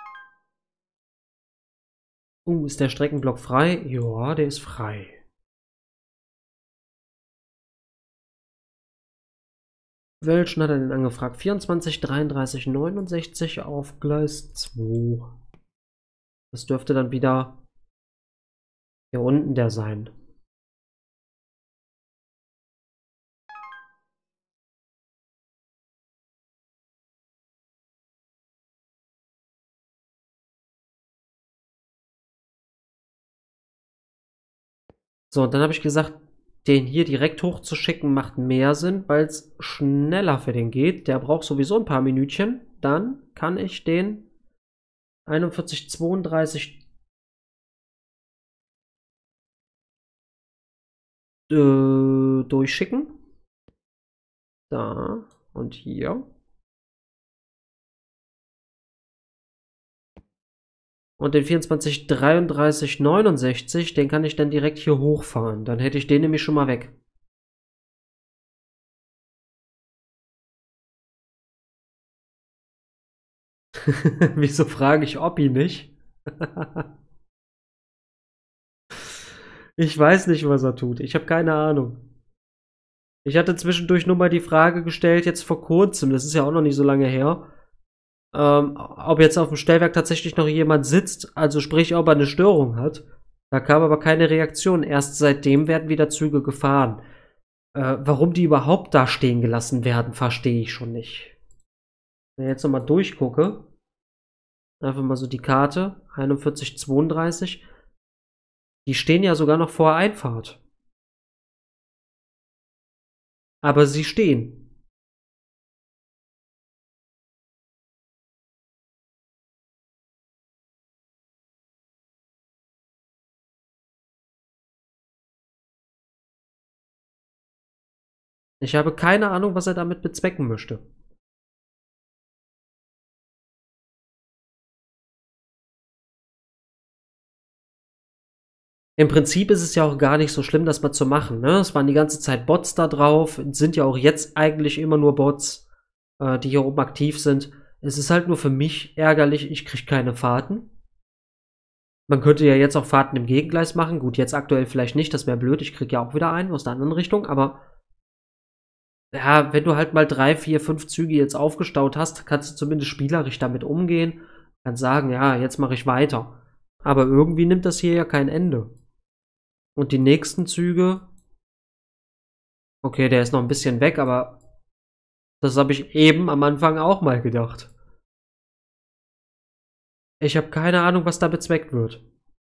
Uh, ist der Streckenblock frei? Ja, der ist frei. Welchen hat er denn angefragt? vierundzwanzig, dreiunddreißig, neunundsechzig auf Gleis zwei. Das dürfte dann wieder hier unten der sein. So, und dann habe ich gesagt, den hier direkt hochzuschicken macht mehr Sinn, weil es schneller für den geht. Der braucht sowieso ein paar Minütchen. Dann kann ich den einundvierzig zweiunddreißig äh, durchschicken. Da und hier. Und den vierundzwanzig dreiunddreißig neunundsechzig, den kann ich dann direkt hier hochfahren. Dann hätte ich den nämlich schon mal weg. Wieso frage ich Oppi nicht? Ich weiß nicht, was er tut. Ich habe keine Ahnung. Ich hatte zwischendurch nur mal die Frage gestellt, jetzt vor kurzem, das ist ja auch noch nicht so lange her, ähm, ob jetzt auf dem Stellwerk tatsächlich noch jemand sitzt, also sprich, ob er eine Störung hat. Da kam aber keine Reaktion. Erst seitdem werden wieder Züge gefahren. Äh, warum die überhaupt da stehen gelassen werden, verstehe ich schon nicht. Wenn ich jetzt nochmal durchgucke. Einfach mal so die Karte. einundvierzig zweiunddreißig. Die stehen ja sogar noch vor Einfahrt. Aber sie stehen. Ich habe keine Ahnung, was er damit bezwecken möchte. Im Prinzip ist es ja auch gar nicht so schlimm, das mal zu machen, ne? Es waren die ganze Zeit Bots da drauf, sind ja auch jetzt eigentlich immer nur Bots, äh, die hier oben aktiv sind. Es ist halt nur für mich ärgerlich, ich kriege keine Fahrten. Man könnte ja jetzt auch Fahrten im Gegengleis machen. Gut, jetzt aktuell vielleicht nicht, das wäre blöd. Ich kriege ja auch wieder einen aus der anderen Richtung, aber ja, wenn du halt mal drei, vier, fünf Züge jetzt aufgestaut hast, kannst du zumindest spielerisch damit umgehen. Kannst sagen, ja, jetzt mache ich weiter. Aber irgendwie nimmt das hier ja kein Ende. Und die nächsten Züge, okay, der ist noch ein bisschen weg, aber das habe ich eben am Anfang auch mal gedacht. Ich habe keine Ahnung, was da bezweckt wird.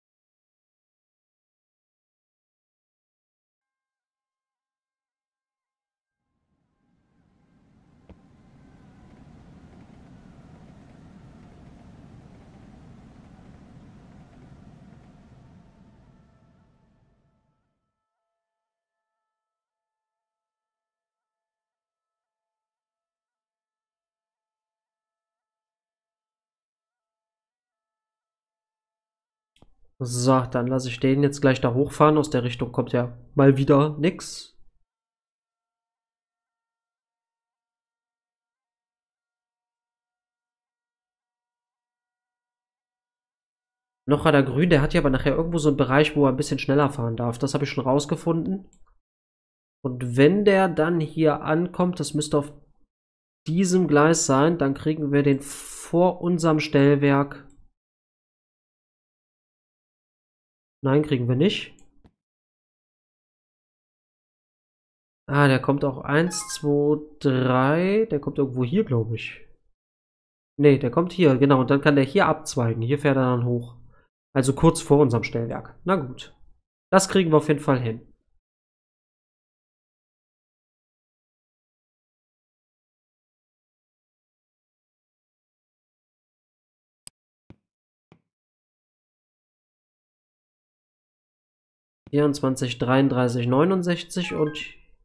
So, dann lasse ich den jetzt gleich da hochfahren. Aus der Richtung kommt ja mal wieder nix. Noch hat er grün, der hat ja aber nachher irgendwo so einen Bereich, wo er ein bisschen schneller fahren darf. Das habe ich schon rausgefunden. Und wenn der dann hier ankommt, das müsste auf diesem Gleis sein, dann kriegen wir den vor unserem Stellwerk. Nein, kriegen wir nicht. Ah, der kommt auch eins, zwei, drei. Der kommt irgendwo hier, glaube ich. Nee, der kommt hier, genau. Und dann kann der hier abzweigen. Hier fährt er dann hoch. Also kurz vor unserem Stellwerk. Na gut. Das kriegen wir auf jeden Fall hin. vierundzwanzig, dreiunddreißig, neunundsechzig und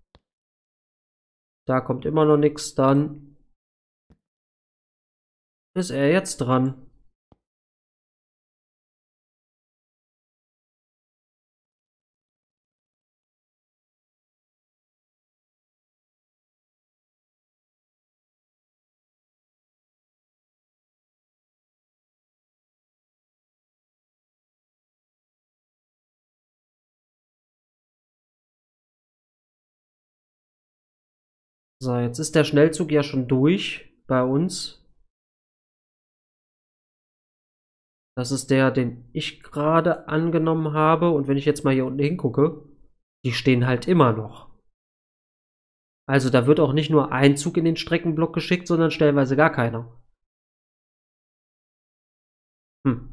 da kommt immer noch nichts. Dann ist er jetzt dran. So, jetzt ist der Schnellzug ja schon durch bei uns. Das ist der, den ich gerade angenommen habe. Und wenn ich jetzt mal hier unten hingucke, die stehen halt immer noch. Also da wird auch nicht nur ein Zug in den Streckenblock geschickt, sondern stellenweise gar keiner. Hm.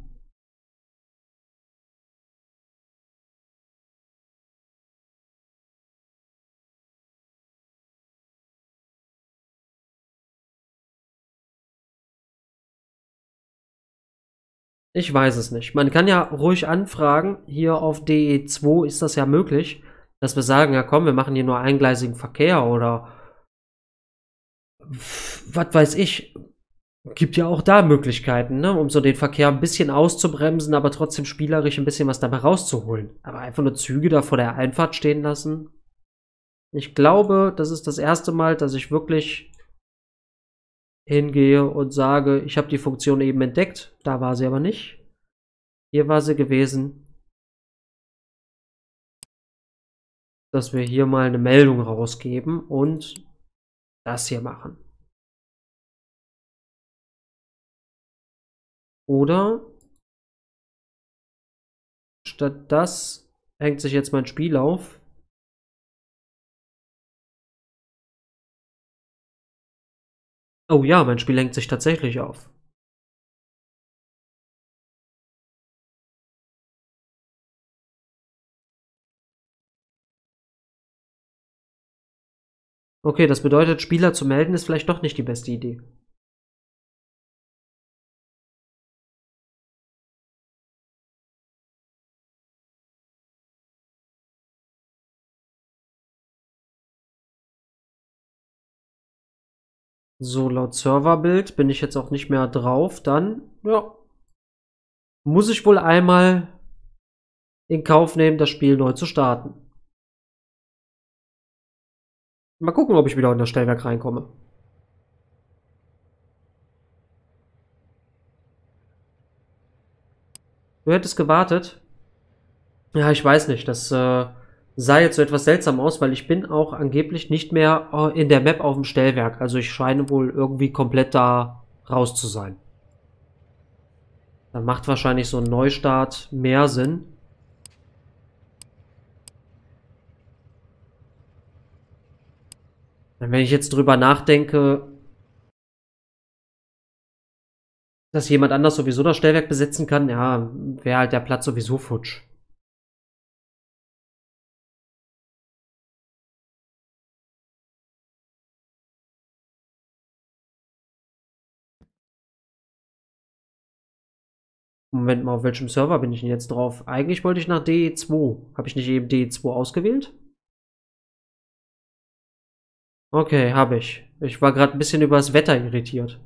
Ich weiß es nicht. Man kann ja ruhig anfragen, hier auf D E zwei ist das ja möglich, dass wir sagen, ja komm, wir machen hier nur eingleisigen Verkehr oder was weiß ich. Gibt ja auch da Möglichkeiten, ne, um so den Verkehr ein bisschen auszubremsen, aber trotzdem spielerisch ein bisschen was dabei rauszuholen. Aber einfach nur Züge da vor der Einfahrt stehen lassen. Ich glaube, das ist das erste Mal, dass ich wirklich hingehe und sage, ich habe die Funktion eben entdeckt. Da war sie aber nicht. Hier war sie gewesen, dass wir hier mal eine Meldung rausgeben und das hier machen. Oder statt das hängt sich jetzt mein Spiel auf. Oh ja, mein Spiel hängt sich tatsächlich auf. Okay, das bedeutet, Spieler zu melden ist vielleicht doch nicht die beste Idee. So, laut Serverbild bin ich jetzt auch nicht mehr drauf. Dann, ja, muss ich wohl einmal in Kauf nehmen, das Spiel neu zu starten. Mal gucken, ob ich wieder in das Stellwerk reinkomme. Du hättest gewartet. Ja, ich weiß nicht. Das äh, sah jetzt so etwas seltsam aus, weil ich bin auch angeblich nicht mehr äh, in der Map auf dem Stellwerk. Also ich scheine wohl irgendwie komplett da raus zu sein. Dann macht wahrscheinlich so ein Neustart mehr Sinn. Wenn ich jetzt drüber nachdenke, dass jemand anders sowieso das Stellwerk besetzen kann, ja, wäre halt der Platz sowieso futsch. Moment mal, auf welchem Server bin ich denn jetzt drauf? Eigentlich wollte ich nach D E zwei. Habe ich nicht eben D E zwei ausgewählt? Okay, habe ich. Ich war gerade ein bisschen über das Wetter irritiert.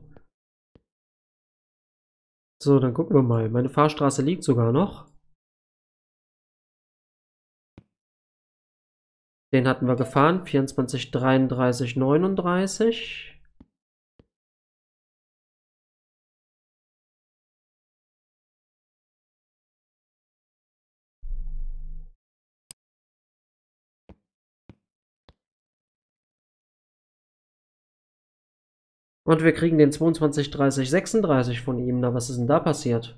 So, dann gucken wir mal. Meine Fahrstraße liegt sogar noch. Den hatten wir gefahren. vierundzwanzig, dreiunddreißig, neununddreißig. Und wir kriegen den zweiundzwanzig, dreißig, sechsunddreißig von ihm. Na, was ist denn da passiert?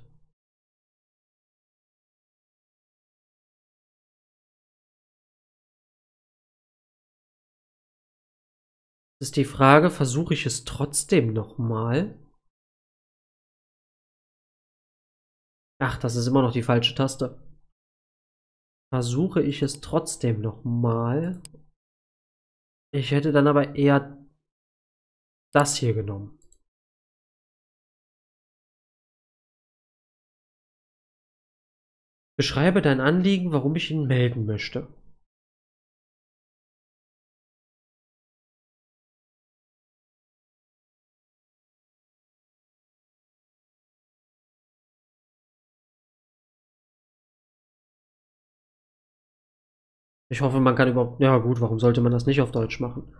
Das ist die Frage, versuche ich es trotzdem nochmal? Ach, das ist immer noch die falsche Taste. Versuche ich es trotzdem nochmal? Ich hätte dann aber eher das hier genommen. Beschreibe dein Anliegen, warum ich ihn melden möchte. Ich hoffe, man kann überhaupt. Ja, gut, warum sollte man das nicht auf Deutsch machen?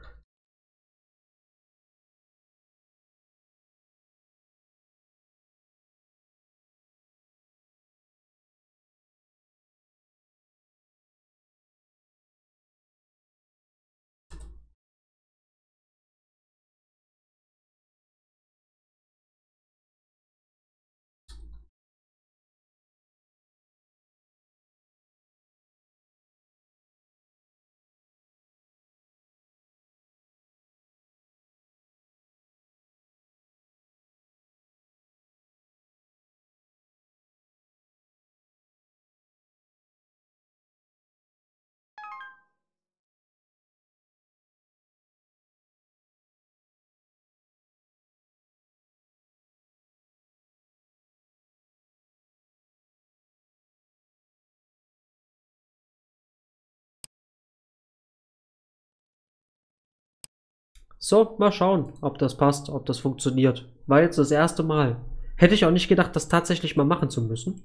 So, mal schauen, ob das passt, ob das funktioniert. War jetzt das erste Mal. Hätte ich auch nicht gedacht, das tatsächlich mal machen zu müssen.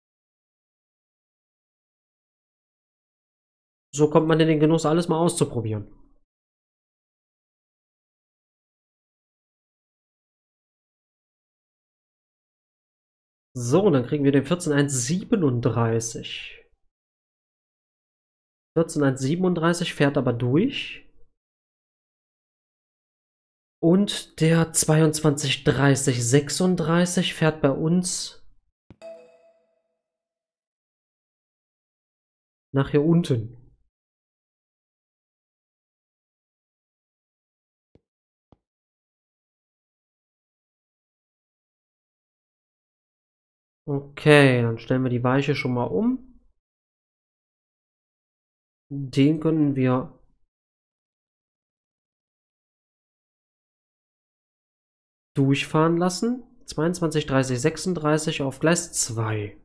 So kommt man in den Genuss, alles mal auszuprobieren. So, dann kriegen wir den vierzehn eins siebenunddreißig. vierzehn eins siebenunddreißig fährt aber durch. Und der zweiundzwanzig dreißig sechsunddreißig fährt bei uns nach hier unten. Okay, dann stellen wir die Weiche schon mal um. Den können wir durchfahren lassen. zweiundzwanzig, dreißig, sechsunddreißig auf Gleis zwei.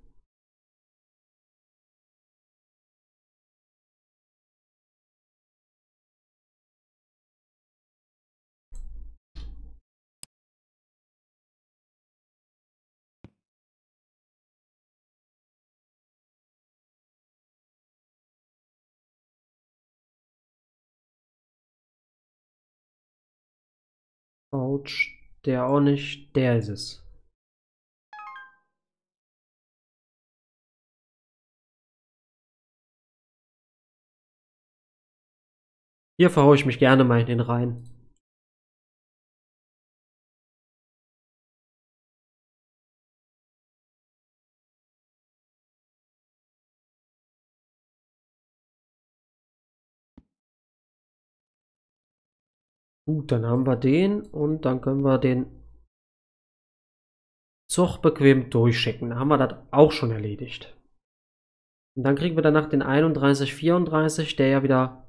Autsch, der auch nicht, der ist es. Hier verhaue ich mich gerne mal in den Rhein. Gut, dann haben wir den und dann können wir den Zug bequem durchschicken. Dann haben wir das auch schon erledigt. Und dann kriegen wir danach den einunddreißig, vierunddreißig, der ja wieder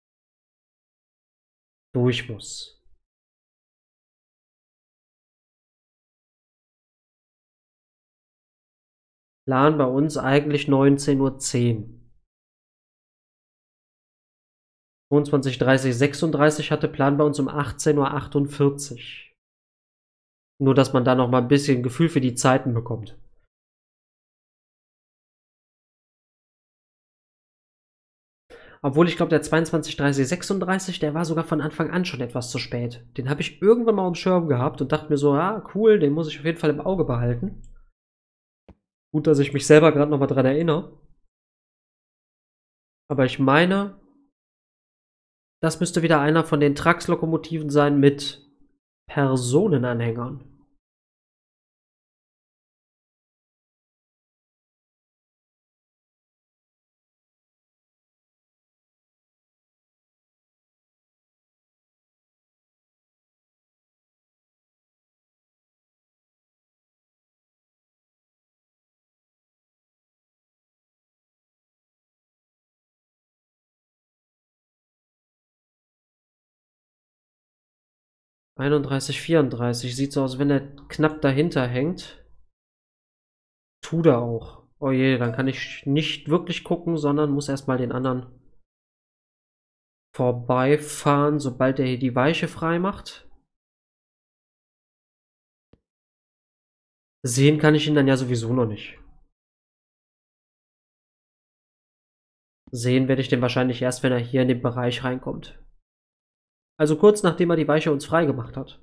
durch muss. Plan bei uns eigentlich neunzehn Uhr zehn. zweiundzwanzig, dreißig, sechsunddreißig hatte Plan bei uns um achtzehn Uhr achtundvierzig. Nur, dass man da noch mal ein bisschen Gefühl für die Zeiten bekommt. Obwohl ich glaube, der zweiundzwanzig, dreißig, sechsunddreißig, der war sogar von Anfang an schon etwas zu spät. Den habe ich irgendwann mal am Schirm gehabt und dachte mir so, ja, cool, den muss ich auf jeden Fall im Auge behalten. Gut, dass ich mich selber gerade noch mal dran erinnere. Aber ich meine, das müsste wieder einer von den Trax-Lokomotiven sein mit Personenanhängern. einunddreißig, vierunddreißig. Sieht so aus, wenn er knapp dahinter hängt. Tut er auch. Oh je, dann kann ich nicht wirklich gucken, sondern muss erstmal den anderen vorbeifahren, sobald er hier die Weiche frei macht. Sehen kann ich ihn dann ja sowieso noch nicht. Sehen werde ich den wahrscheinlich erst, wenn er hier in den Bereich reinkommt. Also kurz nachdem er die Weiche uns frei gemacht hat.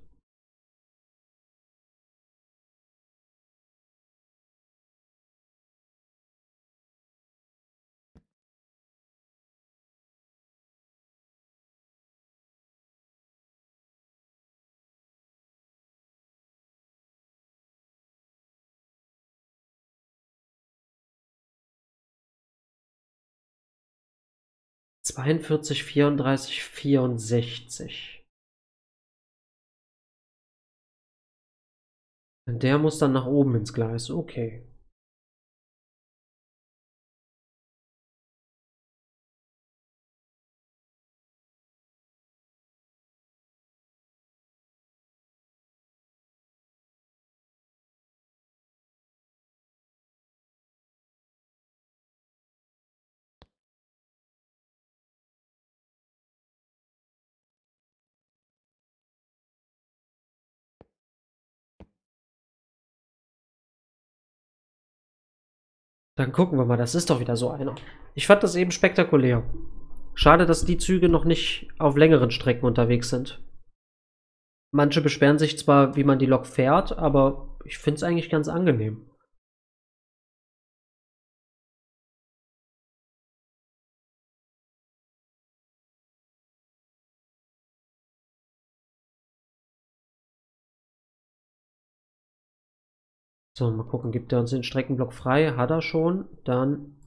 zweiundvierzig, vierunddreißig, vierundsechzig. Der muss dann nach oben ins Gleis. Okay. Dann gucken wir mal, das ist doch wieder so einer. Ich fand das eben spektakulär. Schade, dass die Züge noch nicht auf längeren Strecken unterwegs sind. Manche beschweren sich zwar, wie man die Lok fährt, aber ich finde es eigentlich ganz angenehm. So, mal gucken, gibt er uns den Streckenblock frei? Hat er schon. Dann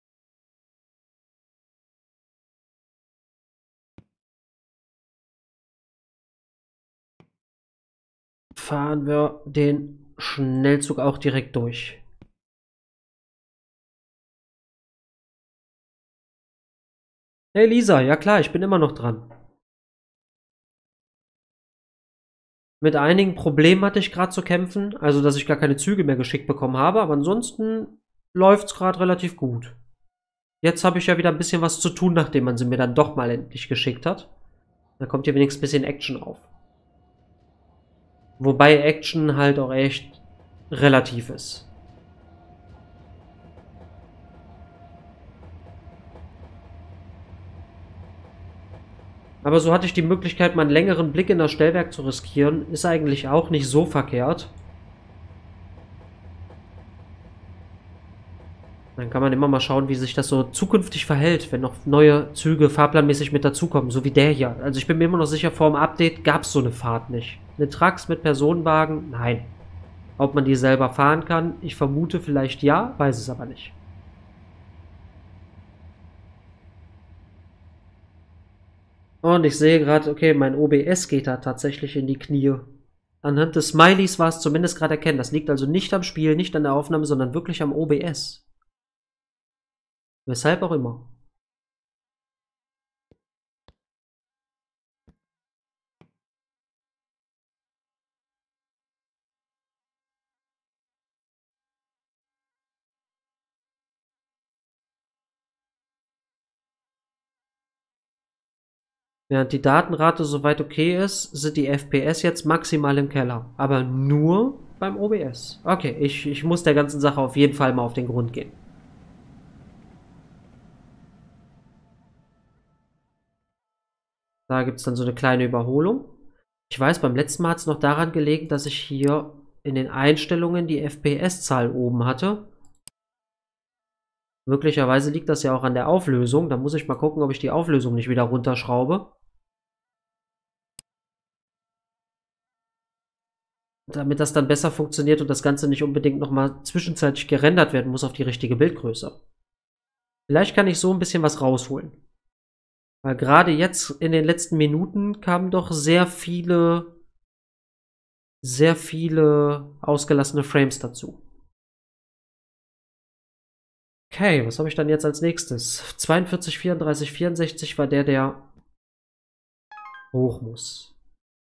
fahren wir den Schnellzug auch direkt durch. Hey Lisa, ja klar, ich bin immer noch dran. Mit einigen Problemen hatte ich gerade zu kämpfen, also dass ich gar keine Züge mehr geschickt bekommen habe, aber ansonsten läuft es gerade relativ gut. Jetzt habe ich ja wieder ein bisschen was zu tun, nachdem man sie mir dann doch mal endlich geschickt hat. Da kommt hier wenigstens ein bisschen Action auf. Wobei Action halt auch echt relativ ist. Aber so hatte ich die Möglichkeit, mal einen längeren Blick in das Stellwerk zu riskieren. Ist eigentlich auch nicht so verkehrt. Dann kann man immer mal schauen, wie sich das so zukünftig verhält, wenn noch neue Züge fahrplanmäßig mit dazukommen, so wie der hier. Also ich bin mir immer noch sicher, vor dem Update gab es so eine Fahrt nicht. Eine Trax mit Personenwagen? Nein. Ob man die selber fahren kann? Ich vermute vielleicht ja, weiß es aber nicht. Und ich sehe gerade, okay, mein O B S geht da tatsächlich in die Knie. Anhand des Smileys war es zumindest gerade erkennen. Das liegt also nicht am Spiel, nicht an der Aufnahme, sondern wirklich am O B S. Weshalb auch immer. Während die Datenrate soweit okay ist, sind die F P S jetzt maximal im Keller. Aber nur beim O B S. Okay, ich, ich muss der ganzen Sache auf jeden Fall mal auf den Grund gehen. Da gibt es dann so eine kleine Überholung. Ich weiß, beim letzten Mal hat es noch daran gelegen, dass ich hier in den Einstellungen die F P S-Zahl oben hatte. Möglicherweise liegt das ja auch an der Auflösung. Da muss ich mal gucken, ob ich die Auflösung nicht wieder runterschraube. Damit das dann besser funktioniert und das Ganze nicht unbedingt nochmal zwischenzeitlich gerendert werden muss auf die richtige Bildgröße. Vielleicht kann ich so ein bisschen was rausholen. Weil gerade jetzt in den letzten Minuten kamen doch sehr viele, sehr viele ausgelassene Frames dazu. Okay, was habe ich dann jetzt als nächstes? zweiundvierzig, vierunddreißig, vierundsechzig war der, der hoch muss.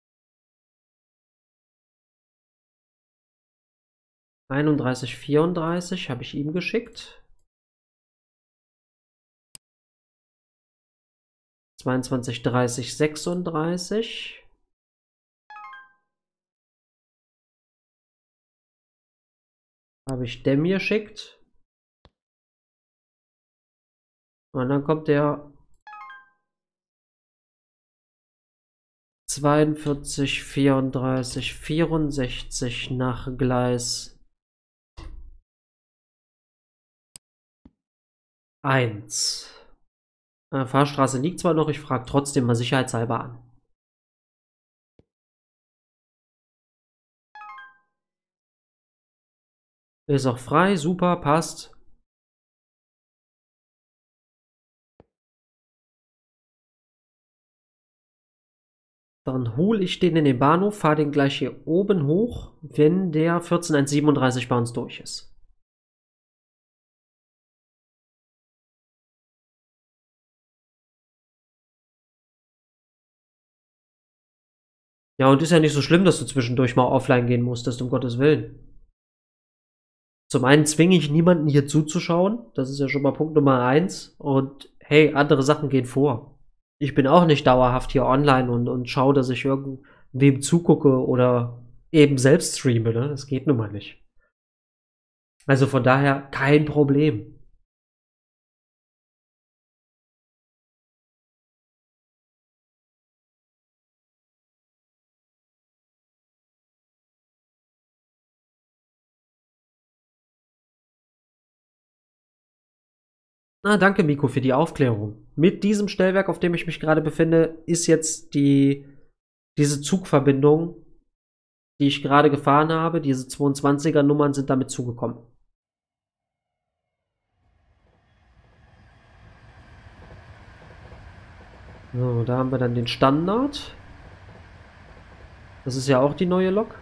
einunddreißig, vierunddreißig habe ich ihm geschickt. zweiundzwanzig, dreißig, sechsunddreißig. Habe ich dem geschickt. Und dann kommt der zweiundvierzig, vierunddreißig, vierundsechzig nach Gleis eins. Äh, Fahrstraße liegt zwar noch, ich frage trotzdem mal sicherheitshalber an. Ist auch frei, super, passt. Dann hole ich den in den Bahnhof, fahre den gleich hier oben hoch, wenn der vierzehn eins siebenunddreißig bei uns durch ist. Ja, und ist ja nicht so schlimm, dass du zwischendurch mal offline gehen musstest, um Gottes Willen. Zum einen zwinge ich niemanden hier zuzuschauen, das ist ja schon mal Punkt Nummer eins. Und hey, andere Sachen gehen vor. Ich bin auch nicht dauerhaft hier online und, und schaue, dass ich irgendwem zugucke oder eben selbst streame, ne? Das geht nun mal nicht. Also von daher kein Problem. Na, danke, Miko, für die Aufklärung. Mit diesem Stellwerk, auf dem ich mich gerade befinde, ist jetzt die, diese Zugverbindung, die ich gerade gefahren habe, diese zweiundzwanziger-Nummern sind damit zugekommen. So, da haben wir dann den Standard. Das ist ja auch die neue Lok.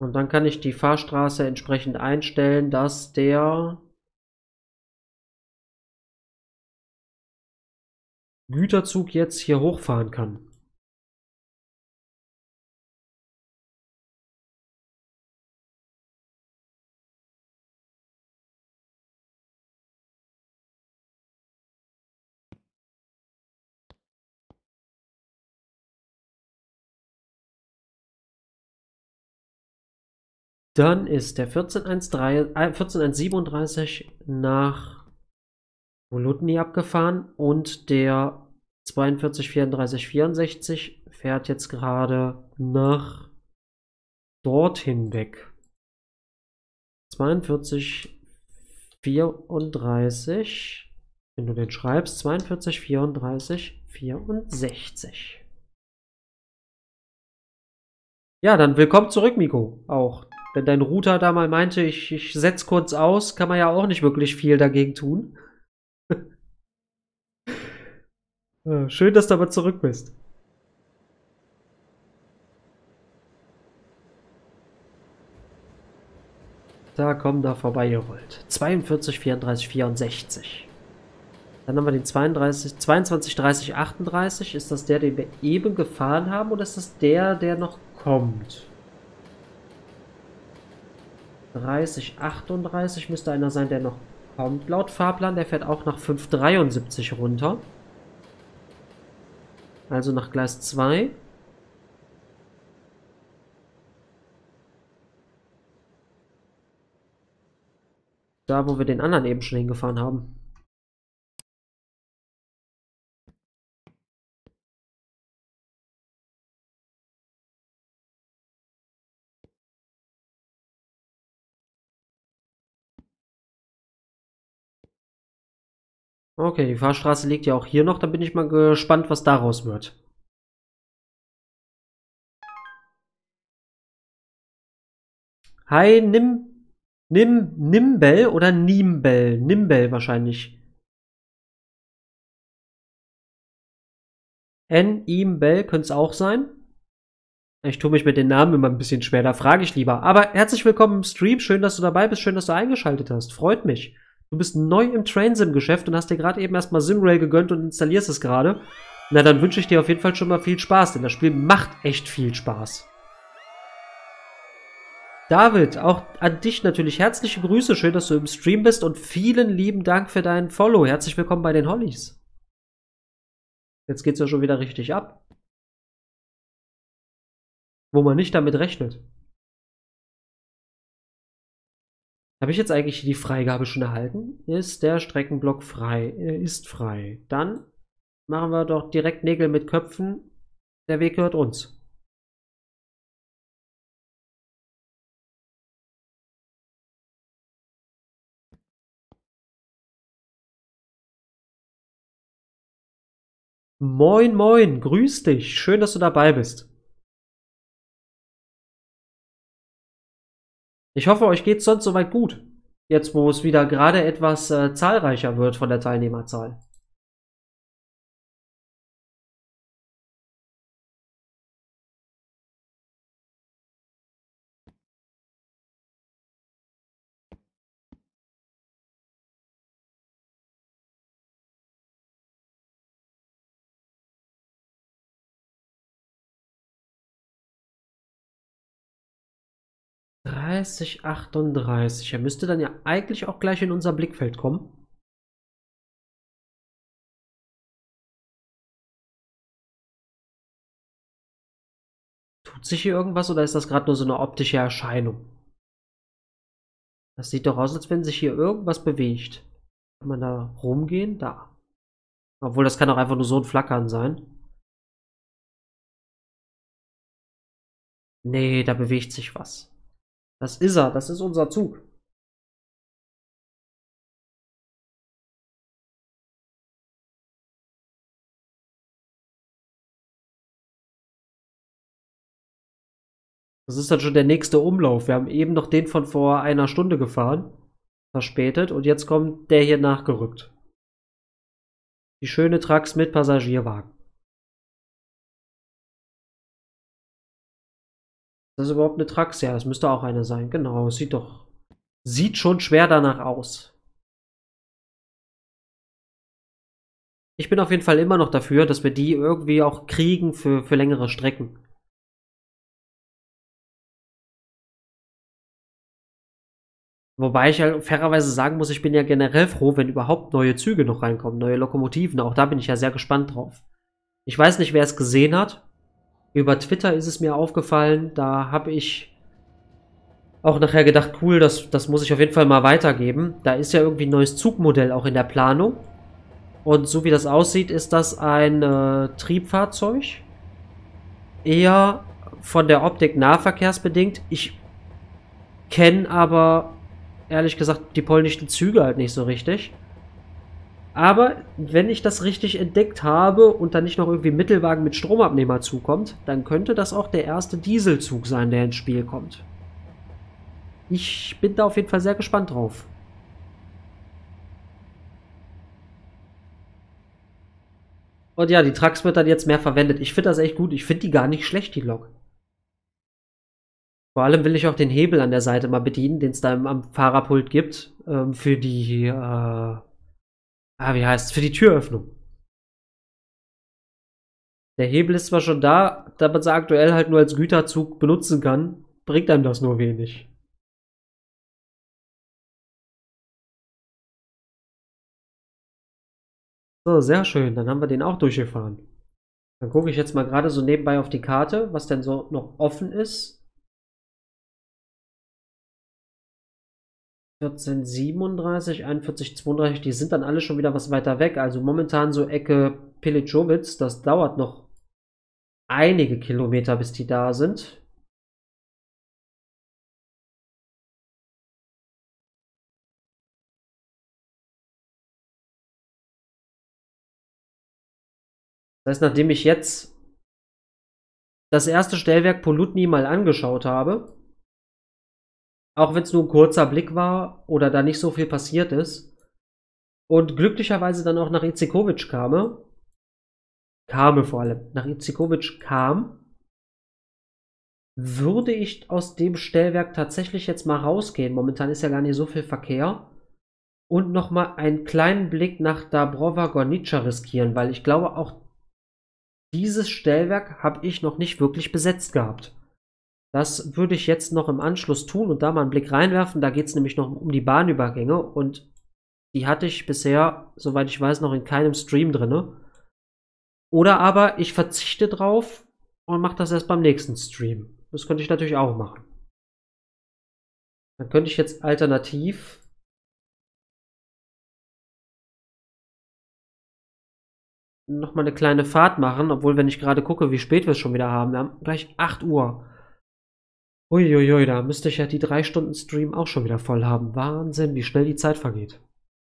Und dann kann ich die Fahrstraße entsprechend einstellen, dass der Güterzug jetzt hier hochfahren kann. Dann ist der vierzehn Eins siebenunddreißig nach Volodny abgefahren und der zweiundvierzig vierunddreißig vierundsechzig fährt jetzt gerade nach dorthin weg. zweiundvierzig vierunddreißig, wenn du den schreibst, zweiundvierzig vierunddreißig vierundsechzig. Ja, dann willkommen zurück, Miko, auch. Wenn dein Router da mal meinte, ich, ich setz kurz aus, kann man ja auch nicht wirklich viel dagegen tun. Schön, dass du aber zurück bist. Da kommen da vorbeigerollt. zweiundvierzig vierunddreißig vierundsechzig. Dann haben wir den zweiunddreißig, zweiundzwanzig dreißig achtunddreißig. Ist das der, den wir eben gefahren haben, oder ist das der, der noch kommt? dreißig achtunddreißig müsste einer sein, der noch kommt. Laut Fahrplan, der fährt auch nach fünf dreiundsiebzig runter. Also nach Gleis zwei. Da, wo wir den anderen eben schon hingefahren haben. Okay, die Fahrstraße liegt ja auch hier noch. Da bin ich mal gespannt, was daraus wird. Hi, Nim, Nim, Nimbel oder Nimbel? Nimbel wahrscheinlich. N-Imbel könnte es auch sein. Ich tue mich mit den Namen immer ein bisschen schwer, da frage ich lieber. Aber herzlich willkommen im Stream. Schön, dass du dabei bist. Schön, dass du eingeschaltet hast. Freut mich. Du bist neu im Train-Sim-Geschäft und hast dir gerade eben erstmal Simrail gegönnt und installierst es gerade. Na, dann wünsche ich dir auf jeden Fall schon mal viel Spaß, denn das Spiel macht echt viel Spaß. David, auch an dich natürlich herzliche Grüße. Schön, dass du im Stream bist und vielen lieben Dank für deinen Follow. Herzlich willkommen bei den Hollies. Jetzt geht's ja schon wieder richtig ab. Wo man nicht damit rechnet. Habe ich jetzt eigentlich die Freigabe schon erhalten? Ist der Streckenblock frei? Er ist frei. Dann machen wir doch direkt Nägel mit Köpfen. Der Weg gehört uns. Moin, moin, grüß dich. Schön, dass du dabei bist. Ich hoffe, euch geht's sonst soweit gut. Jetzt, wo es wieder gerade etwas äh, zahlreicher wird von der Teilnehmerzahl. dreißig achtunddreißig. Er müsste dann ja eigentlich auch gleich in unser Blickfeld kommen. Tut sich hier irgendwas oder ist das gerade nur so eine optische Erscheinung? Das sieht doch aus, als wenn sich hier irgendwas bewegt. Kann man da rumgehen? Da. Obwohl, das kann auch einfach nur so ein Flackern sein. Nee, da bewegt sich was. Das ist er, das ist unser Zug. Das ist dann schon der nächste Umlauf. Wir haben eben noch den von vor einer Stunde gefahren. Verspätet. Und jetzt kommt der hier nachgerückt. Die schöne Trax mit Passagierwagen. Das ist überhaupt eine Trax? Ja, das müsste auch eine sein. Genau, sieht doch. Sieht schon schwer danach aus. Ich bin auf jeden Fall immer noch dafür, dass wir die irgendwie auch kriegen für, für längere Strecken. Wobei ich halt fairerweise sagen muss, ich bin ja generell froh, wenn überhaupt neue Züge noch reinkommen, neue Lokomotiven. Auch da bin ich ja sehr gespannt drauf. Ich weiß nicht, wer es gesehen hat. Über Twitter ist es mir aufgefallen. Da habe ich auch nachher gedacht, cool, das, das muss ich auf jeden Fall mal weitergeben. Da ist ja irgendwie ein neues Zugmodell auch in der Planung. Und so wie das aussieht, ist das ein äh, Triebfahrzeug. Eher von der Optik nahverkehrsbedingt. Ich kenne aber, ehrlich gesagt, die polnischen Züge halt nicht so richtig. Aber wenn ich das richtig entdeckt habe und dann nicht noch irgendwie ein Mittelwagen mit Stromabnehmer zukommt, dann könnte das auch der erste Dieselzug sein, der ins Spiel kommt. Ich bin da auf jeden Fall sehr gespannt drauf. Und ja, die Trax wird dann jetzt mehr verwendet. Ich finde das echt gut. Ich finde die gar nicht schlecht, die Lok. Vor allem will ich auch den Hebel an der Seite mal bedienen, den es da am Fahrerpult gibt, ähm, für die, äh, ah, wie heißt es, für die Türöffnung. Der Hebel ist zwar schon da, da man sie aktuell halt nur als Güterzug benutzen kann, bringt einem das nur wenig. So, sehr schön. Dann haben wir den auch durchgefahren. Dann gucke ich jetzt mal gerade so nebenbei auf die Karte, was denn so noch offen ist. vierzehn siebenunddreißig, einundvierzig zweiunddreißig, die sind dann alle schon wieder was weiter weg. Also momentan so Ecke Piliczowitz, das dauert noch einige Kilometer, bis die da sind. Das heißt, nachdem ich jetzt das erste Stellwerk Polutny mal angeschaut habe, auch wenn es nur ein kurzer Blick war oder da nicht so viel passiert ist, und glücklicherweise dann auch nach Izikovic kam, kam vor allem, nach Izikovic kam, würde ich aus dem Stellwerk tatsächlich jetzt mal rausgehen. Momentan ist ja gar nicht so viel Verkehr. Und nochmal einen kleinen Blick nach Dabrova Gornica riskieren, weil ich glaube, auch dieses Stellwerk habe ich noch nicht wirklich besetzt gehabt. Das würde ich jetzt noch im Anschluss tun und da mal einen Blick reinwerfen. Da geht es nämlich noch um die Bahnübergänge und die hatte ich bisher, soweit ich weiß, noch in keinem Stream drin. Oder aber ich verzichte drauf und mache das erst beim nächsten Stream. Das könnte ich natürlich auch machen. Dann könnte ich jetzt alternativ noch mal eine kleine Fahrt machen, obwohl, wenn ich gerade gucke, wie spät wir es schon wieder haben. Wir haben gleich acht Uhr. Uiuiui, da müsste ich ja die drei Stunden Stream auch schon wieder voll haben. Wahnsinn, wie schnell die Zeit vergeht.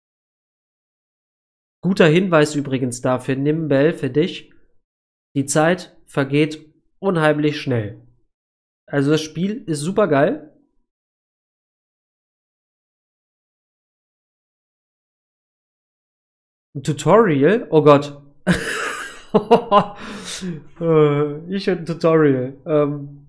Guter Hinweis übrigens dafür, Nimbel, für dich. Die Zeit vergeht unheimlich schnell. Also das Spiel ist super geil. Ein Tutorial? Oh Gott. Ich und ein Tutorial. Ähm,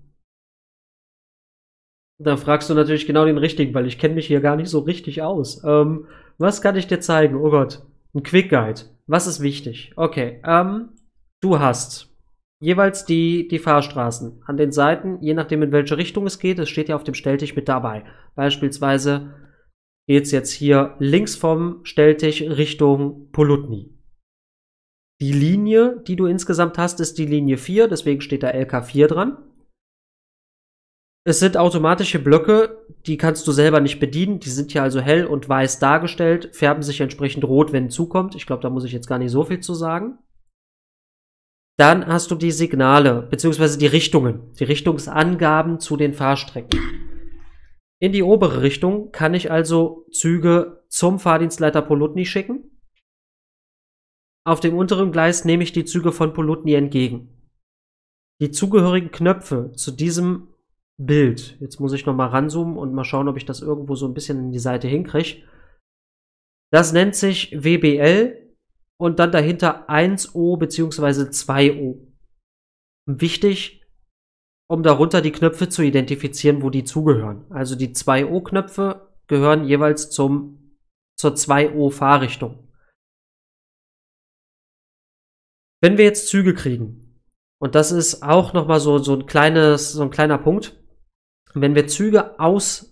da fragst du natürlich genau den richtigen, weil ich kenne mich hier gar nicht so richtig aus. Ähm, was kann ich dir zeigen? Oh Gott. Ein Quick Guide. Was ist wichtig? Okay. Ähm, du hast jeweils die, die Fahrstraßen an den Seiten, je nachdem in welche Richtung es geht. Es steht ja auf dem Stelltisch mit dabei. Beispielsweise geht es jetzt hier links vom Stelltisch Richtung Polutny. Die Linie, die du insgesamt hast, ist die Linie vier, deswegen steht da L K vier dran. Es sind automatische Blöcke, die kannst du selber nicht bedienen. Die sind hier also hell und weiß dargestellt, färben sich entsprechend rot, wenn zukommt. Ich glaube, da muss ich jetzt gar nicht so viel zu sagen. Dann hast du die Signale, beziehungsweise die Richtungen, die Richtungsangaben zu den Fahrstrecken. In die obere Richtung kann ich also Züge zum Fahrdienstleiter Polutny schicken. Auf dem unteren Gleis nehme ich die Züge von Polutny entgegen. Die zugehörigen Knöpfe zu diesem Bild, jetzt muss ich noch mal ranzoomen und mal schauen, ob ich das irgendwo so ein bisschen in die Seite hinkriege. Das nennt sich W B L und dann dahinter eins O bzw. zwei O. Wichtig, um darunter die Knöpfe zu identifizieren, wo die zugehören. Also die zwei O-Knöpfe gehören jeweils zum, zur zwei O-Fahrrichtung. Wenn wir jetzt Züge kriegen, und das ist auch nochmal so, so, ein kleines, so ein kleiner Punkt, wenn wir Züge aus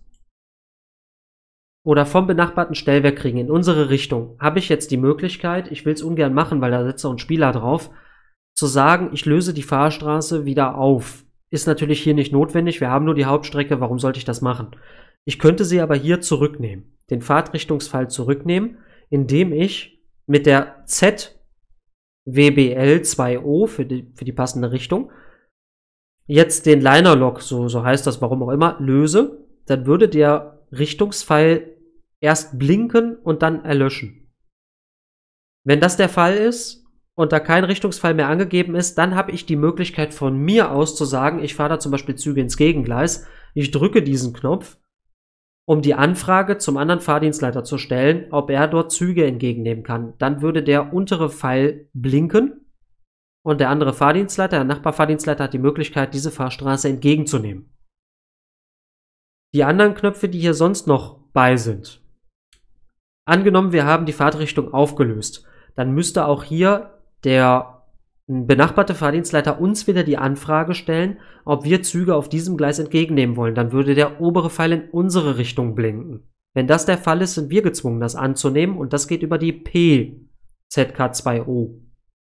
oder vom benachbarten Stellwerk kriegen in unsere Richtung, habe ich jetzt die Möglichkeit, ich will es ungern machen, weil da sitzt auch ein Spieler drauf, zu sagen, ich löse die Fahrstraße wieder auf. Ist natürlich hier nicht notwendig, wir haben nur die Hauptstrecke, warum sollte ich das machen? Ich könnte sie aber hier zurücknehmen, den Fahrtrichtungsfall zurücknehmen, indem ich mit der Z W B L zwei O für die, für die passende Richtung jetzt den Liner-Lock, so, so heißt das, warum auch immer, löse, dann würde der Richtungspfeil erst blinken und dann erlöschen. Wenn das der Fall ist und da kein Richtungspfeil mehr angegeben ist, dann habe ich die Möglichkeit von mir aus zu sagen, ich fahre da zum Beispiel Züge ins Gegengleis, ich drücke diesen Knopf, um die Anfrage zum anderen Fahrdienstleiter zu stellen, ob er dort Züge entgegennehmen kann. Dann würde der untere Pfeil blinken und der andere Fahrdienstleiter, der Nachbarfahrdienstleiter, hat die Möglichkeit, diese Fahrstraße entgegenzunehmen. Die anderen Knöpfe, die hier sonst noch bei sind. Angenommen, wir haben die Fahrtrichtung aufgelöst. Dann müsste auch hier der benachbarte Fahrdienstleiter uns wieder die Anfrage stellen, ob wir Züge auf diesem Gleis entgegennehmen wollen. Dann würde der obere Pfeil in unsere Richtung blinken. Wenn das der Fall ist, sind wir gezwungen, das anzunehmen. Und das geht über die P Z K zwei O.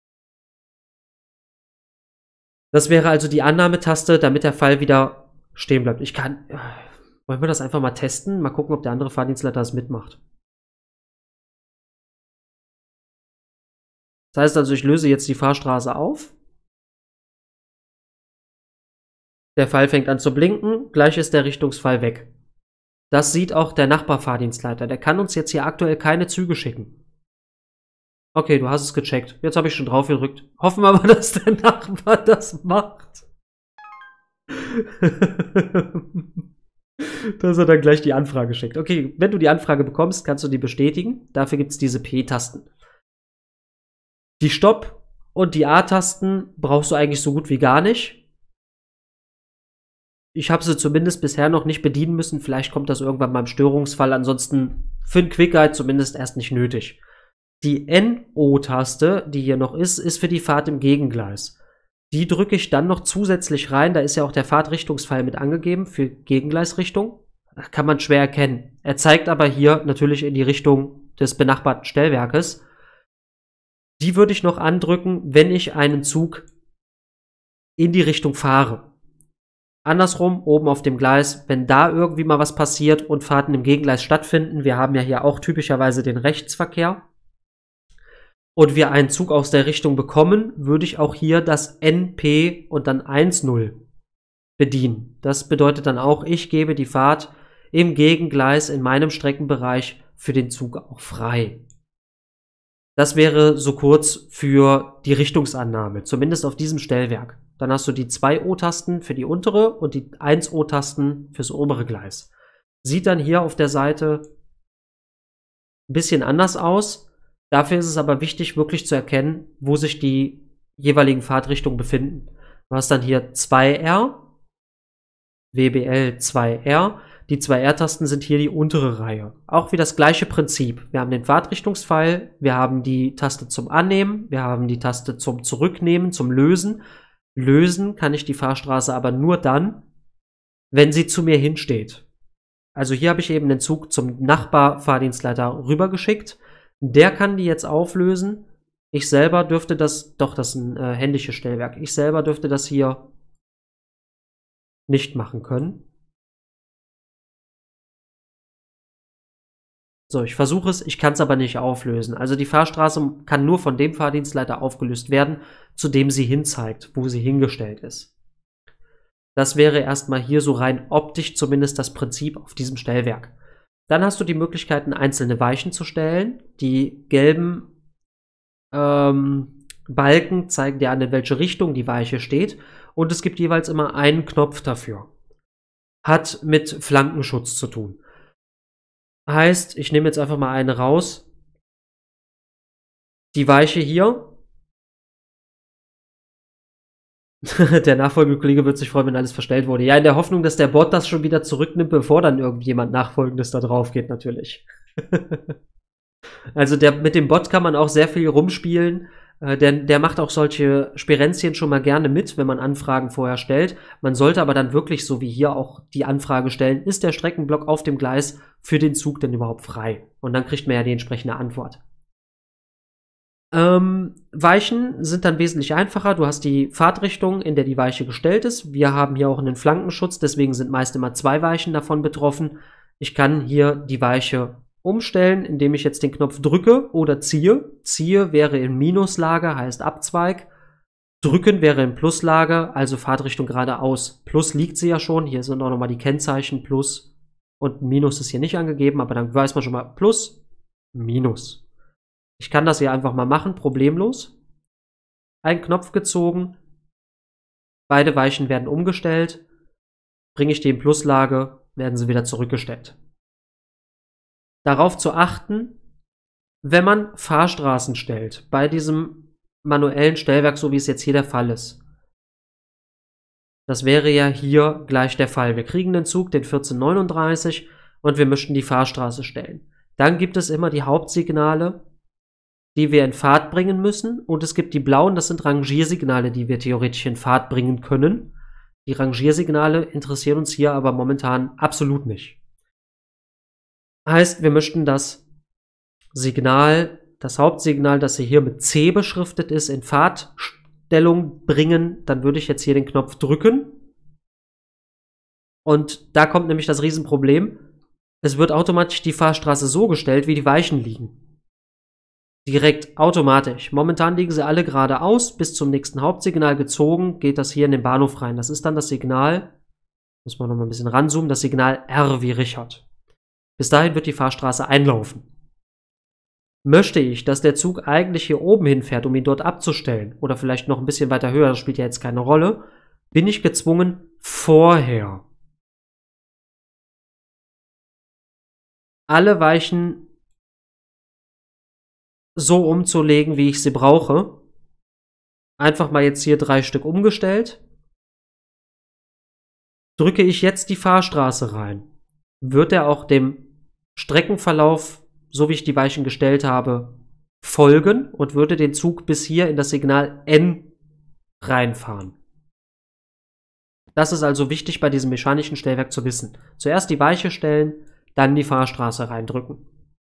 Das wäre also die Annahmetaste, damit der Pfeil wieder stehen bleibt. Ich kann... Wollen wir das einfach mal testen? Mal gucken, ob der andere Fahrdienstleiter das mitmacht. Das heißt also, ich löse jetzt die Fahrstraße auf. Der Pfeil fängt an zu blinken, gleich ist der Richtungspfeil weg. Das sieht auch der Nachbarfahrdienstleiter. Der kann uns jetzt hier aktuell keine Züge schicken. Okay, du hast es gecheckt. Jetzt habe ich schon drauf gedrückt. Hoffen wir mal, dass der Nachbar das macht. Dass er dann gleich die Anfrage schickt. Okay, wenn du die Anfrage bekommst, kannst du die bestätigen. Dafür gibt es diese P-Tasten. Die Stopp- und die A-Tasten brauchst du eigentlich so gut wie gar nicht. Ich habe sie zumindest bisher noch nicht bedienen müssen. Vielleicht kommt das irgendwann mal im Störungsfall. Ansonsten für einen Quick-Guide zumindest erst nicht nötig. Die N O-Taste, die hier noch ist, ist für die Fahrt im Gegengleis. Die drücke ich dann noch zusätzlich rein. Da ist ja auch der Fahrtrichtungspfeil mit angegeben für Gegengleisrichtung. Das kann man schwer erkennen. Er zeigt aber hier natürlich in die Richtung des benachbarten Stellwerkes. Die würde ich noch andrücken, wenn ich einen Zug in die Richtung fahre. Andersrum, oben auf dem Gleis, wenn da irgendwie mal was passiert und Fahrten im Gegengleis stattfinden, wir haben ja hier auch typischerweise den Rechtsverkehr, und wir einen Zug aus der Richtung bekommen, würde ich auch hier das N P und dann eins null bedienen. Das bedeutet dann auch, ich gebe die Fahrt im Gegengleis in meinem Streckenbereich für den Zug auch frei. Das wäre so kurz für die Richtungsannahme, zumindest auf diesem Stellwerk. Dann hast du die zwei O-Tasten für die untere und die eins O-Tasten fürs obere Gleis. Sieht dann hier auf der Seite ein bisschen anders aus. Dafür ist es aber wichtig, wirklich zu erkennen, wo sich die jeweiligen Fahrtrichtungen befinden. Du hast dann hier zwei R, W B L zwei R. Die zwei R-Tasten sind hier die untere Reihe. Auch wie das gleiche Prinzip. Wir haben den Fahrtrichtungspfeil, wir haben die Taste zum Annehmen, wir haben die Taste zum Zurücknehmen, zum Lösen. Lösen kann ich die Fahrstraße aber nur dann, wenn sie zu mir hinsteht. Also hier habe ich eben den Zug zum Nachbarfahrdienstleiter rübergeschickt. Der kann die jetzt auflösen. Ich selber dürfte das, doch, das ist ein äh, händisches Stellwerk. Ich selber dürfte das hier nicht machen können. So, ich versuche es, ich kann es aber nicht auflösen. Also die Fahrstraße kann nur von dem Fahrdienstleiter aufgelöst werden, zu dem sie hinzeigt, wo sie hingestellt ist. Das wäre erstmal hier so rein optisch zumindest das Prinzip auf diesem Stellwerk. Dann hast du die Möglichkeiten, einzelne Weichen zu stellen. Die gelben ähm, Balken zeigen dir an, in welche Richtung die Weiche steht. Und es gibt jeweils immer einen Knopf dafür. Hat mit Flankenschutz zu tun. Heißt, ich nehme jetzt einfach mal eine raus. Die Weiche hier Der Nachfolgekollege wird sich freuen, wenn alles verstellt wurde. Ja, in der Hoffnung, dass der Bot das schon wieder zurücknimmt, bevor dann irgendjemand Nachfolgendes da drauf geht, natürlich. Also der, mit dem Bot kann man auch sehr viel rumspielen. Äh, der, der macht auch solche Sperenzien schon mal gerne mit, wenn man Anfragen vorher stellt. Man sollte aber dann wirklich, so wie hier, auch die Anfrage stellen, ist der Streckenblock auf dem Gleis für den Zug denn überhaupt frei? Und dann kriegt man ja die entsprechende Antwort. Ähm, Weichen sind dann wesentlich einfacher. Du hast die Fahrtrichtung, in der die Weiche gestellt ist. Wir haben hier auch einen Flankenschutz, deswegen sind meist immer zwei Weichen davon betroffen. Ich kann hier die Weiche umstellen, indem ich jetzt den Knopf drücke oder ziehe. Ziehe wäre in Minuslage, heißt Abzweig. Drücken wäre in Pluslage, also Fahrtrichtung geradeaus. Plus liegt sie ja schon. Hier sind auch nochmal die Kennzeichen Plus und Minus ist hier nicht angegeben, aber dann weiß man schon mal Plus, Minus. Ich kann das hier einfach mal machen, problemlos. Ein Knopf gezogen. Beide Weichen werden umgestellt. Bringe ich die in Pluslage, werden sie wieder zurückgestellt. Darauf zu achten, wenn man Fahrstraßen stellt, bei diesem manuellen Stellwerk, so wie es jetzt hier der Fall ist. Das wäre ja hier gleich der Fall. Wir kriegen den Zug, den vierzehn neununddreißig, und wir möchten die Fahrstraße stellen. Dann gibt es immer die Hauptsignale, die wir in Fahrt bringen müssen, und es gibt die blauen, das sind Rangiersignale, die wir theoretisch in Fahrt bringen können. Die Rangiersignale interessieren uns hier aber momentan absolut nicht. Heißt, wir möchten das Signal, das Hauptsignal, das hier mit C beschriftet ist, in Fahrtstellung bringen. Dann würde ich jetzt hier den Knopf drücken. Und da kommt nämlich das Riesenproblem. Es wird automatisch die Fahrstraße so gestellt, wie die Weichen liegen. Direkt, automatisch. Momentan liegen sie alle geradeaus. Bis zum nächsten Hauptsignal gezogen, geht das hier in den Bahnhof rein. Das ist dann das Signal, muss man noch mal ein bisschen ranzoomen, das Signal R wie Richard. Bis dahin wird die Fahrstraße einlaufen. Möchte ich, dass der Zug eigentlich hier oben hinfährt, um ihn dort abzustellen, oder vielleicht noch ein bisschen weiter höher, das spielt ja jetzt keine Rolle, bin ich gezwungen, vorher alle Weichen so umzulegen, wie ich sie brauche. Einfach mal jetzt hier drei Stück umgestellt. Drücke ich jetzt die Fahrstraße rein, wird er auch dem Streckenverlauf, so wie ich die Weichen gestellt habe, folgen und würde den Zug bis hier in das Signal N reinfahren. Das ist also wichtig bei diesem mechanischen Stellwerk zu wissen. Zuerst die Weiche stellen, dann die Fahrstraße reindrücken.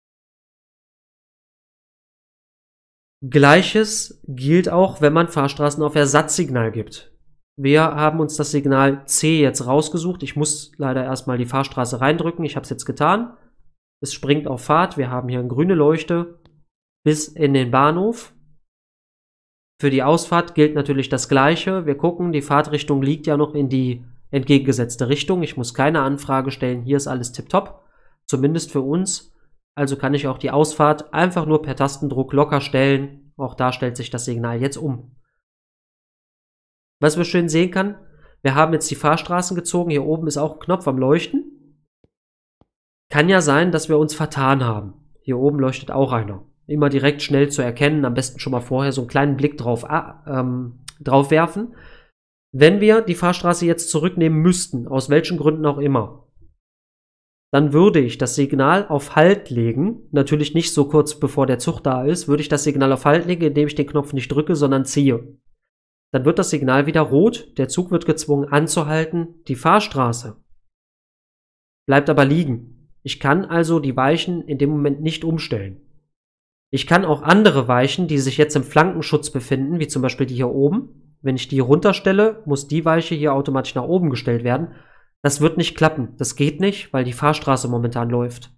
Gleiches gilt auch, wenn man Fahrstraßen auf Ersatzsignal gibt. Wir haben uns das Signal C jetzt rausgesucht. Ich muss leider erstmal die Fahrstraße reindrücken. Ich habe es jetzt getan. Es springt auf Fahrt. Wir haben hier eine grüne Leuchte bis in den Bahnhof. Für die Ausfahrt gilt natürlich das Gleiche. Wir gucken, die Fahrtrichtung liegt ja noch in die entgegengesetzte Richtung. Ich muss keine Anfrage stellen. Hier ist alles tipptopp. Zumindest für uns. Also kann ich auch die Ausfahrt einfach nur per Tastendruck locker stellen. Auch da stellt sich das Signal jetzt um. Was man schön sehen kann, wir haben jetzt die Fahrstraßen gezogen. Hier oben ist auch ein Knopf am Leuchten. Kann ja sein, dass wir uns vertan haben. Hier oben leuchtet auch einer. Immer direkt schnell zu erkennen. Am besten schon mal vorher so einen kleinen Blick drauf, ähm, drauf werfen. Wenn wir die Fahrstraße jetzt zurücknehmen müssten, aus welchen Gründen auch immer, dann würde ich das Signal auf Halt legen. Natürlich nicht so kurz bevor der Zug da ist. Würde ich das Signal auf Halt legen, indem ich den Knopf nicht drücke, sondern ziehe. Dann wird das Signal wieder rot. Der Zug wird gezwungen anzuhalten. Die Fahrstraße bleibt aber liegen. Ich kann also die Weichen in dem Moment nicht umstellen. Ich kann auch andere Weichen, die sich jetzt im Flankenschutz befinden, wie zum Beispiel die hier oben. Wenn ich die runterstelle, muss die Weiche hier automatisch nach oben gestellt werden. Das wird nicht klappen. Das geht nicht, weil die Fahrstraße momentan läuft.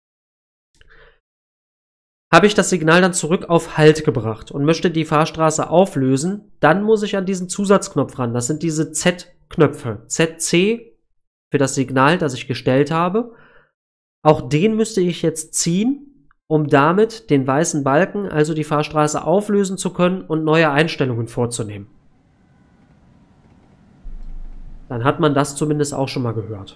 Habe ich das Signal dann zurück auf Halt gebracht und möchte die Fahrstraße auflösen, dann muss ich an diesen Zusatzknopf ran. Das sind diese Z-Knöpfe. Z C für das Signal, das ich gestellt habe. Auch den müsste ich jetzt ziehen, um damit den weißen Balken, also die Fahrstraße, auflösen zu können und neue Einstellungen vorzunehmen. Dann hat man das zumindest auch schon mal gehört.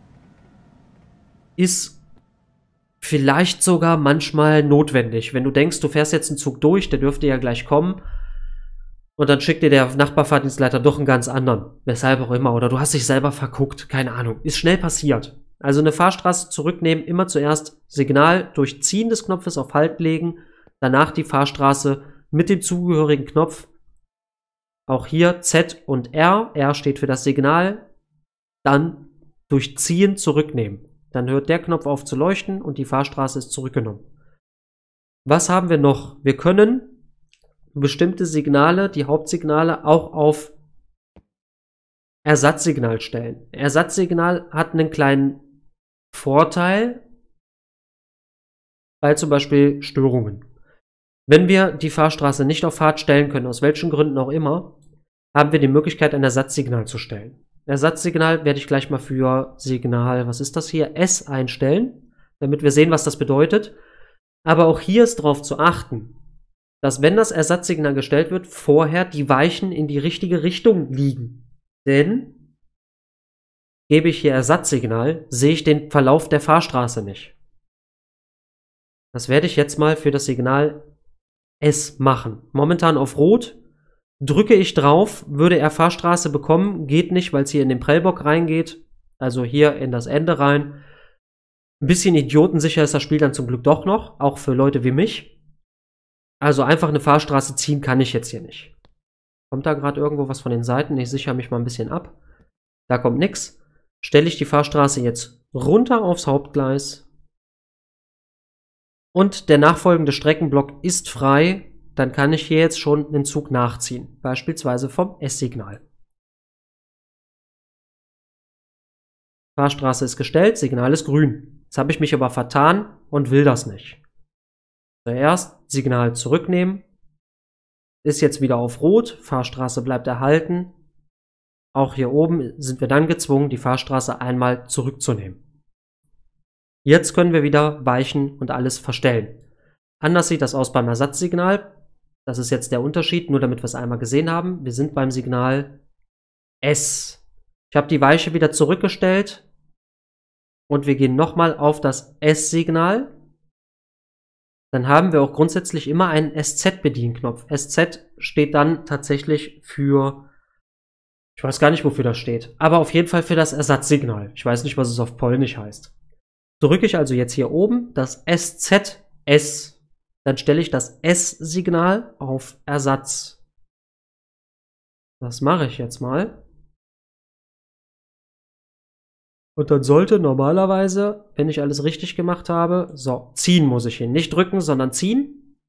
Ist vielleicht sogar manchmal notwendig. Wenn du denkst, du fährst jetzt einen Zug durch, der dürfte ja gleich kommen, Und dann schickt dir der Nachbarfahrdienstleiter doch einen ganz anderen. Weshalb auch immer. Oder du hast dich selber verguckt. Keine Ahnung. Ist schnell passiert. Also eine Fahrstraße zurücknehmen. Immer zuerst Signal durch Ziehen des Knopfes auf Halt legen. Danach die Fahrstraße mit dem zugehörigen Knopf. Auch hier Z und R. R steht für das Signal. Dann durch Ziehen zurücknehmen. Dann hört der Knopf auf zu leuchten und die Fahrstraße ist zurückgenommen. Was haben wir noch? Wir können bestimmte Signale, die Hauptsignale, auch auf Ersatzsignal stellen. Ersatzsignal hat einen kleinen Vorteil bei zum Beispiel Störungen. Wenn wir die Fahrstraße nicht auf Fahrt stellen können, aus welchen Gründen auch immer, haben wir die Möglichkeit, ein Ersatzsignal zu stellen. Ersatzsignal werde ich gleich mal für Signal, was ist das hier, S einstellen, damit wir sehen, was das bedeutet. Aber auch hier ist darauf zu achten, dass, wenn das Ersatzsignal gestellt wird, vorher die Weichen in die richtige Richtung liegen. Denn gebe ich hier Ersatzsignal, sehe ich den Verlauf der Fahrstraße nicht. Das werde ich jetzt mal für das Signal S machen. Momentan auf Rot. Drücke ich drauf, würde er Fahrstraße bekommen. Geht nicht, weil es hier in den Prellbock reingeht. Also hier in das Ende rein. Ein bisschen idiotensicher ist das Spiel dann zum Glück doch noch. Auch für Leute wie mich. Also einfach eine Fahrstraße ziehen kann ich jetzt hier nicht. Kommt da gerade irgendwo was von den Seiten? Ich sichere mich mal ein bisschen ab. Da kommt nichts. Stelle ich die Fahrstraße jetzt runter aufs Hauptgleis. Und der nachfolgende Streckenblock ist frei. Dann kann ich hier jetzt schon einen Zug nachziehen. Beispielsweise vom S-Signal. Fahrstraße ist gestellt, Signal ist grün. Jetzt habe ich mich aber vertan und will das nicht. Zuerst Signal zurücknehmen. Ist jetzt wieder auf Rot. Fahrstraße bleibt erhalten. Auch hier oben sind wir dann gezwungen, die Fahrstraße einmal zurückzunehmen. Jetzt können wir wieder weichen und alles verstellen. Anders sieht das aus beim Ersatzsignal. Das ist jetzt der Unterschied, nur damit wir es einmal gesehen haben. Wir sind beim Signal S. Ich habe die Weiche wieder zurückgestellt. Und wir gehen nochmal auf das S-Signal. Dann haben wir auch grundsätzlich immer einen S Z-Bedienknopf. S Z steht dann tatsächlich für, ich weiß gar nicht, wofür das steht, aber auf jeden Fall für das Ersatzsignal. Ich weiß nicht, was es auf Polnisch heißt. Drücke ich also jetzt hier oben das S Z S, dann stelle ich das S-Signal auf Ersatz. Das mache ich jetzt mal. Und dann sollte normalerweise, wenn ich alles richtig gemacht habe, so, ziehen muss ich hin. Nicht drücken, sondern ziehen.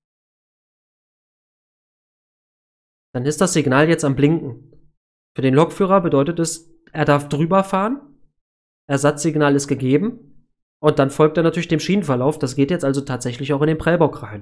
Dann ist das Signal jetzt am Blinken. Für den Lokführer bedeutet es, er darf drüber fahren. Ersatzsignal ist gegeben. Und dann folgt er natürlich dem Schienenverlauf. Das geht jetzt also tatsächlich auch in den Prellbock rein.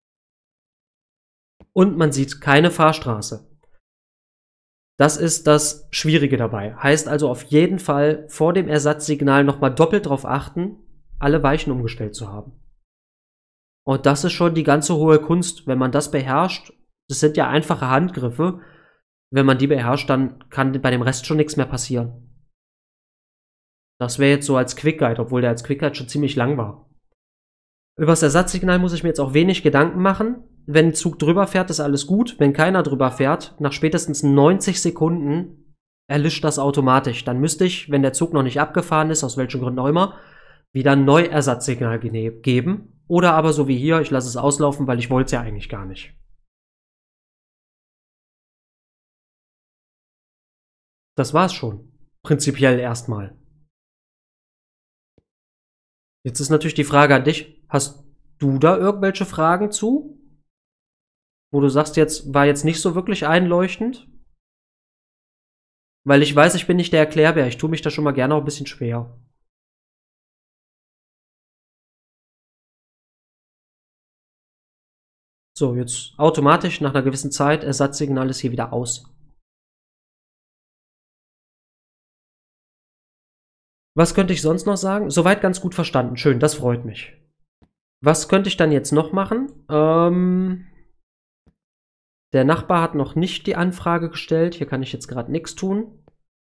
Und man sieht keine Fahrstraße. Das ist das Schwierige dabei. Heißt also auf jeden Fall vor dem Ersatzsignal nochmal doppelt darauf achten, alle Weichen umgestellt zu haben. Und das ist schon die ganze hohe Kunst. Wenn man das beherrscht, das sind ja einfache Handgriffe, wenn man die beherrscht, dann kann bei dem Rest schon nichts mehr passieren. Das wäre jetzt so als Quick Guide, obwohl der als Quick Guide schon ziemlich lang war. Über das Ersatzsignal muss ich mir jetzt auch wenig Gedanken machen. Wenn ein Zug drüber fährt, ist alles gut. Wenn keiner drüber fährt, nach spätestens neunzig Sekunden erlischt das automatisch. Dann müsste ich, wenn der Zug noch nicht abgefahren ist, aus welchen Gründen auch immer, wieder ein Neuersatzsignal geben. Oder aber so wie hier, ich lasse es auslaufen, weil ich wollte es ja eigentlich gar nicht. Das war's schon. Prinzipiell erstmal. Jetzt ist natürlich die Frage an dich. Hast du da irgendwelche Fragen zu? Wo du sagst, jetzt war jetzt nicht so wirklich einleuchtend? Weil ich weiß, ich bin nicht der Erklärbär. Ich tue mich da schon mal gerne auch ein bisschen schwer. So, jetzt automatisch nach einer gewissen Zeit Ersatzsignal ist hier wieder aus. Was könnte ich sonst noch sagen? Soweit ganz gut verstanden. Schön, das freut mich. Was könnte ich dann jetzt noch machen? Ähm, der Nachbar hat noch nicht die Anfrage gestellt. Hier kann ich jetzt gerade nichts tun.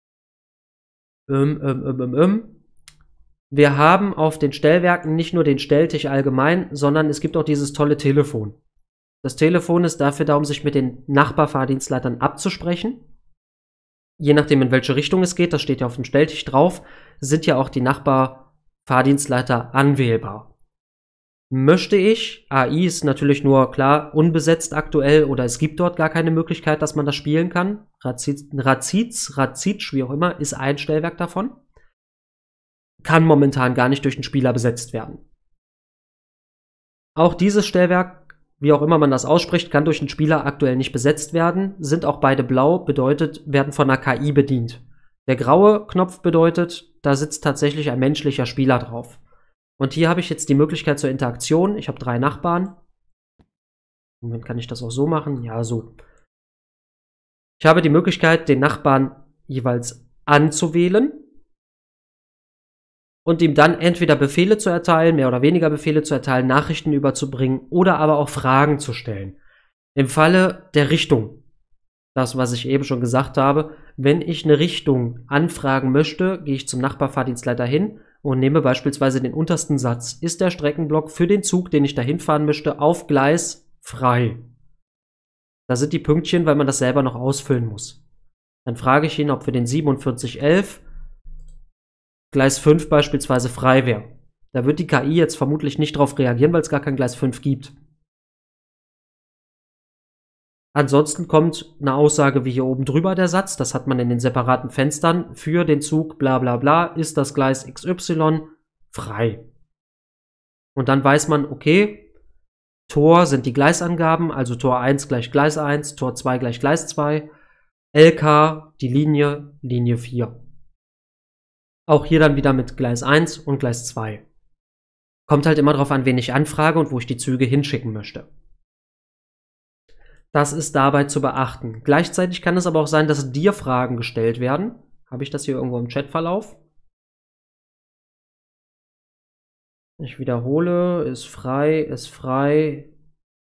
Ähm, ähm, ähm, ähm, ähm. Wir haben auf den Stellwerken nicht nur den Stelltisch allgemein, sondern es gibt auch dieses tolle Telefon. Das Telefon ist dafür da, um sich mit den Nachbarfahrdienstleitern abzusprechen. Je nachdem, in welche Richtung es geht, das steht ja auf dem Stelltisch drauf, sind ja auch die Nachbarfahrdienstleiter anwählbar. Möchte ich, A I ist natürlich nur, klar, unbesetzt aktuell oder es gibt dort gar keine Möglichkeit, dass man das spielen kann. Raziz, Raziz, Raziz, wie auch immer, ist ein Stellwerk davon. Kann momentan gar nicht durch den Spieler besetzt werden. Auch dieses Stellwerk, wie auch immer man das ausspricht, kann durch den Spieler aktuell nicht besetzt werden. Sind auch beide blau, bedeutet, werden von einer K I bedient. Der graue Knopf bedeutet, da sitzt tatsächlich ein menschlicher Spieler drauf. Und hier habe ich jetzt die Möglichkeit zur Interaktion. Ich habe drei Nachbarn. Moment, kann ich das auch so machen? Ja, so. Ich habe die Möglichkeit, den Nachbarn jeweils anzuwählen und ihm dann entweder Befehle zu erteilen, mehr oder weniger Befehle zu erteilen, Nachrichten überzubringen oder aber auch Fragen zu stellen. Im Falle der Richtung, das, was ich eben schon gesagt habe, wenn ich eine Richtung anfragen möchte, gehe ich zum Nachbarfahrdienstleiter hin und nehme beispielsweise den untersten Satz. Ist der Streckenblock für den Zug, den ich dahin fahren möchte, auf Gleis frei? Da sind die Pünktchen, weil man das selber noch ausfüllen muss. Dann frage ich ihn, ob für den siebenundvierzig elf Gleis fünf beispielsweise frei wäre. Da wird die K I jetzt vermutlich nicht darauf reagieren, weil es gar kein Gleis fünf gibt. Ansonsten kommt eine Aussage wie hier oben drüber der Satz, das hat man in den separaten Fenstern, für den Zug bla bla bla ist das Gleis X Y frei. Und dann weiß man, okay, Tor sind die Gleisangaben, also Tor eins gleich Gleis eins, Tor zwei gleich Gleis zwei, L K die Linie, Linie vier. Auch hier dann wieder mit Gleis eins und Gleis zwei. Kommt halt immer drauf an, wen ich anfrage und wo ich die Züge hinschicken möchte. Das ist dabei zu beachten. Gleichzeitig kann es aber auch sein, dass dir Fragen gestellt werden. Habe ich das hier irgendwo im Chatverlauf? Ich wiederhole, ist frei, ist frei.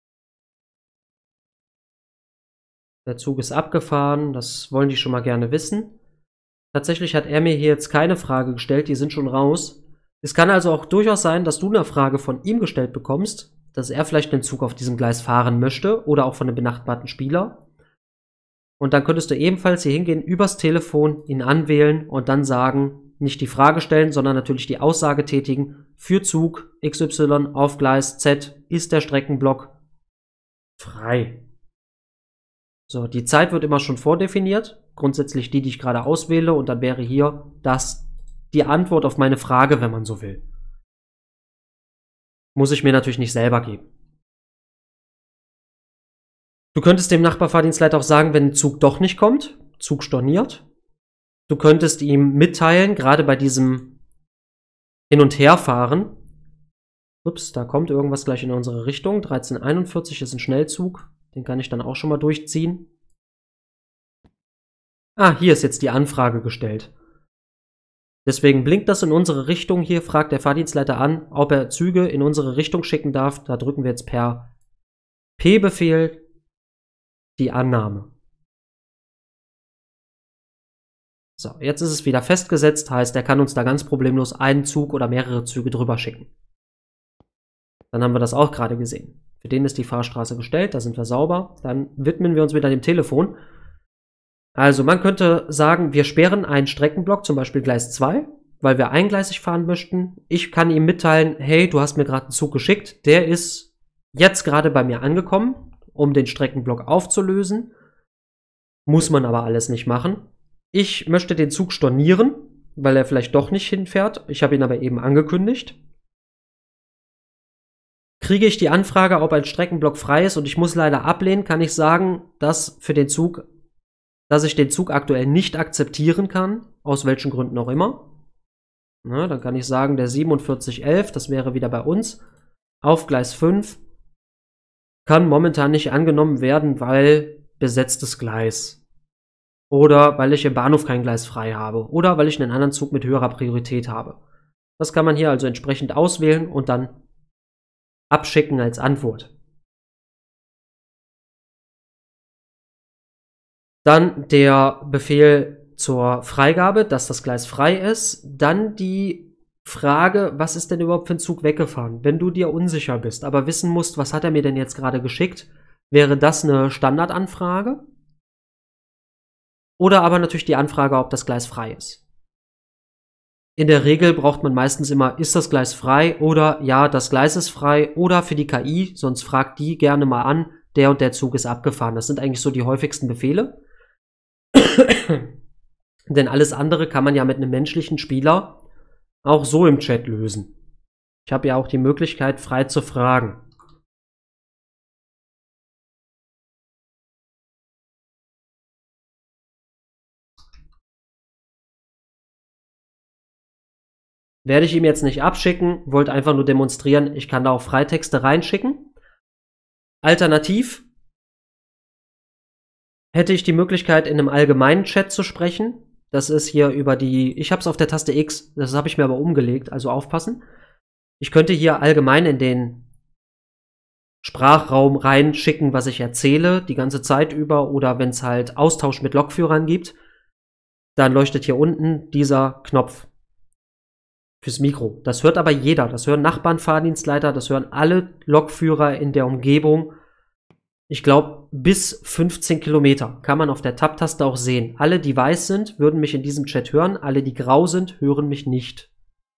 Der Zug ist abgefahren, das wollen die schon mal gerne wissen. Tatsächlich hat er mir hier jetzt keine Frage gestellt, die sind schon raus. Es kann also auch durchaus sein, dass du eine Frage von ihm gestellt bekommst, dass er vielleicht den Zug auf diesem Gleis fahren möchte oder auch von einem benachbarten Spieler. Und dann könntest du ebenfalls hier hingehen, übers Telefon ihn anwählen und dann sagen, nicht die Frage stellen, sondern natürlich die Aussage tätigen, für Zug X Y auf Gleis Z ist der Streckenblock frei. So, die Zeit wird immer schon vordefiniert, grundsätzlich die, die ich gerade auswähle, und dann wäre hier das die Antwort auf meine Frage, wenn man so will. Muss ich mir natürlich nicht selber geben. Du könntest dem Nachbarfahrdienstleiter auch sagen, wenn ein Zug doch nicht kommt, Zug storniert. Du könntest ihm mitteilen, gerade bei diesem Hin- und Herfahren. Ups, da kommt irgendwas gleich in unsere Richtung. dreizehn einundvierzig ist ein Schnellzug. Den kann ich dann auch schon mal durchziehen. Ah, hier ist jetzt die Anfrage gestellt. Deswegen blinkt das in unsere Richtung. Hier fragt der Fahrdienstleiter an, ob er Züge in unsere Richtung schicken darf. Da drücken wir jetzt per P-Befehl die Annahme. So, jetzt ist es wieder festgesetzt, heißt, er kann uns da ganz problemlos einen Zug oder mehrere Züge drüber schicken. Dann haben wir das auch gerade gesehen. Für den ist die Fahrstraße gestellt, da sind wir sauber. Dann widmen wir uns wieder dem Telefon. Also man könnte sagen, wir sperren einen Streckenblock, zum Beispiel Gleis zwei, weil wir eingleisig fahren möchten. Ich kann ihm mitteilen, hey, du hast mir gerade einen Zug geschickt, der ist jetzt gerade bei mir angekommen, um den Streckenblock aufzulösen. Muss man aber alles nicht machen. Ich möchte den Zug stornieren, weil er vielleicht doch nicht hinfährt. Ich habe ihn aber eben angekündigt. Kriege ich die Anfrage, ob ein Streckenblock frei ist und ich muss leider ablehnen, kann ich sagen, dass für den Zug, dass ich den Zug aktuell nicht akzeptieren kann, aus welchen Gründen auch immer. Na, dann kann ich sagen, der siebenundvierzig elf, das wäre wieder bei uns, auf Gleis fünf, kann momentan nicht angenommen werden, weil besetztes Gleis. Oder weil ich im Bahnhof kein Gleis frei habe. Oder weil ich einen anderen Zug mit höherer Priorität habe. Das kann man hier also entsprechend auswählen und dann abschicken als Antwort. Dann der Befehl zur Freigabe, dass das Gleis frei ist. Dann die Frage, was ist denn überhaupt für ein Zug weggefahren? Wenn du dir unsicher bist, aber wissen musst, was hat er mir denn jetzt gerade geschickt, wäre das eine Standardanfrage. Oder aber natürlich die Anfrage, ob das Gleis frei ist. In der Regel braucht man meistens immer, ist das Gleis frei oder ja, das Gleis ist frei oder für die K I, sonst fragt die gerne mal an, der und der Zug ist abgefahren. Das sind eigentlich so die häufigsten Befehle. Denn alles andere kann man ja mit einem menschlichen Spieler auch so im Chat lösen. Ich habe ja auch die Möglichkeit, frei zu fragen. Werde ich ihm jetzt nicht abschicken, wollte einfach nur demonstrieren, ich kann da auch Freitexte reinschicken. Alternativ hätte ich die Möglichkeit, in einem allgemeinen Chat zu sprechen. Das ist hier über die, ich habe es auf der Taste X, das habe ich mir aber umgelegt, also aufpassen. Ich könnte hier allgemein in den Sprachraum reinschicken, was ich erzähle, die ganze Zeit über, oder wenn es halt Austausch mit Lokführern gibt, dann leuchtet hier unten dieser Knopf fürs Mikro. Das hört aber jeder, das hören Nachbarn, Fahrdienstleiter, das hören alle Lokführer in der Umgebung. Ich glaube, bis fünfzehn Kilometer kann man auf der Tab-Taste auch sehen. Alle, die weiß sind, würden mich in diesem Chat hören, alle, die grau sind, hören mich nicht.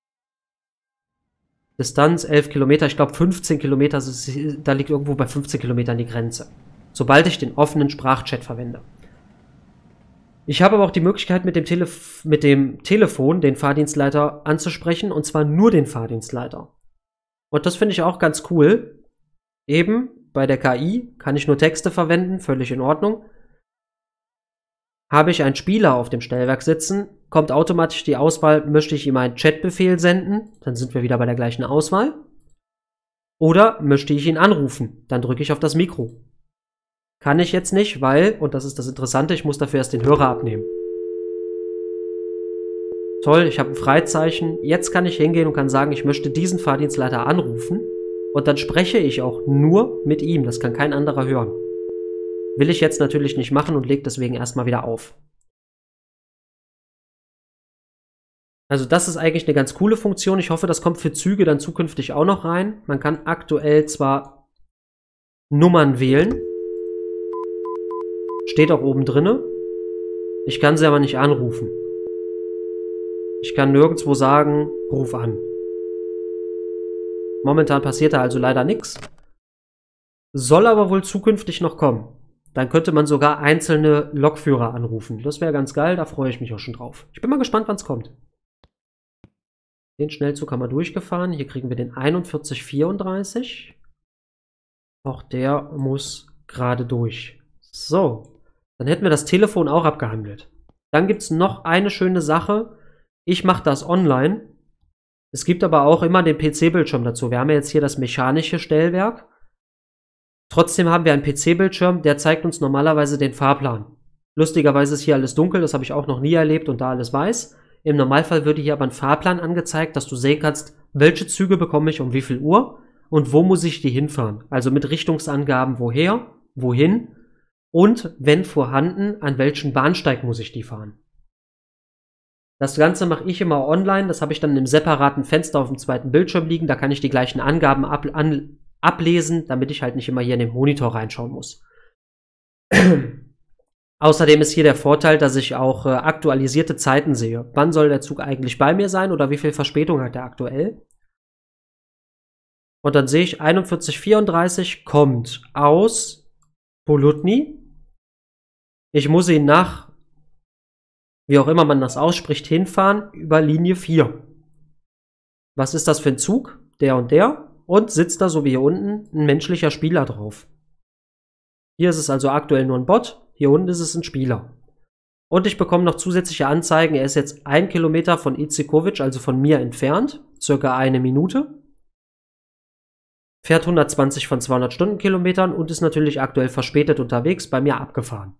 Distanz elf Kilometer, ich glaube fünfzehn Kilometer, da liegt irgendwo bei fünfzehn Kilometern die Grenze. Sobald ich den offenen Sprachchat verwende. Ich habe aber auch die Möglichkeit, mit dem, Telef mit dem Telefon den Fahrdienstleiter anzusprechen, und zwar nur den Fahrdienstleiter. Und das finde ich auch ganz cool. Eben, bei der K I kann ich nur Texte verwenden, völlig in Ordnung. Habe ich einen Spieler auf dem Stellwerk sitzen, kommt automatisch die Auswahl, möchte ich ihm einen Chatbefehl senden, dann sind wir wieder bei der gleichen Auswahl. Oder möchte ich ihn anrufen, dann drücke ich auf das Mikro. Kann ich jetzt nicht, weil, und das ist das Interessante, ich muss dafür erst den Hörer abnehmen. Toll, ich habe ein Freizeichen. Jetzt kann ich hingehen und kann sagen, ich möchte diesen Fahrdienstleiter anrufen. Und dann spreche ich auch nur mit ihm. Das kann kein anderer hören. Will ich jetzt natürlich nicht machen und lege deswegen erstmal wieder auf. Also das ist eigentlich eine ganz coole Funktion. Ich hoffe, das kommt für Züge dann zukünftig auch noch rein. Man kann aktuell zwar Nummern wählen. Steht auch oben drinne. Ich kann sie aber nicht anrufen. Ich kann nirgendwo sagen, ruf an. Momentan passiert da also leider nichts. Soll aber wohl zukünftig noch kommen. Dann könnte man sogar einzelne Lokführer anrufen. Das wäre ganz geil, da freue ich mich auch schon drauf. Ich bin mal gespannt, wann es kommt. Den Schnellzug haben wir durchgefahren. Hier kriegen wir den einundvierzig vierunddreißig. Auch der muss gerade durch. So. Dann hätten wir das Telefon auch abgehandelt. Dann gibt es noch eine schöne Sache. Ich mache das online. Es gibt aber auch immer den P C-Bildschirm dazu. Wir haben ja jetzt hier das mechanische Stellwerk. Trotzdem haben wir einen P C-Bildschirm, der zeigt uns normalerweise den Fahrplan. Lustigerweise ist hier alles dunkel, das habe ich auch noch nie erlebt und da alles weiß. Im Normalfall würde hier aber ein Fahrplan angezeigt, dass du sehen kannst, welche Züge bekomme ich um wie viel Uhr und wo muss ich die hinfahren. Also mit Richtungsangaben woher, wohin. Und, wenn vorhanden, an welchen Bahnsteig muss ich die fahren. Das Ganze mache ich immer online, das habe ich dann im separaten Fenster auf dem zweiten Bildschirm liegen, da kann ich die gleichen Angaben ab, an, ablesen, damit ich halt nicht immer hier in den Monitor reinschauen muss. Außerdem ist hier der Vorteil, dass ich auch äh, aktualisierte Zeiten sehe. Wann soll der Zug eigentlich bei mir sein oder wie viel Verspätung hat er aktuell? Und dann sehe ich, einundvierzig vierunddreißig kommt aus Polutny. Ich muss ihn nach, wie auch immer man das ausspricht, hinfahren über Linie vier. Was ist das für ein Zug? Der und der. Und sitzt da, so wie hier unten, ein menschlicher Spieler drauf. Hier ist es also aktuell nur ein Bot. Hier unten ist es ein Spieler. Und ich bekomme noch zusätzliche Anzeigen. Er ist jetzt ein Kilometer von Izikovic, also von mir entfernt. Circa eine Minute. Fährt hundertzwanzig von zweihundert Stundenkilometern und ist natürlich aktuell verspätet unterwegs, bei mir abgefahren.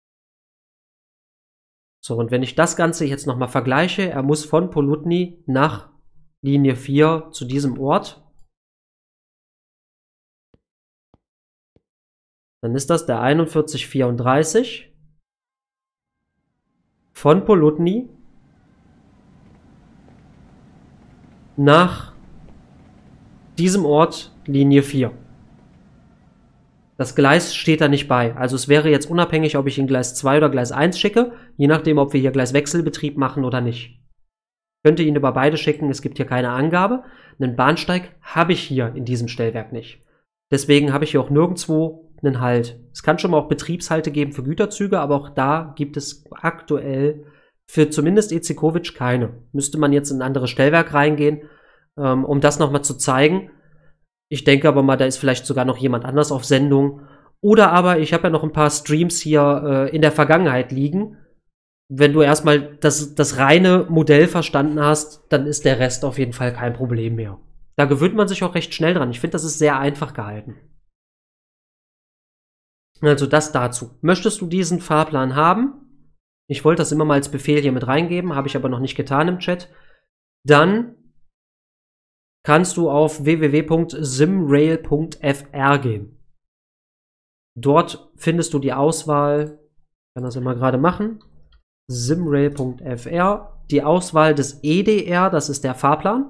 So, und wenn ich das Ganze jetzt nochmal vergleiche, er muss von Polutny nach Linie vier zu diesem Ort. Dann ist das der einundvierzig vierunddreißig von Polutny nach diesem Ort Linie vier. Das Gleis steht da nicht bei. Also es wäre jetzt unabhängig, ob ich in Gleis zwei oder Gleis eins schicke, je nachdem, ob wir hier Gleiswechselbetrieb machen oder nicht. Ich könnte ihn über beide schicken, es gibt hier keine Angabe. Einen Bahnsteig habe ich hier in diesem Stellwerk nicht. Deswegen habe ich hier auch nirgendwo einen Halt. Es kann schon mal auch Betriebshalte geben für Güterzüge, aber auch da gibt es aktuell für zumindest E C Kovic keine. Müsste man jetzt in ein anderes Stellwerk reingehen, ähm, um das nochmal zu zeigen. Ich denke aber mal, da ist vielleicht sogar noch jemand anders auf Sendung. Oder aber, ich habe ja noch ein paar Streams hier äh, in der Vergangenheit liegen. Wenn du erstmal das, das reine Modell verstanden hast, dann ist der Rest auf jeden Fall kein Problem mehr. Da gewöhnt man sich auch recht schnell dran. Ich finde, das ist sehr einfach gehalten. Also das dazu. Möchtest du diesen Fahrplan haben? Ich wollte das immer mal als Befehl hier mit reingeben, habe ich aber noch nicht getan im Chat. Dann kannst du auf w w w punkt simrail punkt f r gehen. Dort findest du die Auswahl, ich kann das immer gerade machen, simrail punkt f r, die Auswahl des E D R, das ist der Fahrplan.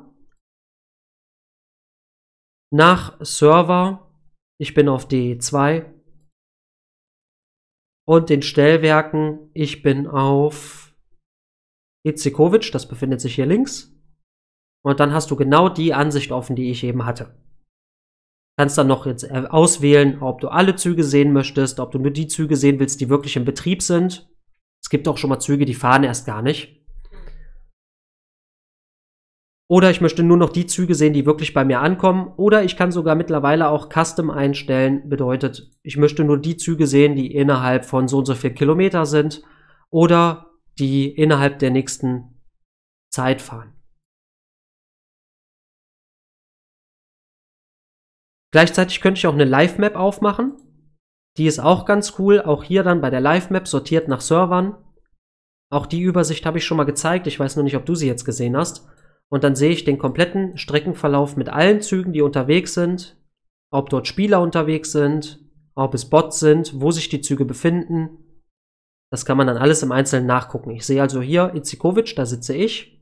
Nach Server, ich bin auf D E zwei. Und den Stellwerken, ich bin auf E C Kovic, das befindet sich hier links. Und dann hast du genau die Ansicht offen, die ich eben hatte. Kannst dann noch jetzt auswählen, ob du alle Züge sehen möchtest, ob du nur die Züge sehen willst, die wirklich im Betrieb sind. Es gibt auch schon mal Züge, die fahren erst gar nicht. Oder ich möchte nur noch die Züge sehen, die wirklich bei mir ankommen. Oder ich kann sogar mittlerweile auch Custom einstellen. Bedeutet, ich möchte nur die Züge sehen, die innerhalb von so und so viel Kilometer sind. Oder die innerhalb der nächsten Zeit fahren. Gleichzeitig könnte ich auch eine Live-Map aufmachen. Die ist auch ganz cool. Auch hier dann bei der Live-Map sortiert nach Servern. Auch die Übersicht habe ich schon mal gezeigt. Ich weiß nur nicht, ob du sie jetzt gesehen hast. Und dann sehe ich den kompletten Streckenverlauf mit allen Zügen, die unterwegs sind, ob dort Spieler unterwegs sind, ob es Bots sind, wo sich die Züge befinden. Das kann man dann alles im Einzelnen nachgucken. Ich sehe also hier E C Kovic, da sitze ich.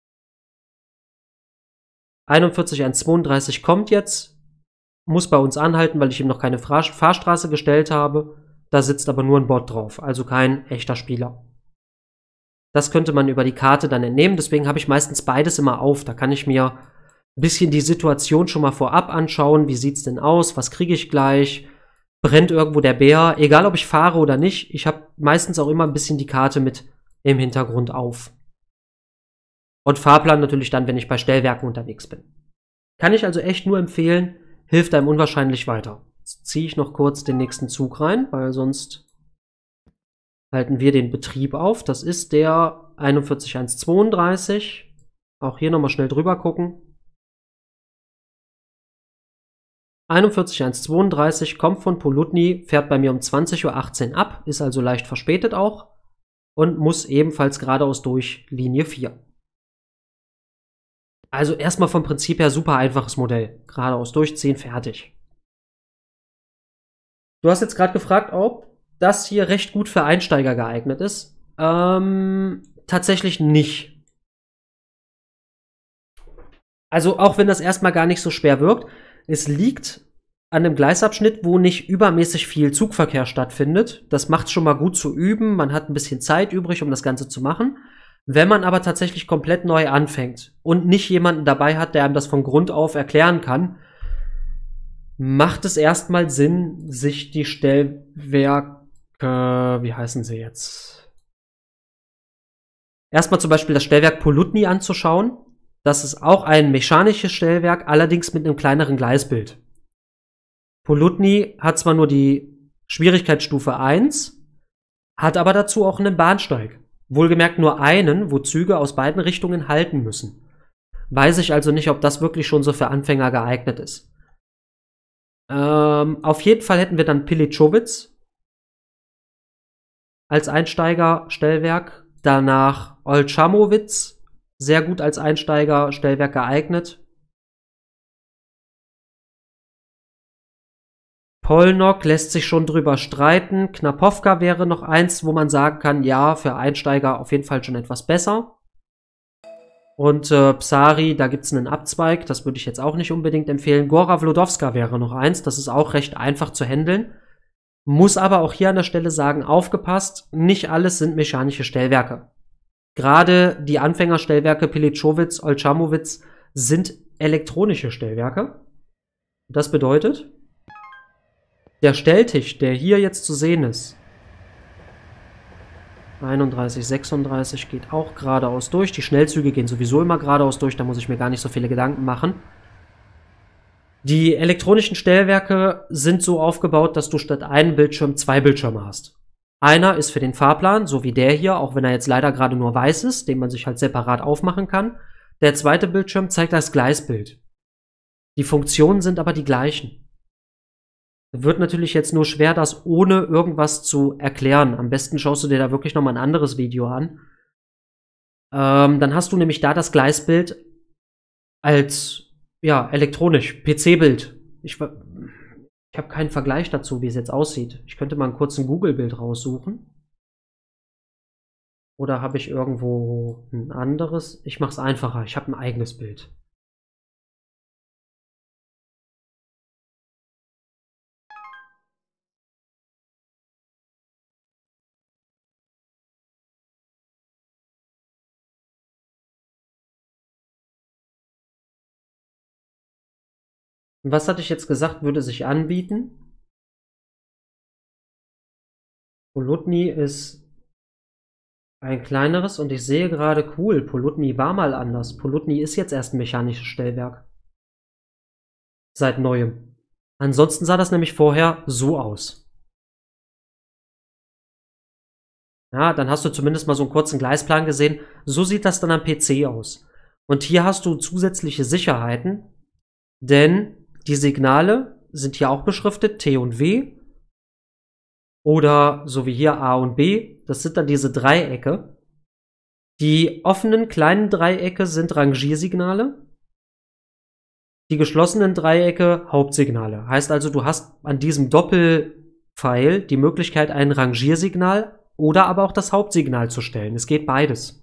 einundvierzig eins zweiunddreißig kommt jetzt, muss bei uns anhalten, weil ich ihm noch keine Fahr- Fahrstraße gestellt habe. Da sitzt aber nur ein Bot drauf, also kein echter Spieler. Das könnte man über die Karte dann entnehmen, deswegen habe ich meistens beides immer auf. Da kann ich mir ein bisschen die Situation schon mal vorab anschauen. Wie sieht es denn aus? Was kriege ich gleich? Brennt irgendwo der Bär? Egal, ob ich fahre oder nicht, ich habe meistens auch immer ein bisschen die Karte mit im Hintergrund auf. Und Fahrplan natürlich dann, wenn ich bei Stellwerken unterwegs bin. Kann ich also echt nur empfehlen, hilft einem unwahrscheinlich weiter. Jetzt ziehe ich noch kurz den nächsten Zug rein, weil sonst halten wir den Betrieb auf. Das ist der einundvierzig eins zweiunddreißig. Auch hier nochmal schnell drüber gucken. einundvierzig eins zweiunddreißig kommt von Polutny, fährt bei mir um zwanzig Uhr achtzehn ab, ist also leicht verspätet auch und muss ebenfalls geradeaus durch Linie vier. Also erstmal vom Prinzip her super einfaches Modell. Geradeaus durchziehen, fertig. Du hast jetzt gerade gefragt, ob das hier recht gut für Einsteiger geeignet ist. Ähm, tatsächlich nicht. Also auch wenn das erstmal gar nicht so schwer wirkt, es liegt an einem Gleisabschnitt, wo nicht übermäßig viel Zugverkehr stattfindet. Das macht es schon mal gut zu üben. Man hat ein bisschen Zeit übrig, um das Ganze zu machen. Wenn man aber tatsächlich komplett neu anfängt und nicht jemanden dabei hat, der einem das von Grund auf erklären kann, macht es erstmal Sinn, sich die Stellwerke, wie heißen sie jetzt? Erstmal zum Beispiel das Stellwerk Polutny anzuschauen. Das ist auch ein mechanisches Stellwerk, allerdings mit einem kleineren Gleisbild. Polutny hat zwar nur die Schwierigkeitsstufe eins, hat aber dazu auch einen Bahnsteig. Wohlgemerkt nur einen, wo Züge aus beiden Richtungen halten müssen. Weiß ich also nicht, ob das wirklich schon so für Anfänger geeignet ist. Ähm, auf jeden Fall hätten wir dann Pilichowitz als Einsteigerstellwerk. Danach Olchamowitz, sehr gut als Einsteigerstellwerk geeignet. Polnok lässt sich schon drüber streiten. Knapowka wäre noch eins, wo man sagen kann, ja, für Einsteiger auf jeden Fall schon etwas besser. Und äh, Psari, da gibt es einen Abzweig, das würde ich jetzt auch nicht unbedingt empfehlen. Gora Vlodowska wäre noch eins, das ist auch recht einfach zu handeln. Muss aber auch hier an der Stelle sagen, aufgepasst, nicht alles sind mechanische Stellwerke. Gerade die Anfängerstellwerke Pilichowitz, Olchamowitz sind elektronische Stellwerke. Das bedeutet, der Stelltisch, der hier jetzt zu sehen ist, einunddreißig, sechsunddreißig geht auch geradeaus durch. Die Schnellzüge gehen sowieso immer geradeaus durch, da muss ich mir gar nicht so viele Gedanken machen. Die elektronischen Stellwerke sind so aufgebaut, dass du statt einem Bildschirm zwei Bildschirme hast. Einer ist für den Fahrplan, so wie der hier, auch wenn er jetzt leider gerade nur weiß ist, den man sich halt separat aufmachen kann. Der zweite Bildschirm zeigt das Gleisbild. Die Funktionen sind aber die gleichen. Wird natürlich jetzt nur schwer, das ohne irgendwas zu erklären. Am besten schaust du dir da wirklich noch mal ein anderes Video an. Ähm, dann hast du nämlich da das Gleisbild als, ja, elektronisch, P C-Bild. Ich, ich habe keinen Vergleich dazu, wie es jetzt aussieht. Ich könnte mal einen kurzen Google-Bild raussuchen. Oder habe ich irgendwo ein anderes? Ich mache es einfacher. Ich habe ein eigenes Bild. Was hatte ich jetzt gesagt, würde sich anbieten? Polutny ist ein kleineres und ich sehe gerade, cool, Polutny war mal anders. Polutny ist jetzt erst ein mechanisches Stellwerk. Seit neuem. Ansonsten sah das nämlich vorher so aus. Ja, dann hast du zumindest mal so einen kurzen Gleisplan gesehen. So sieht das dann am P C aus. Und hier hast du zusätzliche Sicherheiten, denn die Signale sind hier auch beschriftet, T und W. Oder so wie hier A und B. Das sind dann diese Dreiecke. Die offenen kleinen Dreiecke sind Rangiersignale. Die geschlossenen Dreiecke Hauptsignale. Heißt also, du hast an diesem Doppelpfeil die Möglichkeit, ein Rangiersignal oder aber auch das Hauptsignal zu stellen. Es geht beides.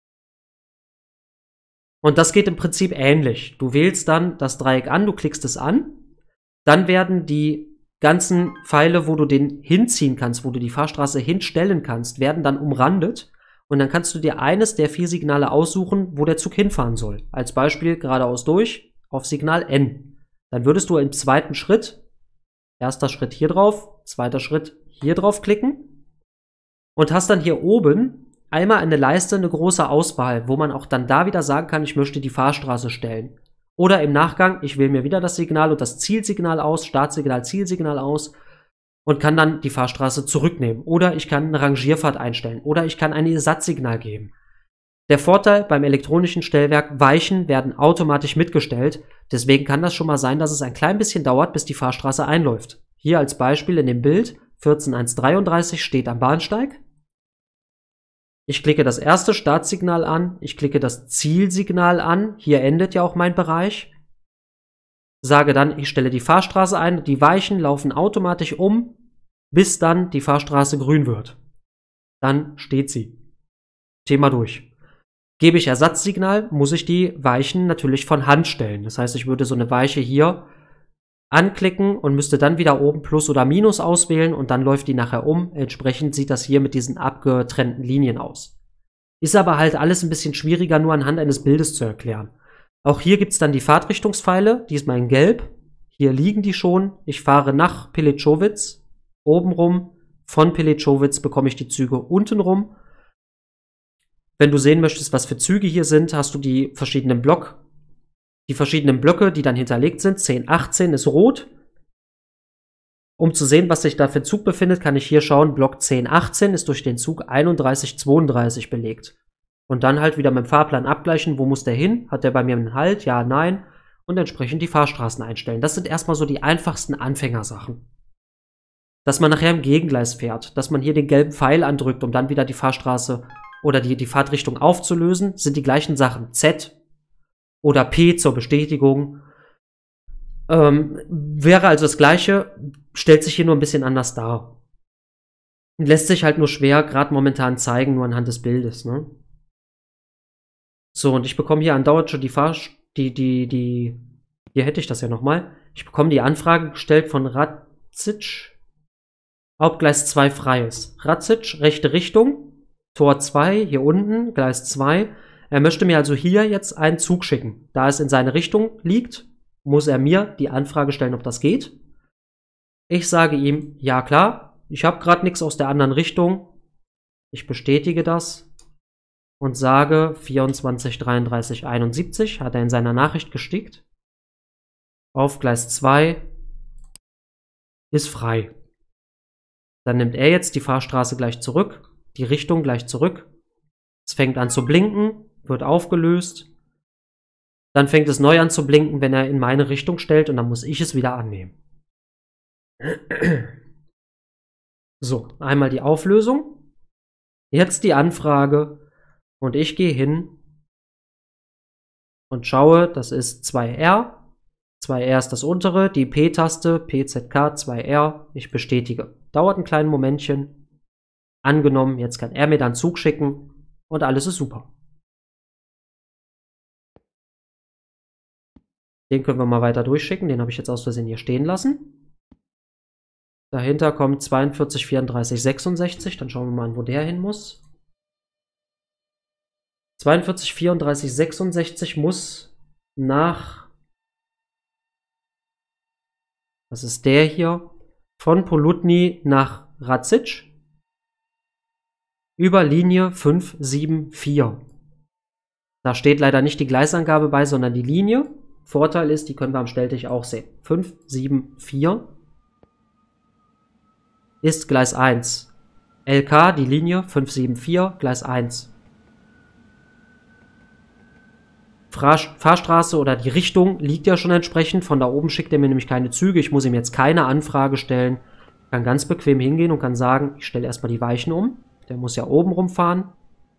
Und das geht im Prinzip ähnlich. Du wählst dann das Dreieck an, du klickst es an. Dann werden die ganzen Pfeile, wo du den hinziehen kannst, wo du die Fahrstraße hinstellen kannst, werden dann umrandet. Und dann kannst du dir eines der vier Signale aussuchen, wo der Zug hinfahren soll. Als Beispiel geradeaus durch auf Signal N. Dann würdest du im zweiten Schritt, erster Schritt hier drauf, zweiter Schritt hier drauf klicken und hast dann hier oben einmal eine Leiste, eine große Auswahl, wo man auch dann da wieder sagen kann, ich möchte die Fahrstraße stellen. Oder im Nachgang, ich wähle mir wieder das Signal und das Zielsignal aus, Startsignal, Zielsignal aus und kann dann die Fahrstraße zurücknehmen. Oder ich kann eine Rangierfahrt einstellen. Oder ich kann ein Ersatzsignal geben. Der Vorteil beim elektronischen Stellwerk, Weichen werden automatisch mitgestellt. Deswegen kann das schon mal sein, dass es ein klein bisschen dauert, bis die Fahrstraße einläuft. Hier als Beispiel in dem Bild, vierzehn eins dreiunddreißig steht am Bahnsteig. Ich klicke das erste Startsignal an, ich klicke das Zielsignal an, hier endet ja auch mein Bereich. Sage dann, ich stelle die Fahrstraße ein, die Weichen laufen automatisch um, bis dann die Fahrstraße grün wird. Dann steht sie. Thema durch. Gebe ich Ersatzsignal, muss ich die Weichen natürlich von Hand stellen. Das heißt, ich würde so eine Weiche hier anklicken und müsste dann wieder oben Plus oder Minus auswählen und dann läuft die nachher um. Entsprechend sieht das hier mit diesen abgetrennten Linien aus. Ist aber halt alles ein bisschen schwieriger nur anhand eines Bildes zu erklären. Auch hier gibt es dann die Fahrtrichtungspfeile, diesmal in Gelb. Hier liegen die schon. Ich fahre nach Pilichowitz, oben rum. Von Pilichowitz bekomme ich die Züge unten rum. Wenn du sehen möchtest, was für Züge hier sind, hast du die verschiedenen Block Die verschiedenen Blöcke, die dann hinterlegt sind. zehn achtzehn ist rot. Um zu sehen, was sich da für ein Zug befindet, kann ich hier schauen. Block zehn achtzehn ist durch den Zug einunddreißig zweiunddreißig belegt. Und dann halt wieder mit dem Fahrplan abgleichen, wo muss der hin? Hat der bei mir einen Halt? Ja, nein. Und entsprechend die Fahrstraßen einstellen. Das sind erstmal so die einfachsten Anfängersachen. Dass man nachher im Gegengleis fährt, dass man hier den gelben Pfeil andrückt, um dann wieder die Fahrstraße oder die, die Fahrtrichtung aufzulösen, sind die gleichen Sachen. Z oder P zur Bestätigung. Ähm, wäre also das Gleiche, stellt sich hier nur ein bisschen anders dar. Lässt sich halt nur schwer, gerade momentan zeigen, nur anhand des Bildes, ne? So, und ich bekomme hier andauernd schon die Fahr... Die, die, die... Hier hätte ich das ja nochmal. Ich bekomme die Anfrage gestellt von Radzic. Hauptgleis zwei frei ist. Radzic, rechte Richtung. Tor zwei, hier unten, Gleis zwei. Er möchte mir also hier jetzt einen Zug schicken. Da es in seine Richtung liegt, muss er mir die Anfrage stellen, ob das geht. Ich sage ihm, ja klar, ich habe gerade nichts aus der anderen Richtung. Ich bestätige das und sage vierundzwanzig, dreiunddreißig, einundsiebzig, hat er in seiner Nachricht gestickt. Auf Gleis zwei ist frei. Dann nimmt er jetzt die Fahrstraße gleich zurück, die Richtung gleich zurück. Es fängt an zu blinken, wird aufgelöst. Dann fängt es neu an zu blinken, wenn er in meine Richtung stellt und dann muss ich es wieder annehmen. So, einmal die Auflösung. Jetzt die Anfrage und ich gehe hin und schaue, das ist zwei R. zwei R ist das untere, die P-Taste, P Z K, zwei R. Ich bestätige. Dauert ein kleines Momentchen. Angenommen, jetzt kann er mir dann Zug schicken und alles ist super. Den können wir mal weiter durchschicken. Den habe ich jetzt aus Versehen hier stehen lassen. Dahinter kommt zweiundvierzig, vierunddreißig, sechsundsechzig. Dann schauen wir mal an, wo der hin muss. zweiundvierzig, vierunddreißig, sechsundsechzig muss nach... Das ist der hier. Von Polutny nach Radzic. Über Linie fünf sieben vier. Da steht leider nicht die Gleisangabe bei, sondern die Linie. Vorteil ist, die können wir am Stelltisch auch sehen. fünf sieben vier ist Gleis eins. L K, die Linie, fünf sieben vier, Gleis eins. Fahrstraße oder die Richtung liegt ja schon entsprechend. Von da oben schickt er mir nämlich keine Züge. Ich muss ihm jetzt keine Anfrage stellen. Ich kann ganz bequem hingehen und kann sagen, ich stelle erstmal die Weichen um. Der muss ja oben rumfahren.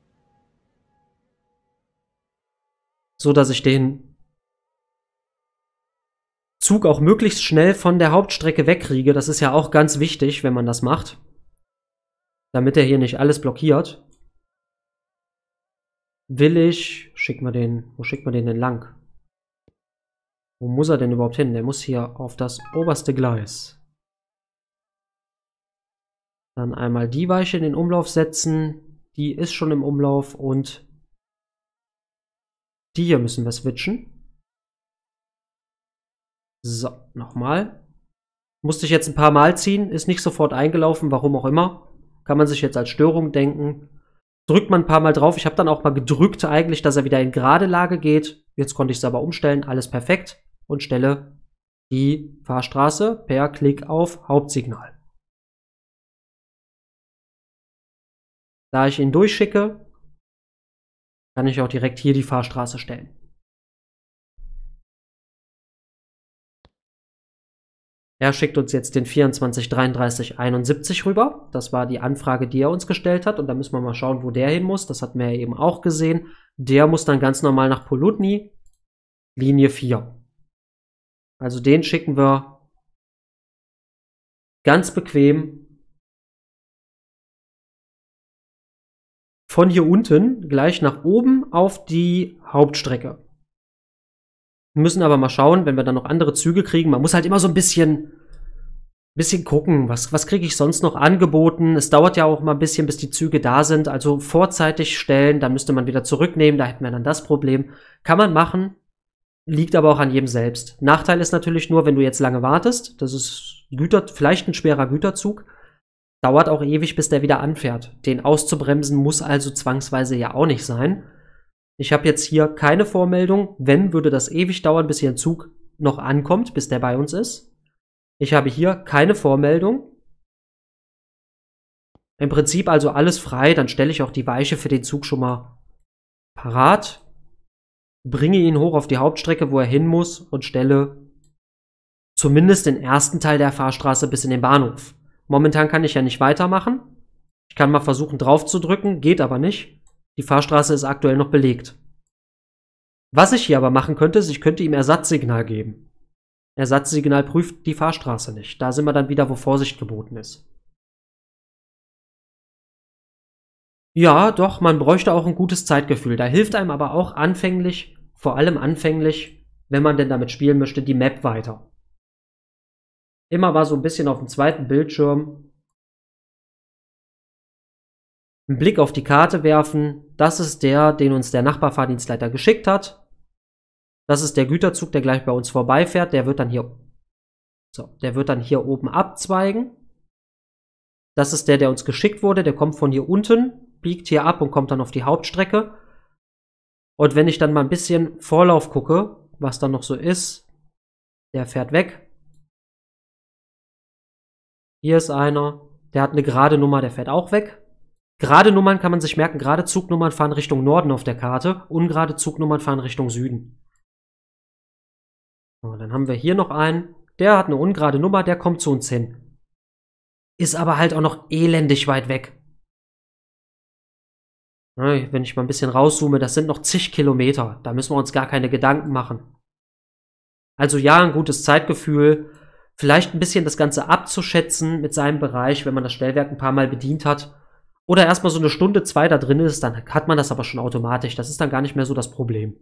So, dass ich den Zug auch möglichst schnell von der Hauptstrecke wegkriege. Das ist ja auch ganz wichtig, wenn man das macht. Damit er hier nicht alles blockiert. Will ich, schicken wir den, wo schickt man den denn lang? Wo muss er denn überhaupt hin? Der muss hier auf das oberste Gleis. Dann einmal die Weiche in den Umlauf setzen. Die ist schon im Umlauf und die hier müssen wir switchen. So, nochmal. Musste ich jetzt ein paar Mal ziehen, ist nicht sofort eingelaufen, warum auch immer. Kann man sich jetzt als Störung denken. Drückt man ein paar Mal drauf. Ich habe dann auch mal gedrückt eigentlich, dass er wieder in gerade Lage geht. Jetzt konnte ich es aber umstellen. Alles perfekt. Und stelle die Fahrstraße per Klick auf Hauptsignal. Da ich ihn durchschicke, kann ich auch direkt hier die Fahrstraße stellen. Er schickt uns jetzt den vierundzwanzig, dreiunddreißig, einundsiebzig rüber. Das war die Anfrage, die er uns gestellt hat. Und da müssen wir mal schauen, wo der hin muss. Das hatten wir ja eben auch gesehen. Der muss dann ganz normal nach Polutny, Linie vier. Also den schicken wir ganz bequem von hier unten gleich nach oben auf die Hauptstrecke. Wir müssen aber mal schauen, wenn wir dann noch andere Züge kriegen. Man muss halt immer so ein bisschen, bisschen gucken, was, was kriege ich sonst noch angeboten. Es dauert ja auch mal ein bisschen, bis die Züge da sind. Also vorzeitig stellen, dann müsste man wieder zurücknehmen. Da hätten wir dann das Problem. Kann man machen, liegt aber auch an jedem selbst. Nachteil ist natürlich nur, wenn du jetzt lange wartest. Das ist Güter, vielleicht ein schwerer Güterzug. Dauert auch ewig, bis der wieder anfährt. Den auszubremsen muss also zwangsweise ja auch nicht sein. Ich habe jetzt hier keine Vormeldung. Wenn, würde das ewig dauern, bis hier ein Zug noch ankommt, bis der bei uns ist. Ich habe hier keine Vormeldung. Im Prinzip also alles frei. Dann stelle ich auch die Weiche für den Zug schon mal parat. Bringe ihn hoch auf die Hauptstrecke, wo er hin muss und stelle zumindest den ersten Teil der Fahrstraße bis in den Bahnhof. Momentan kann ich ja nicht weitermachen. Ich kann mal versuchen drauf zu drücken, geht aber nicht. Die Fahrstraße ist aktuell noch belegt. Was ich hier aber machen könnte, ist, ich könnte ihm Ersatzsignal geben. Ersatzsignal prüft die Fahrstraße nicht. Da sind wir dann wieder, wo Vorsicht geboten ist. Ja, doch, man bräuchte auch ein gutes Zeitgefühl. Da hilft einem aber auch anfänglich, vor allem anfänglich, wenn man denn damit spielen möchte, die Map weiter. Immer war so ein bisschen auf dem zweiten Bildschirm einen Blick auf die Karte werfen. Das ist der, den uns der Nachbarfahrdienstleiter geschickt hat. Das ist der Güterzug, der gleich bei uns vorbeifährt. Der wird dann hier, so, der wird dann hier oben abzweigen. Das ist der, der uns geschickt wurde. Der kommt von hier unten, biegt hier ab und kommt dann auf die Hauptstrecke. Und wenn ich dann mal ein bisschen Vorlauf gucke, was da noch so ist, der fährt weg. Hier ist einer, der hat eine gerade Nummer, der fährt auch weg. Gerade Nummern kann man sich merken, gerade Zugnummern fahren Richtung Norden auf der Karte, ungerade Zugnummern fahren Richtung Süden. So, dann haben wir hier noch einen, der hat eine ungerade Nummer, der kommt zu uns hin. Ist aber halt auch noch elendig weit weg. Wenn ich mal ein bisschen rauszoome, das sind noch zig Kilometer. Da müssen wir uns gar keine Gedanken machen. Also ja, ein gutes Zeitgefühl. Vielleicht ein bisschen das Ganze abzuschätzen mit seinem Bereich, wenn man das Stellwerk ein paar Mal bedient hat. Oder erstmal so eine Stunde, zwei da drin ist, dann hat man das aber schon automatisch. Das ist dann gar nicht mehr so das Problem.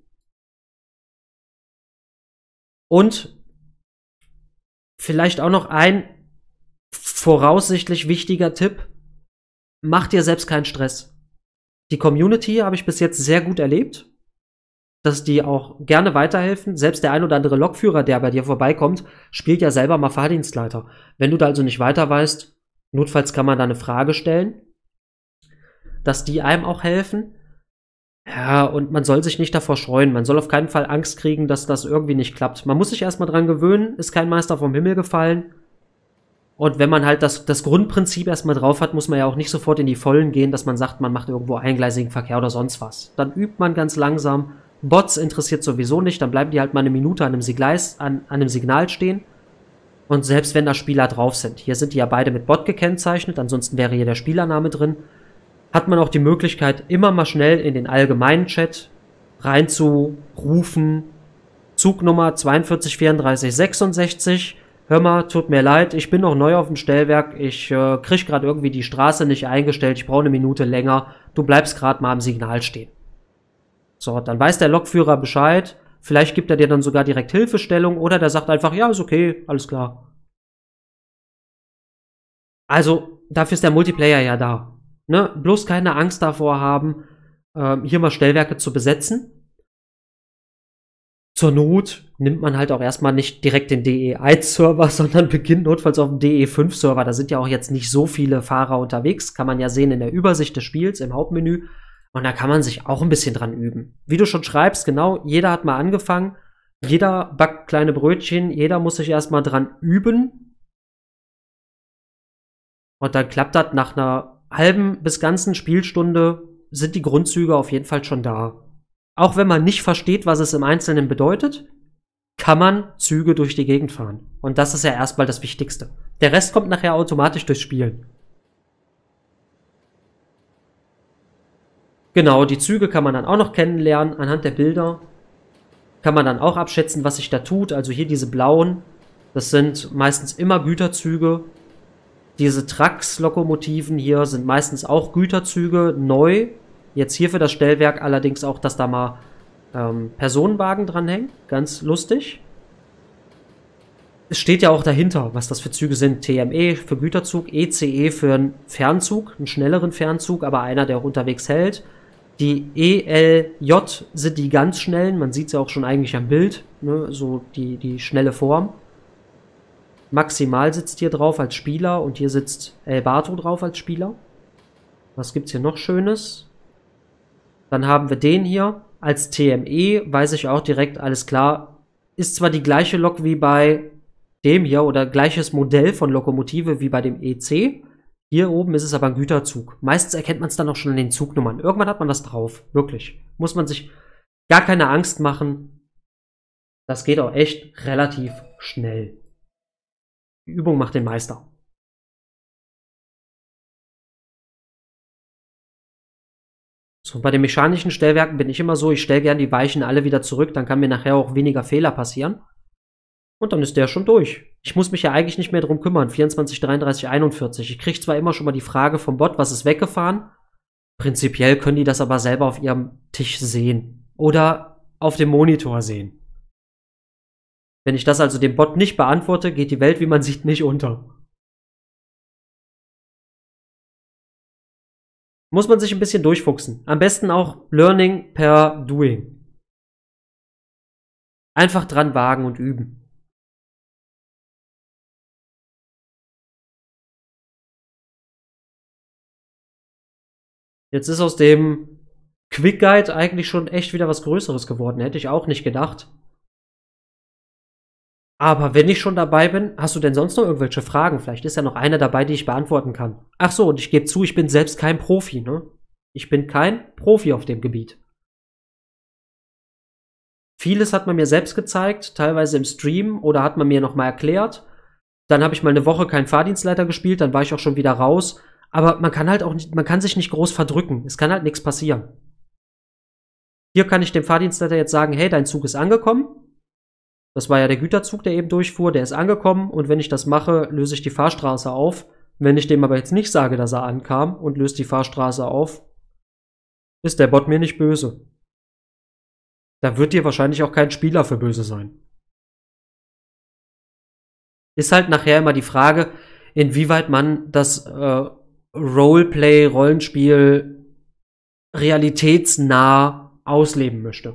Und vielleicht auch noch ein voraussichtlich wichtiger Tipp. Mach dir selbst keinen Stress. Die Community habe ich bis jetzt sehr gut erlebt, dass die auch gerne weiterhelfen. Selbst der ein oder andere Lokführer, der bei dir vorbeikommt, spielt ja selber mal Fahrdienstleiter. Wenn du da also nicht weiter weißt, notfalls kann man da eine Frage stellen, dass die einem auch helfen. Ja, und man soll sich nicht davor scheuen. Man soll auf keinen Fall Angst kriegen, dass das irgendwie nicht klappt. Man muss sich erstmal dran gewöhnen, ist kein Meister vom Himmel gefallen. Und wenn man halt das, das Grundprinzip erstmal drauf hat, muss man ja auch nicht sofort in die Vollen gehen, dass man sagt, man macht irgendwo eingleisigen Verkehr oder sonst was. Dann übt man ganz langsam. Bots interessiert sowieso nicht, dann bleiben die halt mal eine Minute an einem, Sigleis, an, an einem Signal stehen. Und selbst wenn da Spieler drauf sind, hier sind die ja beide mit Bot gekennzeichnet, ansonsten wäre hier der Spielername drin, hat man auch die Möglichkeit, immer mal schnell in den allgemeinen Chat reinzurufen, Zugnummer zweiundvierzig vierunddreißig sechsundsechzig, hör mal, tut mir leid, ich bin noch neu auf dem Stellwerk, ich äh, krieg gerade irgendwie die Straße nicht eingestellt, ich brauche eine Minute länger, du bleibst gerade mal am Signal stehen. So, dann weiß der Lokführer Bescheid, vielleicht gibt er dir dann sogar direkt Hilfestellung oder der sagt einfach, ja, ist okay, alles klar. Also, dafür ist der Multiplayer ja da. Ne? Bloß keine Angst davor haben, ähm, hier mal Stellwerke zu besetzen. Zur Not nimmt man halt auch erstmal nicht direkt den D E eins Server, sondern beginnt notfalls auf dem D E fünf Server. Da sind ja auch jetzt nicht so viele Fahrer unterwegs. Kann man ja sehen in der Übersicht des Spiels, im Hauptmenü. Und da kann man sich auch ein bisschen dran üben. Wie du schon schreibst, genau, jeder hat mal angefangen. Jeder backt kleine Brötchen. Jeder muss sich erstmal dran üben. Und dann klappt das nach einer halben bis ganzen Spielstunde, sind die Grundzüge auf jeden Fall schon da. Auch wenn man nicht versteht, was es im Einzelnen bedeutet, kann man Züge durch die Gegend fahren. Und das ist ja erstmal das Wichtigste. Der Rest kommt nachher automatisch durchs Spielen. Genau, die Züge kann man dann auch noch kennenlernen. Anhand der Bilder kann man dann auch abschätzen, was sich da tut. Also hier diese blauen, das sind meistens immer Güterzüge. Diese Trax-Lokomotiven hier sind meistens auch Güterzüge, neu. Jetzt hier für das Stellwerk allerdings auch, dass da mal ähm, Personenwagen dranhängen. Ganz lustig. Es steht ja auch dahinter, was das für Züge sind. T M E für Güterzug, E C E für einen Fernzug, einen schnelleren Fernzug, aber einer, der auch unterwegs hält. Die E L J sind die ganz schnellen, man sieht es ja auch schon eigentlich am Bild, ne? So die, die schnelle Form. Maximal sitzt hier drauf als Spieler und hier sitzt El Bato drauf als Spieler. Was gibt's hier noch Schönes? Dann haben wir den hier als T M E, weiß ich auch direkt, alles klar. Ist zwar die gleiche Lok wie bei dem hier oder gleiches Modell von Lokomotive wie bei dem E C. Hier oben ist es aber ein Güterzug. Meistens erkennt man es dann auch schon in den Zugnummern. Irgendwann hat man das drauf, wirklich. Muss man sich gar keine Angst machen. Das geht auch echt relativ schnell. Die Übung macht den Meister. So, bei den mechanischen Stellwerken bin ich immer so, ich stelle gern die Weichen alle wieder zurück, dann kann mir nachher auch weniger Fehler passieren. Und dann ist der schon durch. Ich muss mich ja eigentlich nicht mehr drum kümmern. vierundzwanzig, dreiunddreißig, einundvierzig. Ich kriege zwar immer schon mal die Frage vom Bot, was ist weggefahren? Prinzipiell können die das aber selber auf ihrem Tisch sehen. Oder auf dem Monitor sehen. Wenn ich das also dem Bot nicht beantworte, geht die Welt, wie man sieht, nicht unter. Muss man sich ein bisschen durchfuchsen. Am besten auch Learning per Doing. Einfach dran wagen und üben. Jetzt ist aus dem Quick Guide eigentlich schon echt wieder was Größeres geworden. Hätte ich auch nicht gedacht. Aber wenn ich schon dabei bin, hast du denn sonst noch irgendwelche Fragen? Vielleicht ist ja noch eine dabei, die ich beantworten kann. Ach so, und ich gebe zu, ich bin selbst kein Profi, ne? Ich bin kein Profi auf dem Gebiet. Vieles hat man mir selbst gezeigt, teilweise im Stream oder hat man mir nochmal erklärt. Dann habe ich mal eine Woche keinen Fahrdienstleiter gespielt, dann war ich auch schon wieder raus. Aber man kann halt auch nicht, man kann sich nicht groß verdrücken. Es kann halt nichts passieren. Hier kann ich dem Fahrdienstleiter jetzt sagen, hey, dein Zug ist angekommen. Das war ja der Güterzug, der eben durchfuhr, der ist angekommen und wenn ich das mache, löse ich die Fahrstraße auf. Wenn ich dem aber jetzt nicht sage, dass er ankam und löst die Fahrstraße auf, ist der Bot mir nicht böse. Da wird dir wahrscheinlich auch kein Spieler für böse sein. Ist halt nachher immer die Frage, inwieweit man das äh, Roleplay, Rollenspiel realitätsnah ausleben möchte.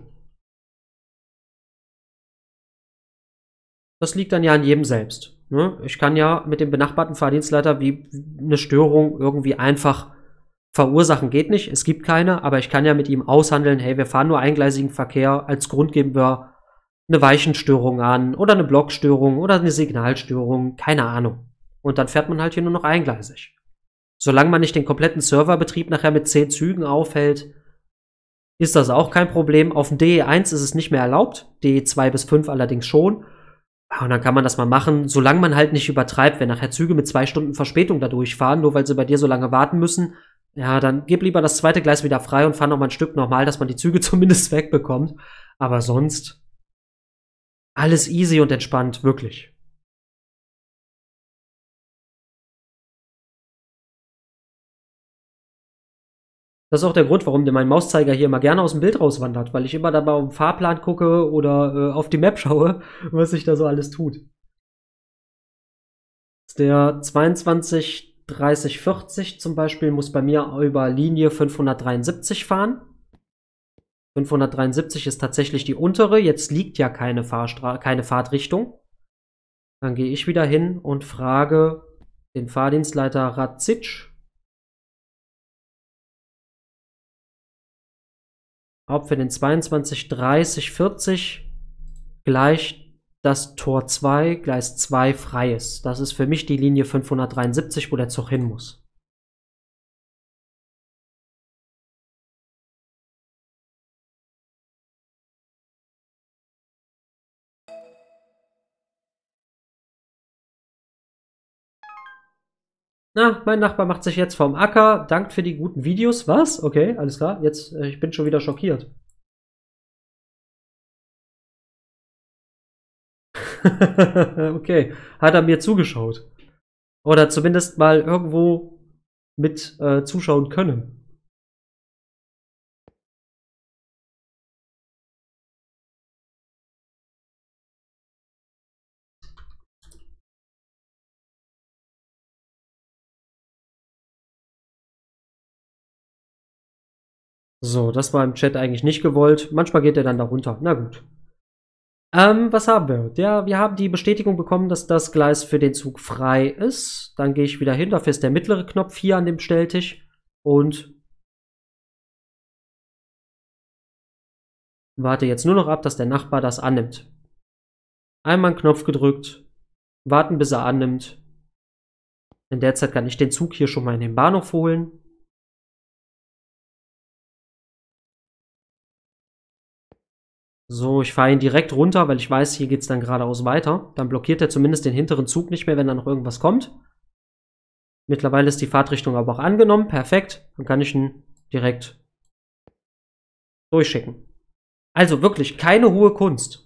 Das liegt dann ja an jedem selbst. Ne? Ich kann ja mit dem benachbarten Fahrdienstleiter wie eine Störung irgendwie einfach verursachen, geht nicht. Es gibt keine, aber ich kann ja mit ihm aushandeln, hey, wir fahren nur eingleisigen Verkehr. Als Grund geben wir eine Weichenstörung an oder eine Blockstörung oder eine Signalstörung, keine Ahnung. Und dann fährt man halt hier nur noch eingleisig. Solange man nicht den kompletten Serverbetrieb nachher mit zehn Zügen aufhält, ist das auch kein Problem. Auf dem D E eins ist es nicht mehr erlaubt, D E zwei bis fünf allerdings schon. Und dann kann man das mal machen, solange man halt nicht übertreibt, wenn nachher Züge mit zwei Stunden Verspätung da durchfahren, nur weil sie bei dir so lange warten müssen. Ja, dann gib lieber das zweite Gleis wieder frei und fahr noch mal ein Stück normal, dass man die Züge zumindest wegbekommt. Aber sonst alles easy und entspannt, wirklich. Das ist auch der Grund, warum mein Mauszeiger hier immer gerne aus dem Bild rauswandert, weil ich immer dabei auf den Fahrplan gucke oder äh, auf die Map schaue, was sich da so alles tut. Der zweiundzwanzig dreißig vierzig zum Beispiel muss bei mir über Linie fünfhundertdreiundsiebzig fahren. fünfhundertdreiundsiebzig ist tatsächlich die untere. Jetzt liegt ja keine, Fahrstra keine Fahrtrichtung. Dann gehe ich wieder hin und frage den Fahrdienstleiter Radzic, ob für den zweiundzwanzig dreißig vierzig gleich das Tor zwei, Gleis zwei frei ist. Das ist für mich die Linie fünfhundertdreiundsiebzig, wo der Zug hin muss. Na, mein Nachbar macht sich jetzt vom Acker, dankt für die guten Videos. Was? Okay, alles klar. Jetzt, äh, ich bin schon wieder schockiert. Okay, hat er mir zugeschaut. Oder zumindest mal irgendwo mit äh, zuschauen können. So, das war im Chat eigentlich nicht gewollt. Manchmal geht er dann da runter. Na gut. Ähm, was haben wir? Der, wir haben die Bestätigung bekommen, dass das Gleis für den Zug frei ist. Dann gehe ich wieder hin. Dafür ist der mittlere Knopf hier an dem Stelltisch. Und warte jetzt nur noch ab, dass der Nachbar das annimmt. Einmal einen Knopf gedrückt. Warten, bis er annimmt. In der Zeit kann ich den Zug hier schon mal in den Bahnhof holen. So, ich fahre ihn direkt runter, weil ich weiß, hier geht es dann geradeaus weiter. Dann blockiert er zumindest den hinteren Zug nicht mehr, wenn da noch irgendwas kommt. Mittlerweile ist die Fahrtrichtung aber auch angenommen. Perfekt. Dann kann ich ihn direkt durchschicken. Also wirklich keine hohe Kunst.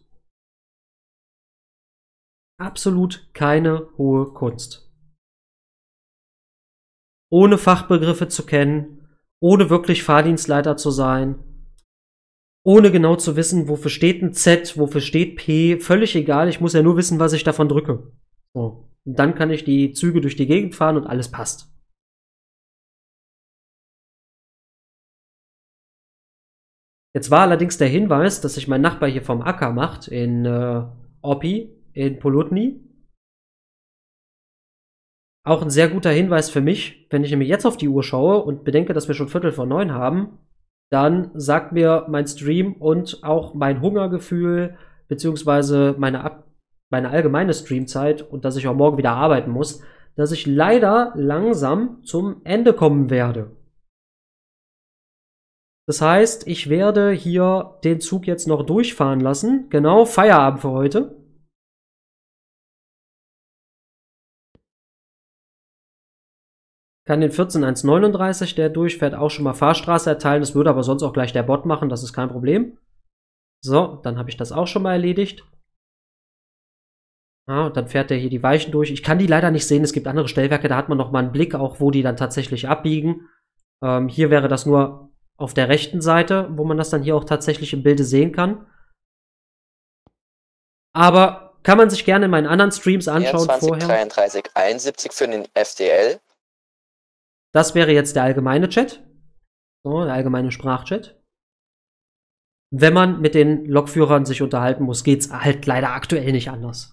Absolut keine hohe Kunst. Ohne Fachbegriffe zu kennen, ohne wirklich Fahrdienstleiter zu sein, ohne genau zu wissen, wofür steht ein Z, wofür steht P, völlig egal, ich muss ja nur wissen, was ich davon drücke. So. Und dann kann ich die Züge durch die Gegend fahren und alles passt. Jetzt war allerdings der Hinweis, dass sich mein Nachbar hier vom Acker macht, in äh, Oppi, in Polutny. Auch ein sehr guter Hinweis für mich, wenn ich nämlich jetzt auf die Uhr schaue und bedenke, dass wir schon Viertel vor neun haben, dann sagt mir mein Stream und auch mein Hungergefühl, beziehungsweise meine, Ab meine allgemeine Streamzeit und dass ich auch morgen wieder arbeiten muss, dass ich leider langsam zum Ende kommen werde. Das heißt, ich werde hier den Zug jetzt noch durchfahren lassen. Genau, Feierabend für heute. Kann den vierzehn eins neununddreißig, der durchfährt, auch schon mal Fahrstraße erteilen. Das würde aber sonst auch gleich der Bot machen, das ist kein Problem. So, dann habe ich das auch schon mal erledigt. Ja, und dann fährt der hier die Weichen durch. Ich kann die leider nicht sehen, es gibt andere Stellwerke, da hat man noch mal einen Blick, auch wo die dann tatsächlich abbiegen. Ähm, hier wäre das nur auf der rechten Seite, wo man das dann hier auch tatsächlich im Bilde sehen kann. Aber kann man sich gerne in meinen anderen Streams anschauen vierundzwanzig, vorher. dreiunddreißig, einundsiebzig für den F D L. Das wäre jetzt der allgemeine Chat. So, der allgemeine Sprachchat. Wenn man mit den Lokführern sich unterhalten muss, geht's halt leider aktuell nicht anders.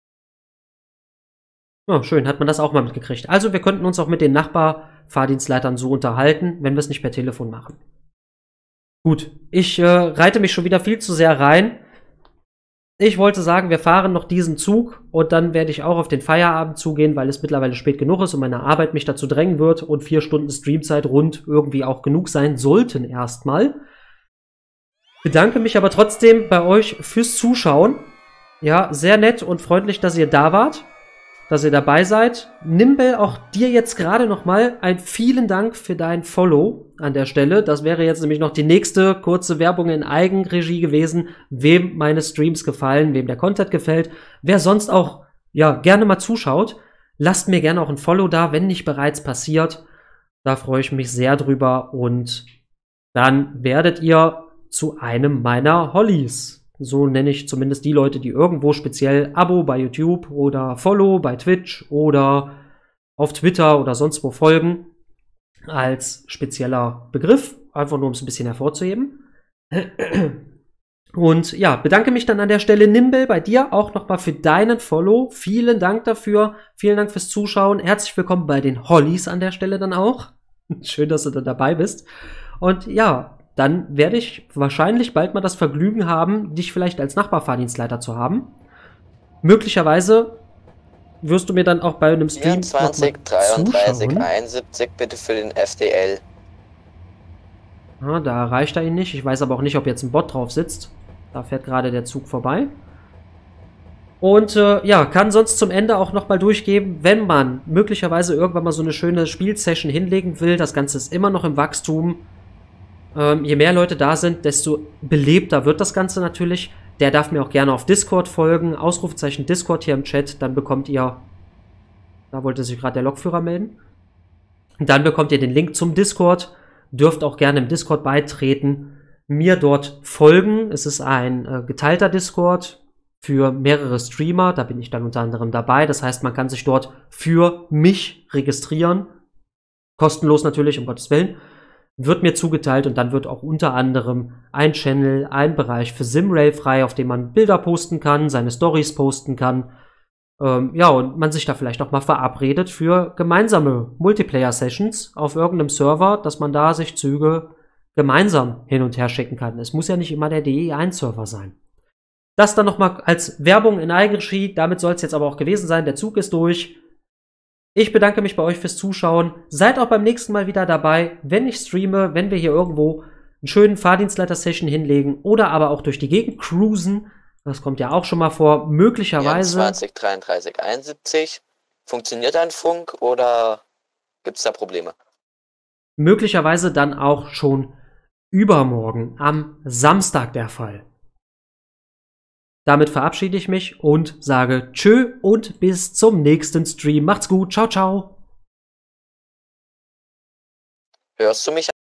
Ja, schön, hat man das auch mal mitgekriegt. Also wir könnten uns auch mit den Nachbarfahrdienstleitern so unterhalten, wenn wir es nicht per Telefon machen. Gut, ich äh, reite mich schon wieder viel zu sehr rein. Ich wollte sagen, wir fahren noch diesen Zug und dann werde ich auch auf den Feierabend zugehen, weil es mittlerweile spät genug ist und meine Arbeit mich dazu drängen wird und vier Stunden Streamzeit rund irgendwie auch genug sein sollten erstmal. Bedanke mich aber trotzdem bei euch fürs Zuschauen. Ja, sehr nett und freundlich, dass ihr da wart, dass ihr dabei seid. Nimble, auch dir jetzt gerade noch mal ein vielen Dank für dein Follow an der Stelle. Das wäre jetzt nämlich noch die nächste kurze Werbung in Eigenregie gewesen, wem meine Streams gefallen, wem der Content gefällt. Wer sonst auch, ja, gerne mal zuschaut, lasst mir gerne auch ein Follow da, wenn nicht bereits passiert. Da freue ich mich sehr drüber und dann werdet ihr zu einem meiner Hollies. So nenne ich zumindest die Leute, die irgendwo speziell Abo bei YouTube oder Follow bei Twitch oder auf Twitter oder sonst wo folgen, als spezieller Begriff, einfach nur um es ein bisschen hervorzuheben. Und ja, bedanke mich dann an der Stelle, Nimble, bei dir auch nochmal für deinen Follow. Vielen Dank dafür, vielen Dank fürs Zuschauen. Herzlich willkommen bei den Hollies an der Stelle dann auch. Schön, dass du da dabei bist. Und ja, dann werde ich wahrscheinlich bald mal das Vergnügen haben, dich vielleicht als Nachbarfahrdienstleiter zu haben. Möglicherweise wirst du mir dann auch bei einem Stream vierundzwanzig, dreiunddreißig, einundsiebzig bitte für den F D L. Ja, da erreicht er ihn nicht. Ich weiß aber auch nicht, ob jetzt ein Bot drauf sitzt. Da fährt gerade der Zug vorbei. Und äh, ja, kann sonst zum Ende auch noch mal durchgeben, wenn man möglicherweise irgendwann mal so eine schöne Spielsession hinlegen will. Das Ganze ist immer noch im Wachstum. Ähm, je mehr Leute da sind, desto belebter wird das Ganze natürlich. Der darf mir auch gerne auf Discord folgen. Ausrufezeichen Discord hier im Chat. Dann bekommt ihr... Da wollte sich gerade der Lokführer melden. Dann bekommt ihr den Link zum Discord. Dürft auch gerne im Discord beitreten. Mir dort folgen. Es ist ein äh, geteilter Discord für mehrere Streamer. Da bin ich dann unter anderem dabei. Das heißt, man kann sich dort für mich registrieren. Kostenlos natürlich, um Gottes Willen. Wird mir zugeteilt und dann wird auch unter anderem ein Channel, ein Bereich für Simrail frei, auf dem man Bilder posten kann, seine Stories posten kann. Ähm, ja, und man sich da vielleicht auch mal verabredet für gemeinsame Multiplayer-Sessions auf irgendeinem Server, dass man da sich Züge gemeinsam hin und her schicken kann. Es muss ja nicht immer der D E eins Server sein. Das dann nochmal als Werbung in Eigenregie. Damit soll es jetzt aber auch gewesen sein. Der Zug ist durch. Ich bedanke mich bei euch fürs Zuschauen. Seid auch beim nächsten Mal wieder dabei, wenn ich streame, wenn wir hier irgendwo einen schönen Fahrdienstleiter-Session hinlegen oder aber auch durch die Gegend cruisen. Das kommt ja auch schon mal vor. Möglicherweise... vierundzwanzig, dreiunddreißig, einundsiebzig. Funktioniert ein Funk oder gibt es da Probleme? Möglicherweise dann auch schon übermorgen, am Samstag der Fall. Damit verabschiede ich mich und sage tschö und bis zum nächsten Stream. Macht's gut. Ciao, ciao. Hörst du mich?